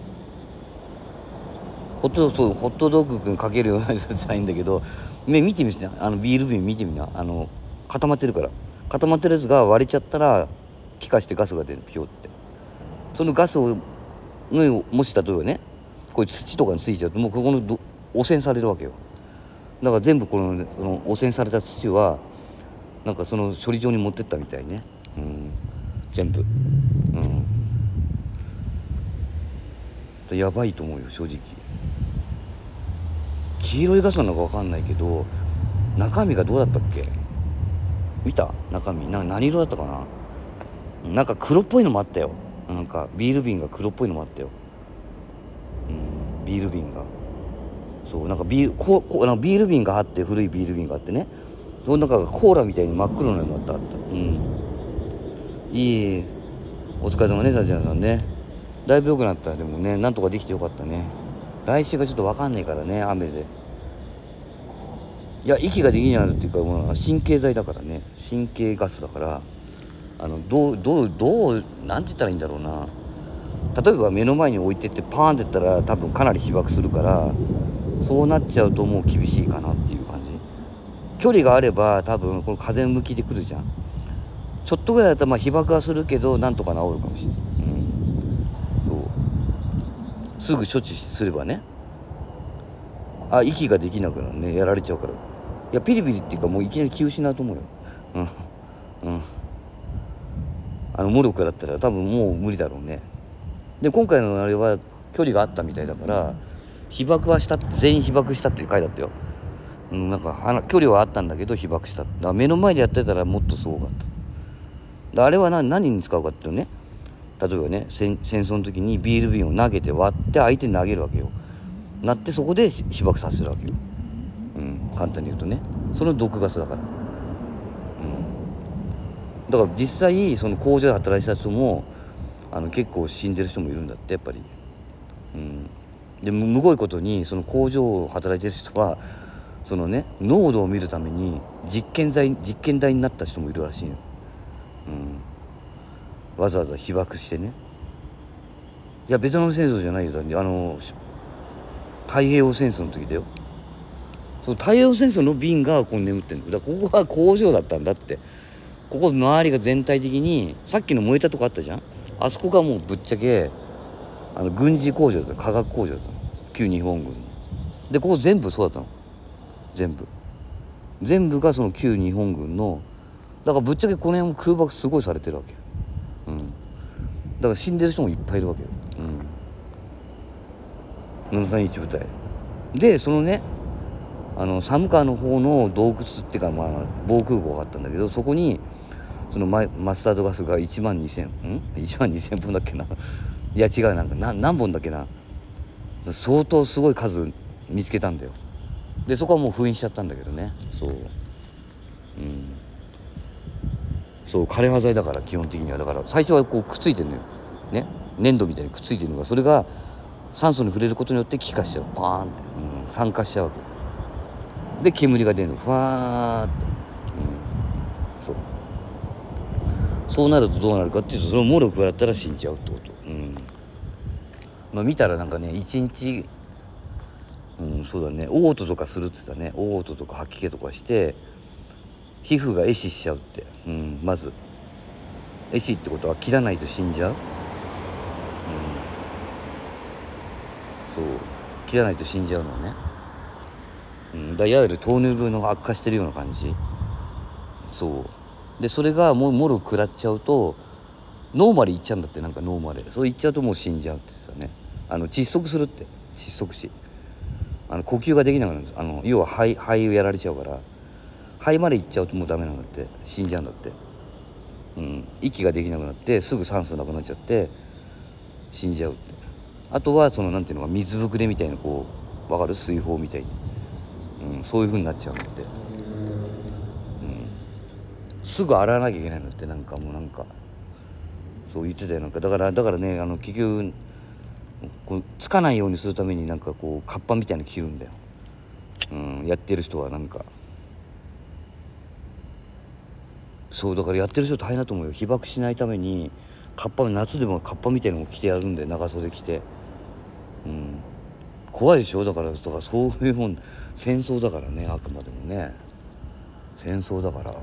ホットそうホットドッグくんかけるようなやつじゃないんだけど、目見てみて、あのビール瓶見てみな。あの固まってるから、固まってるやつが割れちゃったら気化してガスが出る、ピョって。そのガスをのもし例えばね、こういう土とかについちゃうと、もうここのど汚染されるわけよ。だから全部この、ね、その汚染された土はなんかその処理場に持ってったみたいね。うん、全部。うん。やばいと思うよ、正直。黄色いガスなのか分かんないけど、中身がどうだったっけ？見た？中身な何色だったかな。なんか黒っぽいのもあったよ。なんかビール瓶が黒っぽいのもあったよ。うん、ビール瓶が。そうなんかビールここなんかビール瓶があって、古いビール瓶があってね、その中がコーラみたいに真っ黒なのがあったあった。うん。いいお疲れ様ね、タジナさんね。だいぶ良くなった。でもね、なんとかできてよかったね。来週がちょっと分かんないからね、雨で。いや息ができになるっていうか、まあ、神経剤だからね、神経ガスだから、あのどうどうどうなんて言ったらいいんだろうな。例えば目の前に置いてってパーンっていったら多分かなり被爆するから、そうなっちゃうともう厳しいかなっていう感じ。距離があれば多分この風向きで来るじゃん。ちょっとぐらいだったらまあ被爆はするけど、なんとか治るかもしれない。うん、そうすぐ処置すればね。あ、息ができなくなるね、やられちゃうから。いやピリピリっていうかもういきなり気失うと思うよ。うんうんあのモルクだったら多分もう無理だろうね。で今回のあれは距離があったみたいだから、被爆はしたって、全員被爆したって書いてあったよ。うん、なんか距離はあったんだけど被爆した。だから目の前でやってたらもっとすごかった。あれは 何, 何に使うかっていうとね、例えばね、戦, 戦争の時にビール瓶を投げて割って相手に投げるわけよ。なってそこで被爆させるわけよ。 簡単に言うとね、その毒ガスだから。うん、だから実際その工場で働いてた人もあの結構死んでる人もいるんだってやっぱり。うん、でむごいことにその工場を働いてる人はそのね濃度を見るために実験台実験台になった人もいるらしいの。うん、わざわざ被爆してね。いやベトナム戦争じゃないよ、だってあの太平洋戦争の時だよ。その太平洋戦争の瓶がここに眠ってるんだ。だからここは工場だったんだって。ここ周りが全体的にさっきの燃えたとこあったじゃん。あそこがもうぶっちゃけあの軍事工場だった、化学工場だったの、旧日本軍の。でここ全部そうだったの、全部全部がその旧日本軍の。だからぶっちゃけこの辺も空爆すごいされてるわけよ。うん、だから死んでる人もいっぱいいるわけよ。うん、ななさんいち部隊で、そのねあの寒川の方の洞窟っていうか、まあ、防空壕があったんだけど、そこにそのママスタードガスがいちまんにせんんいちまんにせんぼんだっけな。いや違う、なんかな何本だっけな、相当すごい数見つけたんだよ。でそこはもう封印しちゃったんだけどね。そう、うん、そう枯葉剤だから基本的には。だから最初はこうくっついてるのよね、粘土みたいにくっついてるのが、それが酸素に触れることによって気化しちゃう、パーンって、うん、酸化しちゃうわけで、煙が出るのふわーって、うん、そうそうなるとどうなるかっていうと、そのもろくらったら死んじゃうってこと。うん、まあ見たらなんかね一日、うん、そうだね、嘔吐とかするって言ったね。嘔吐とか吐き気とかして皮膚が壊死しちゃうって。うん、まず壊死ってことは切らないと死んじゃう。うん、そう切らないと死んじゃうのね。うん、だいわゆる糖尿病の悪化してるような感じ。そうでそれがもうもろ食らっちゃうと脳まで行っちゃうんだって。なんか脳までそう行っちゃうともう死んじゃうって言ってたね。あの窒息するって。窒息死、あの呼吸ができなくなるんです。あの要は肺肺をやられちゃうから、肺まで行っちゃうともうダメなんだって、死んじゃうんだって。うん、息ができなくなってすぐ酸素なくなっちゃって死んじゃうって。あとはそのなんていうのか水ぶくれみたいな、こうわかる、水泡みたいに、うん、そういう風になっちゃうんだって。うん、すぐ洗わなきゃいけないんだって。なんかもうなんかそう言ってたよ。なんかだからだからね、あの結局こうつかないようにするためになんかこうカッパみたいなの着るんだよ。うん、やってる人はなんかそうだからやってる人大変だと思うよ。被爆しないためにカッパ、夏でもカッパみたいなのを着てやるんで、長袖着て。うん、怖いでしょ。だからだからそういうもん、戦争だからね、あくまでもね戦争だから、うん、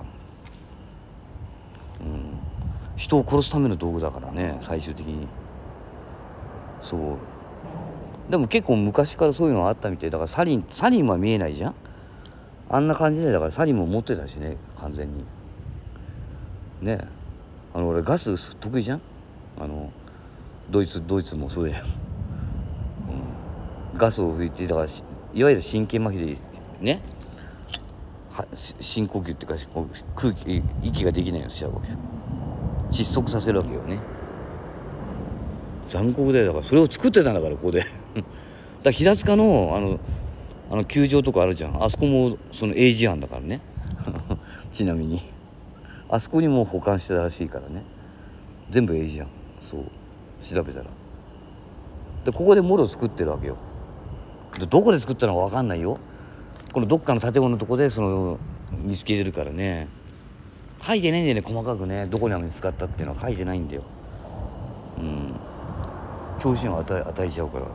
人を殺すための道具だからね、最終的に。そうでも結構昔からそういうのはあったみたいだから、サリンサリンは見えないじゃん、あんな感じで。だからサリンも持ってたしね、完全にね。あの俺ガス得意じゃん、あのドイツドイツもそうだよ、うん、ガスを吹いて、だからいわゆる神経麻痺でね、は深呼吸っていうか空気息ができないようにしちゃうわけよ。窒息させるわけよね。残酷だよ。だからそれを作ってたんだから、ここでだから平塚のあのあの球場とかあるじゃん、あそこもそのエイジアンだからねちなみにあそこにも保管してたらしいからね、全部エイジアン。そう調べたらでここでモロ作ってるわけよ。でどこで作ったのか分かんないよ。このどっかの建物のとこでその見つけてるからね。書いてないんだよね、細かくね、どこに見つかったっていうのは書いてないんだよ。うん恐怖心を与え与えちゃうから、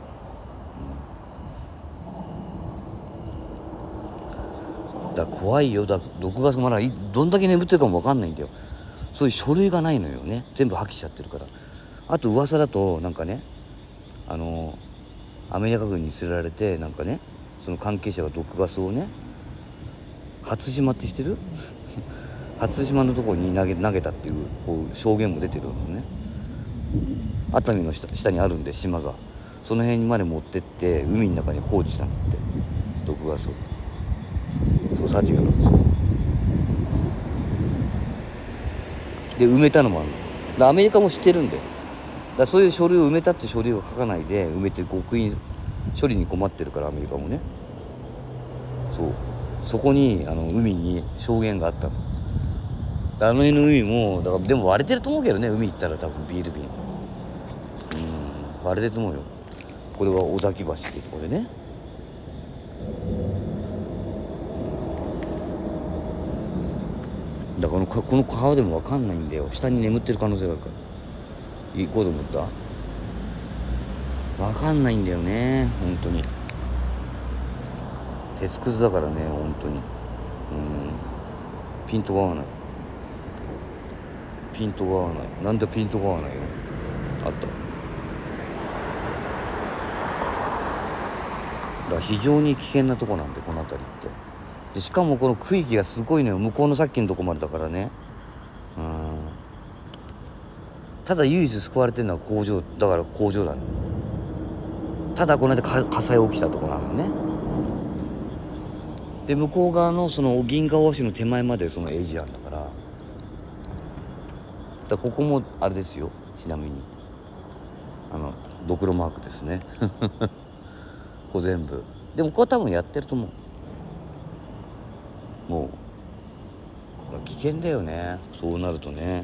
うん、だから怖いよ。だ毒ガスまだどんだけ眠ってるかも分かんないんだよ。そういう書類がないのよね、全部破棄しちゃってるから。あと噂だとなんかね、あのアメリカ軍に連れられて、なんかねその関係者が毒ガスをね、初島って知ってる初島のところに投げ投げたっていう、こう証言も出てるのね。熱海の 下, 下にあるんで島が、その辺まで持ってって海の中に放置したんだって、毒ガスを。そうサティガがそうで埋めたのもあるの。アメリカも知ってるんだよ。だからそういう書類を埋めたって書類を書かないで埋めて極印処理に困ってるから、アメリカもね。そうそこにあの海に証言があったの。あの辺の海もだからでも割れてると思うけどね、海行ったら多分ビール瓶うん割れてると思うよ。これは尾崎橋ってとこでね。だからこのこの川でも分かんないんだよ。下に眠ってる可能性があるから行こうと思った。分かんないんだよね本当に。鉄くずだからね本当に。うんピントが合わない。ピントが合わない。なんでピントが合わないよ。あった。だから非常に危険なとこなんでこの辺りって。でしかもこの区域がすごいのよ。向こうのさっきのとこまでだからね。うんただ唯一救われてるのは工場だから工場だね。ただこの間火災起きたとこなのね。で向こう側のその銀河大橋の手前までそのエイジアンだから。だからここもあれですよ。ちなみにあのドクロマークですね。ここ全部でもここは多分やってると思う。もう危険だよねそうなるとね。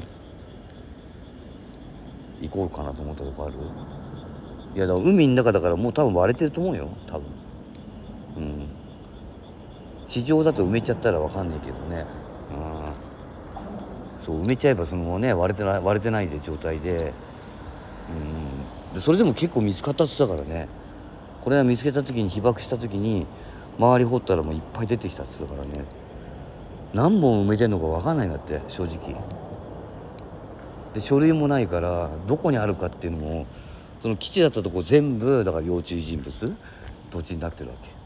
行こうかなと思ったとこある。いやだから海の中だからもう多分割れてると思うよ多分。うん地上だと埋めちゃったら分かんないけどね。うんそう埋めちゃえばそのね割れてない割れてないで状態で。うんでそれでも結構見つかったって言ってたからね。これは見つけた時に被爆した時に周り掘ったらもういっぱい出てきたって言ってたからね。何本埋めてんのか分かんないんだって正直。で書類もないからどこにあるかっていうのもその基地だったとこ全部だから要注意人物土地になってるわけ、うん、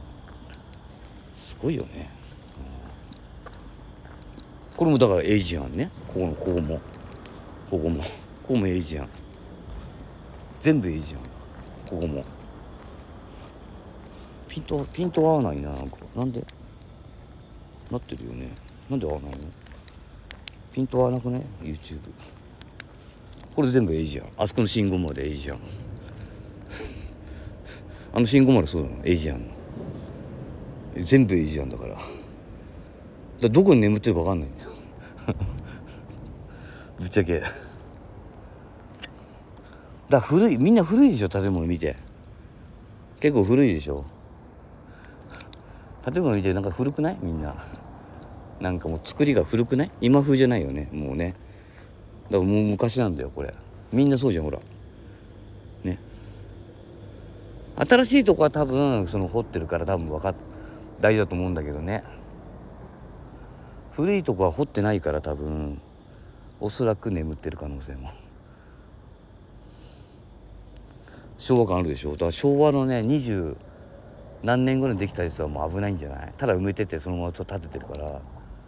すごいよね、うん、これもだからエイジアンね。ここのここもここもここもエイジアン全部エイジアン。ここもピントピント合わないな。なんかなんでなってるよね。なんで合わないの。ピント合わなくね YouTube。 これ全部エイジアン。あそこの信号までエイジアン。あの信号までそうなのエイジアンの全部エイジアンだから。だからどこに眠ってるか分かんないんだよ。ぶっちゃけだから古いみんな古いでしょ建物見て。結構古いでしょ建物見て。なんか古くないみんな。なんかもう作りが古くない。今風じゃないよねもうね。だからもう昔なんだよこれ。みんなそうじゃんほらね。新しいとこは多分その掘ってるから多分分かっ大事だと思うんだけどね。古いとこは掘ってないから多分おそらく眠ってる可能性も。昭和感あるでしょ。だから昭和のね二十何年ぐらいにできたやつはもう危ないんじゃない。ただ埋めててそのまま立ててるから。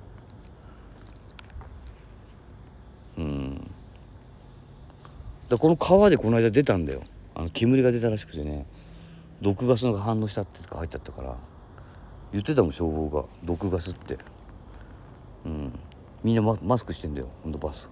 うんだこの川でこの間出たんだよ。あの煙が出たらしくてね毒ガスが反応したって書いてあったから言ってたもん消防が毒ガスって。うんみんな マ, マスクしてんだよほんとバス。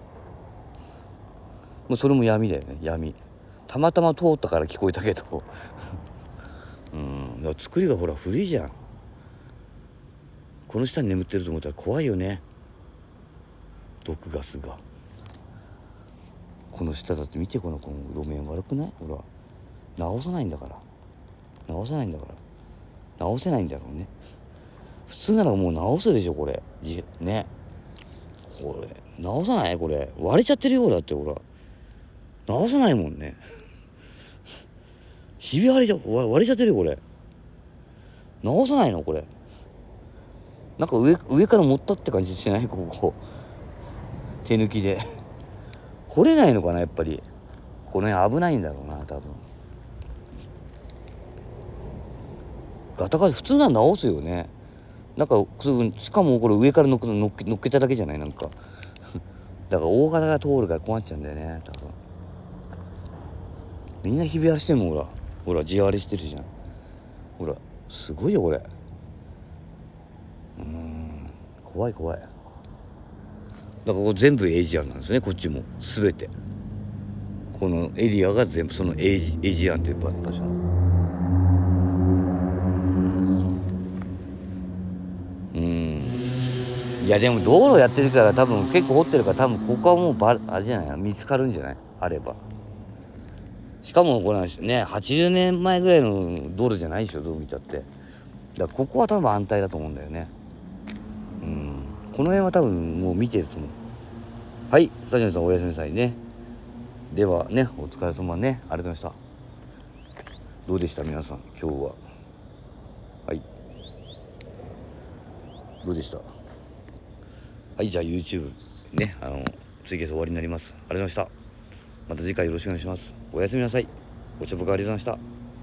もうそれも闇だよね闇。たまたま通ったから聞こえたけどうんだから作りがほら古いじゃん。この下に眠ってると思ったら怖いよね毒ガスが。この下だって見てこのこの路面悪くない。ほら直さないんだから直さないんだから直せないんだろうね。普通ならもう直すでしょこれね。これ直さないこれ割れちゃってるようだってほら直さないもんね。ひび割れちゃ割れちゃってるよこれ直さないのこれ。なんか 上, 上から持ったって感じしないここ手抜きで掘れないのかなやっぱり。この辺危ないんだろうな多分。ガタガタ普通なら直すよね。なんかしかもこれ上から乗っけ乗っけ乗っけただけじゃないなんか。だから大型が通るから困っちゃうんだよね多分。みんなひび割れしてんもんほらほら地割れしてるじゃんほらすごいよこれ。うーん怖い怖い。だからここ全部エイジアンなんですねこっちも全て。このエリアが全部そのエイジ、エイジアンという場所。 いやでも道路やってるから多分結構掘ってるから多分ここはもうバあれじゃない見つかるんじゃないあれば。しかもこれねはちじゅうねんまえぐらいの道路じゃないでしょどう見たって。だからここは多分安泰だと思うんだよね。うんこの辺は多分もう見てると思う。はい、サジャンさんおやすみなさいね。ではねお疲れ様ね、ありがとうございました。どうでした皆さん今日は。はい、どうでした。はい、じゃあ YouTube ねあのツイキャス終わりになります。ありがとうございました。また次回よろしくお願いします。おやすみなさい。ご茶僕ありがとうございました。